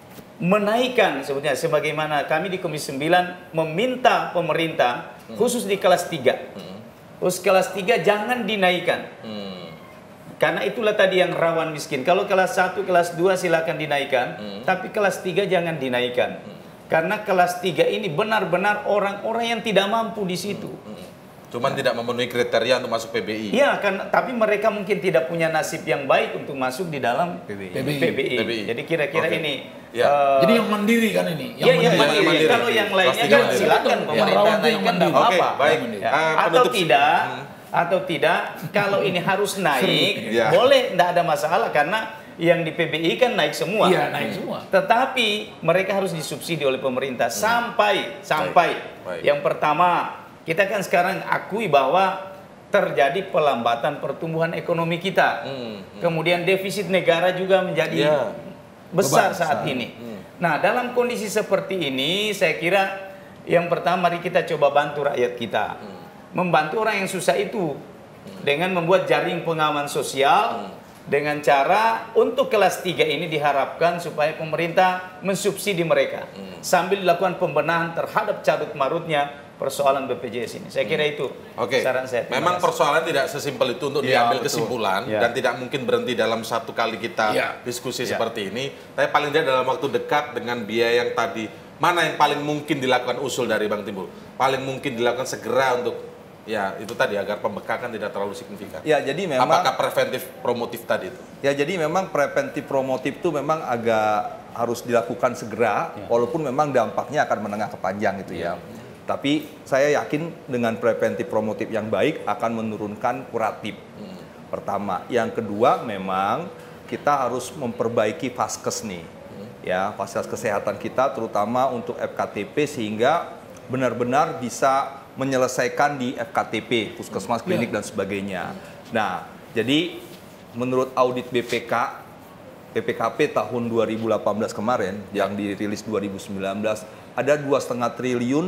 Speaker 3: menaikkan sebetulnya, sebagaimana kami di Komisi sembilan meminta pemerintah, khusus di kelas tiga, khusus kelas tiga jangan dinaikkan. Hmm. Karena itulah tadi yang rawan miskin. Kalau kelas satu, kelas dua silakan dinaikkan, hmm. tapi kelas tiga jangan dinaikkan. Hmm. Karena kelas tiga ini benar-benar orang-orang yang tidak mampu di situ. Hmm.
Speaker 1: Cuman nah. tidak memenuhi kriteria untuk masuk P B I.
Speaker 3: Iya, kan, tapi mereka mungkin tidak punya nasib yang baik untuk masuk di dalam P B I. P B I. P B I. P B I. Jadi kira-kira okay. ini.
Speaker 2: Ya. Uh, Jadi yang mandiri kan ini.
Speaker 3: Yang ya, mandiri. Ya, yang mandiri. Kalau yang lainnya kan silakan pemerintah naikkan tidak
Speaker 1: apa-apa.
Speaker 3: Okay,
Speaker 1: baik.
Speaker 3: Ya. Uh, Atau tidak. Hmm. Atau tidak, kalau ini harus naik, ya. Boleh, tidak ada masalah karena yang di P B I kan naik semua.
Speaker 2: Iya, naik semua.
Speaker 3: Tetapi mereka harus disubsidi oleh pemerintah hmm. sampai sampai baik. Baik. Yang pertama, kita kan sekarang akui bahwa terjadi pelambatan pertumbuhan ekonomi kita. Hmm. Hmm. Kemudian defisit negara juga menjadi ya. besar Beban, saat besar. ini. Hmm. Nah, dalam kondisi seperti ini, saya kira yang pertama mari kita coba bantu rakyat kita. Hmm. Membantu orang yang susah itu hmm. dengan membuat jaring pengaman sosial hmm. dengan cara untuk kelas tiga ini diharapkan supaya pemerintah mensubsidi mereka hmm. sambil dilakukan pembenahan terhadap carut marutnya persoalan B P J S ini. Saya kira itu
Speaker 1: Oke.
Speaker 3: saran saya.
Speaker 1: Memang persoalan tidak sesimpel itu untuk ya, diambil betul. kesimpulan ya. dan tidak mungkin berhenti dalam satu kali kita ya. diskusi ya. seperti ini. Tapi paling tidak dalam waktu dekat dengan biaya yang tadi, mana yang paling mungkin dilakukan usul dari Bang Timbul? Paling mungkin dilakukan segera untuk ya, itu tadi agar pembekakan tidak terlalu signifikan.
Speaker 5: Ya, jadi memang
Speaker 1: apakah preventif promotif tadi itu?
Speaker 5: Ya, jadi memang preventif promotif itu memang agak harus dilakukan segera, ya. walaupun memang dampaknya akan menengah ke panjang gitu ya. ya. Tapi saya yakin dengan preventif promotif yang baik akan menurunkan kuratif. Hmm. Pertama, yang kedua memang kita harus memperbaiki vaskes nih. Hmm. Ya, fasilitas kesehatan kita terutama untuk F K T P sehingga benar-benar bisa menyelesaikan di F K T P, puskesmas, klinik, ya. dan sebagainya. Nah, jadi menurut audit B P K, B P K P tahun dua ribu delapan belas kemarin, ya. yang dirilis dua ribu sembilan belas, ada dua koma lima triliun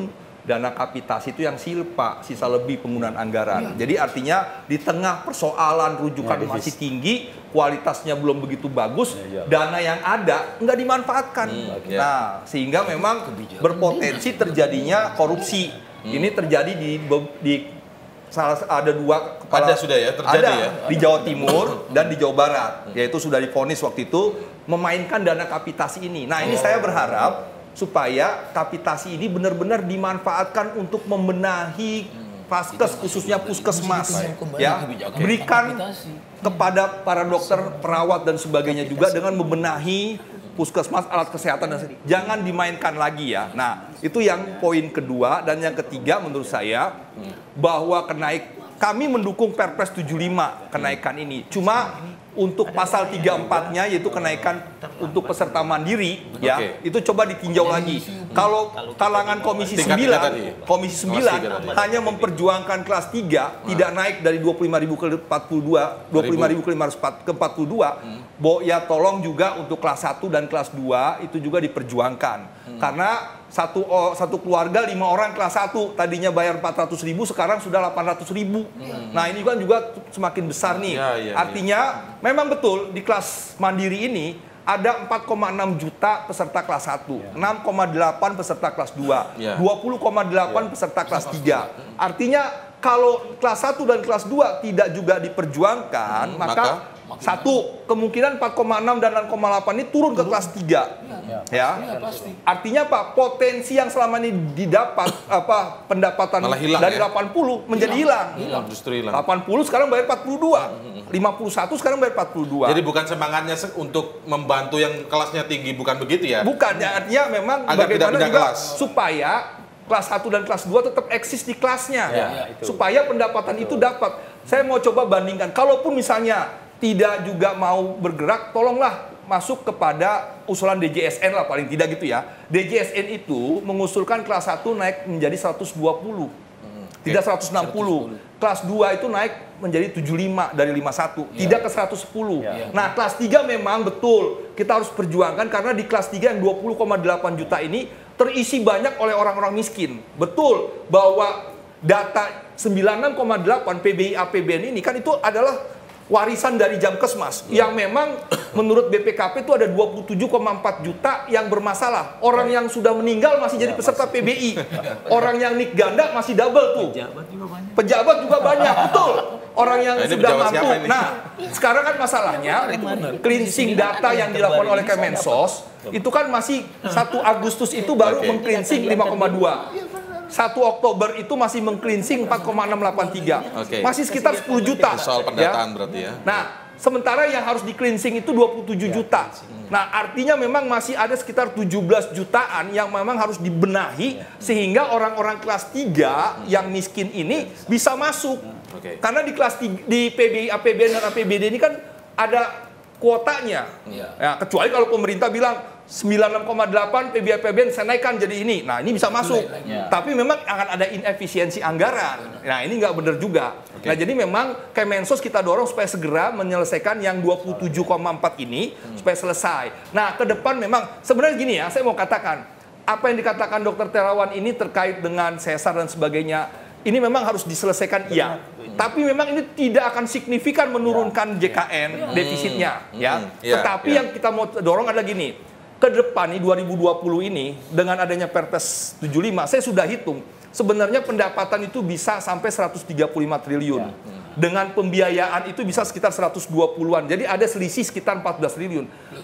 Speaker 5: dana kapitasi itu yang silpa, sisa lebih penggunaan anggaran. Ya. Jadi artinya di tengah persoalan rujukan ya, masih tinggi, kualitasnya belum begitu bagus, ya, ya. dana yang ada nggak dimanfaatkan. Hmm, okay. Nah, sehingga memang berpotensi terjadinya korupsi. Hmm. Ini terjadi di, di salah ada dua kepala
Speaker 1: ada sudah ya terjadi
Speaker 5: ada
Speaker 1: ya
Speaker 5: di Jawa Timur dan di Jawa Barat, yaitu sudah divonis waktu itu memainkan dana kapitasi ini. Nah, ini oh. saya berharap supaya kapitasi ini benar-benar dimanfaatkan untuk membenahi vaskes, khususnya puskesmas, ya, berikan kepada para dokter, perawat dan sebagainya juga dengan membenahi puskesmas, alat kesehatan dan sebagainya. Jangan dimainkan lagi ya. Nah, itu yang poin kedua. Dan yang ketiga menurut saya bahwa kenaik kami mendukung Perpres tujuh puluh lima kenaikan ini. Cuma untuk pasal tiga puluh empat-nya yaitu kenaikan untuk peserta mandiri, ya, okay. itu coba ditinjau lagi. Kalau kalangan Komisi sembilan, Komisi sembilan hanya memperjuangkan kelas tiga, nah. tidak naik dari dua puluh lima ribu ke empat puluh dua, dua puluh lima ribu ke lima ratus ke empat puluh dua, hmm. Bo, ya tolong juga untuk kelas satu dan kelas dua itu juga diperjuangkan. Hmm. Karena satu oh, satu keluarga lima orang kelas satu tadinya bayar empat ratus ribu, sekarang sudah delapan ratus ribu. Hmm. Nah, ini kan juga semakin besar nih. Ya, ya, Artinya ya. memang betul di kelas mandiri ini ada empat koma enam juta peserta kelas satu, ya. enam koma delapan peserta kelas dua, ya. dua puluh koma delapan ya. peserta kelas tiga. Artinya kalau kelas satu dan kelas dua tidak juga diperjuangkan, hmm, maka, maka satu, kemungkinan empat koma enam dan enam koma delapan ini turun ke kelas tiga. Ya. ya. ya pasti. Artinya apa? Potensi yang selama ini didapat apa pendapatan hilang, dari ya? delapan puluh menjadi hilang. hilang. Justru hilang. delapan puluh sekarang bayar empat puluh dua. lima puluh satu sekarang bayar empat puluh dua.
Speaker 1: Jadi bukan semangatnya untuk membantu yang kelasnya tinggi, bukan begitu ya?
Speaker 5: Bukan, ya, artinya memang
Speaker 1: agar
Speaker 5: bagaimana
Speaker 1: tidak
Speaker 5: juga
Speaker 1: kelas.
Speaker 5: supaya kelas satu dan kelas dua tetap eksis di kelasnya. Ya, ya, supaya pendapatan itu dapat. Saya mau coba bandingkan, kalaupun misalnya tidak juga mau bergerak, tolonglah masuk kepada usulan D J S N lah paling tidak gitu ya. D J S N itu mengusulkan kelas satu naik menjadi seratus dua puluh. Tidak seratus enam puluh. Kelas dua itu naik menjadi tujuh puluh lima dari lima puluh satu. Ya. Tidak ke seratus sepuluh. Ya. Nah, kelas tiga memang betul kita harus perjuangkan karena di kelas tiga yang dua puluh koma delapan juta ini terisi banyak oleh orang-orang miskin. Betul bahwa data sembilan puluh enam koma delapan P B I A P B N ini kan itu adalah warisan dari Jamkesmas yang memang menurut B P K P itu ada dua puluh tujuh koma empat juta yang bermasalah. Orang yang sudah meninggal masih jadi peserta P B I. Orang yang nik ganda masih double tuh. Pejabat juga banyak. Pejabat juga banyak, betul. Orang yang nah, sudah mampu. Nah, sekarang kan masalahnya cleansing data yang dilakukan oleh Kemensos itu kan masih satu Agustus itu baru okay. meng-cleansing lima koma dua. satu Oktober itu masih meng-cleansing empat koma enam delapan tiga. Okay. Masih sekitar sepuluh juta.
Speaker 1: Soal pendataan
Speaker 5: ya.
Speaker 1: berarti ya.
Speaker 5: Nah, sementara yang harus di-cleansing itu dua puluh tujuh juta. Nah, artinya memang masih ada sekitar tujuh belas jutaan yang memang harus dibenahi sehingga orang-orang kelas tiga yang miskin ini bisa masuk. Okay. Karena di kelas tiga, di P B I, A P B N dan A P B D ini kan ada kuotanya. Ya. Ya, kecuali kalau pemerintah bilang sembilan puluh enam koma delapan P B I A P B N saya naikkan jadi ini. Nah, ini bisa masuk. Ya. Tapi memang akan ada inefisiensi anggaran. Nah, ini nggak benar juga. Okay. Nah, jadi memang Kemensos kita dorong supaya segera menyelesaikan yang dua puluh tujuh koma empat ini hmm. supaya selesai. Nah, ke depan memang sebenarnya gini ya, saya mau katakan apa yang dikatakan Dokter Terawan ini terkait dengan sesar dan sebagainya, ini memang harus diselesaikan iya. Tapi memang ini tidak akan signifikan menurunkan J K N ya. defisitnya, hmm. ya. Hmm. Tetapi ya. yang kita mau dorong adalah gini. Ke depan nih dua ribu dua puluh ini dengan adanya Perpres tujuh puluh lima, saya sudah hitung sebenarnya pendapatan itu bisa sampai seratus tiga puluh lima triliun. Ya. Dengan pembiayaan itu bisa sekitar seratus dua puluhan. Jadi ada selisih sekitar empat belas triliun.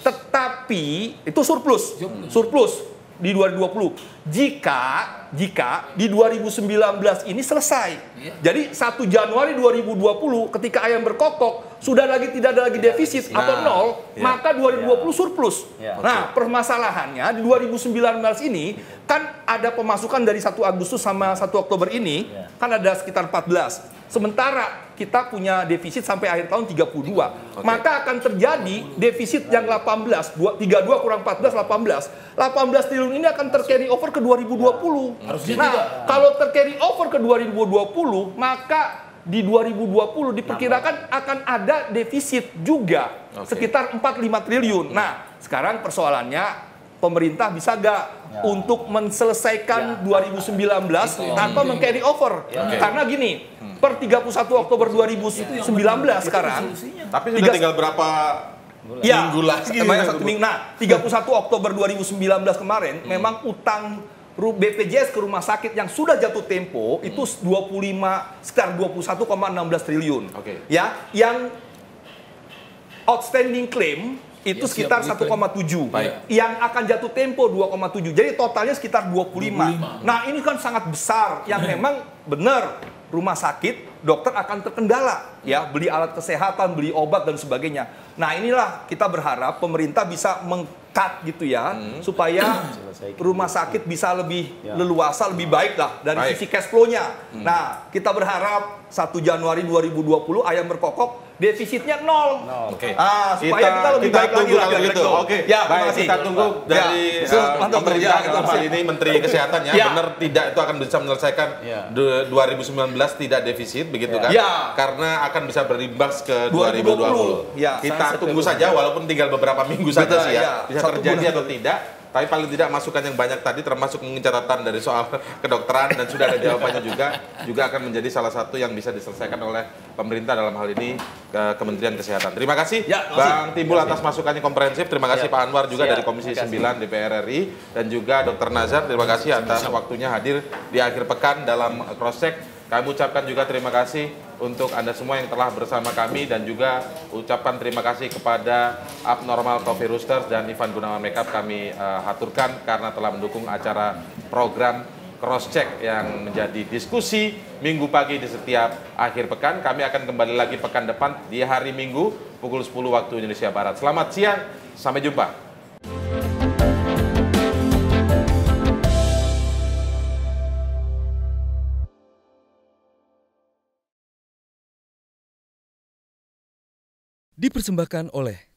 Speaker 5: Tetapi itu surplus. Surplus di dua ribu dua puluh. Jika jika di dua ribu sembilan belas ini selesai. Jadi satu Januari dua ribu dua puluh ketika ayam berkokok sudah lagi tidak ada lagi defisit nah, atau nol, ya. maka dua ribu dua puluh ya. surplus. Ya. Nah, permasalahannya di dua ribu sembilan belas ini kan ada pemasukan dari satu Agustus sama satu Oktober ini ya. kan ada sekitar empat belas. Sementara kita punya defisit sampai akhir tahun tiga puluh dua. Okay. Maka akan terjadi defisit yang delapan belas, tiga puluh dua kurang empat belas, delapan belas. delapan belas triliun ini akan tercarry over ke dua ribu dua puluh. Nah, kalau tercarry over ke dua ribu dua puluh, maka di dua ribu dua puluh diperkirakan akan ada defisit juga okay. sekitar empat puluh lima triliun. Nah, sekarang persoalannya pemerintah bisa nggak ya. untuk menselesaikan ya. dua ribu sembilan belas itu tanpa meng-carry over. Ya. Okay. Karena gini, hmm. per tiga puluh satu Oktober dua ribu sembilan belas sekarang.
Speaker 1: Tapi sudah tiga, tinggal berapa
Speaker 5: ya,
Speaker 1: minggu lagi?
Speaker 5: Emang satu minggu. Nah, tiga puluh satu Oktober dua ribu sembilan belas kemarin, hmm. memang utang B P J S ke rumah sakit yang sudah jatuh tempo hmm. itu dua puluh lima sekitar dua puluh satu koma satu enam triliun.
Speaker 1: Okay.
Speaker 5: Ya, yang outstanding claim itu ya, sekitar satu koma tujuh. Yang akan jatuh tempo dua koma tujuh. Jadi totalnya sekitar dua puluh lima. dua puluh lima. Nah, ini kan sangat besar yang memang benar rumah sakit, dokter akan terkendala ya, beli alat kesehatan, beli obat dan sebagainya. Nah, inilah kita berharap pemerintah bisa meng-cut gitu ya, hmm. supaya rumah sakit bisa lebih ya. leluasa, lebih baik lah dari baik. sisi cash flow-nya. Hmm. Nah, kita berharap satu Januari dua ribu dua puluh ayam berkokok defisitnya nol.
Speaker 1: Oke. Okay.
Speaker 5: Ah, supaya kita, kita lebih
Speaker 1: kita
Speaker 5: baik
Speaker 1: tunggu
Speaker 5: lagi
Speaker 1: lah gitu. Oke. Okay.
Speaker 5: Ya,
Speaker 1: baik, kita tunggu dari
Speaker 5: ya.
Speaker 1: uh, pemerintah ya, dalam hal ini Menteri Kesehatan ya, ya. benar tidak itu akan bisa menyelesaikan ya. dua ribu sembilan belas tidak defisit begitu ya. kan?
Speaker 5: Ya.
Speaker 1: Karena akan bisa berimbas ke dua ribu dua puluh. Ya. Kita tunggu saja walaupun tinggal beberapa minggu saja sih ya. ya. Bisa Satu terjadi atau tidak. Tapi paling tidak masukan yang banyak tadi termasuk mungkin catatan dari soal kedokteran dan sudah ada jawabannya juga juga akan menjadi salah satu yang bisa diselesaikan oleh pemerintah dalam hal ini ke Kementerian Kesehatan. Terima kasih ya, Bang Timbul atas masukannya komprehensif. Terima kasih ya. Pak Anwar juga ya, dari Komisi sembilan D P R R I dan juga Dokter Nazar. Terima kasih atas waktunya hadir di akhir pekan dalam cross check. Kami ucapkan juga terima kasih untuk Anda semua yang telah bersama kami dan juga ucapan terima kasih kepada Abnormal Coffee Roasters dan Ivan Gunawan Makeup kami uh, haturkan karena telah mendukung acara program Cross Check yang menjadi diskusi minggu pagi di setiap akhir pekan. Kami akan kembali lagi pekan depan di hari Minggu pukul sepuluh waktu Indonesia Barat. Selamat siang, sampai jumpa.
Speaker 6: Dipersembahkan oleh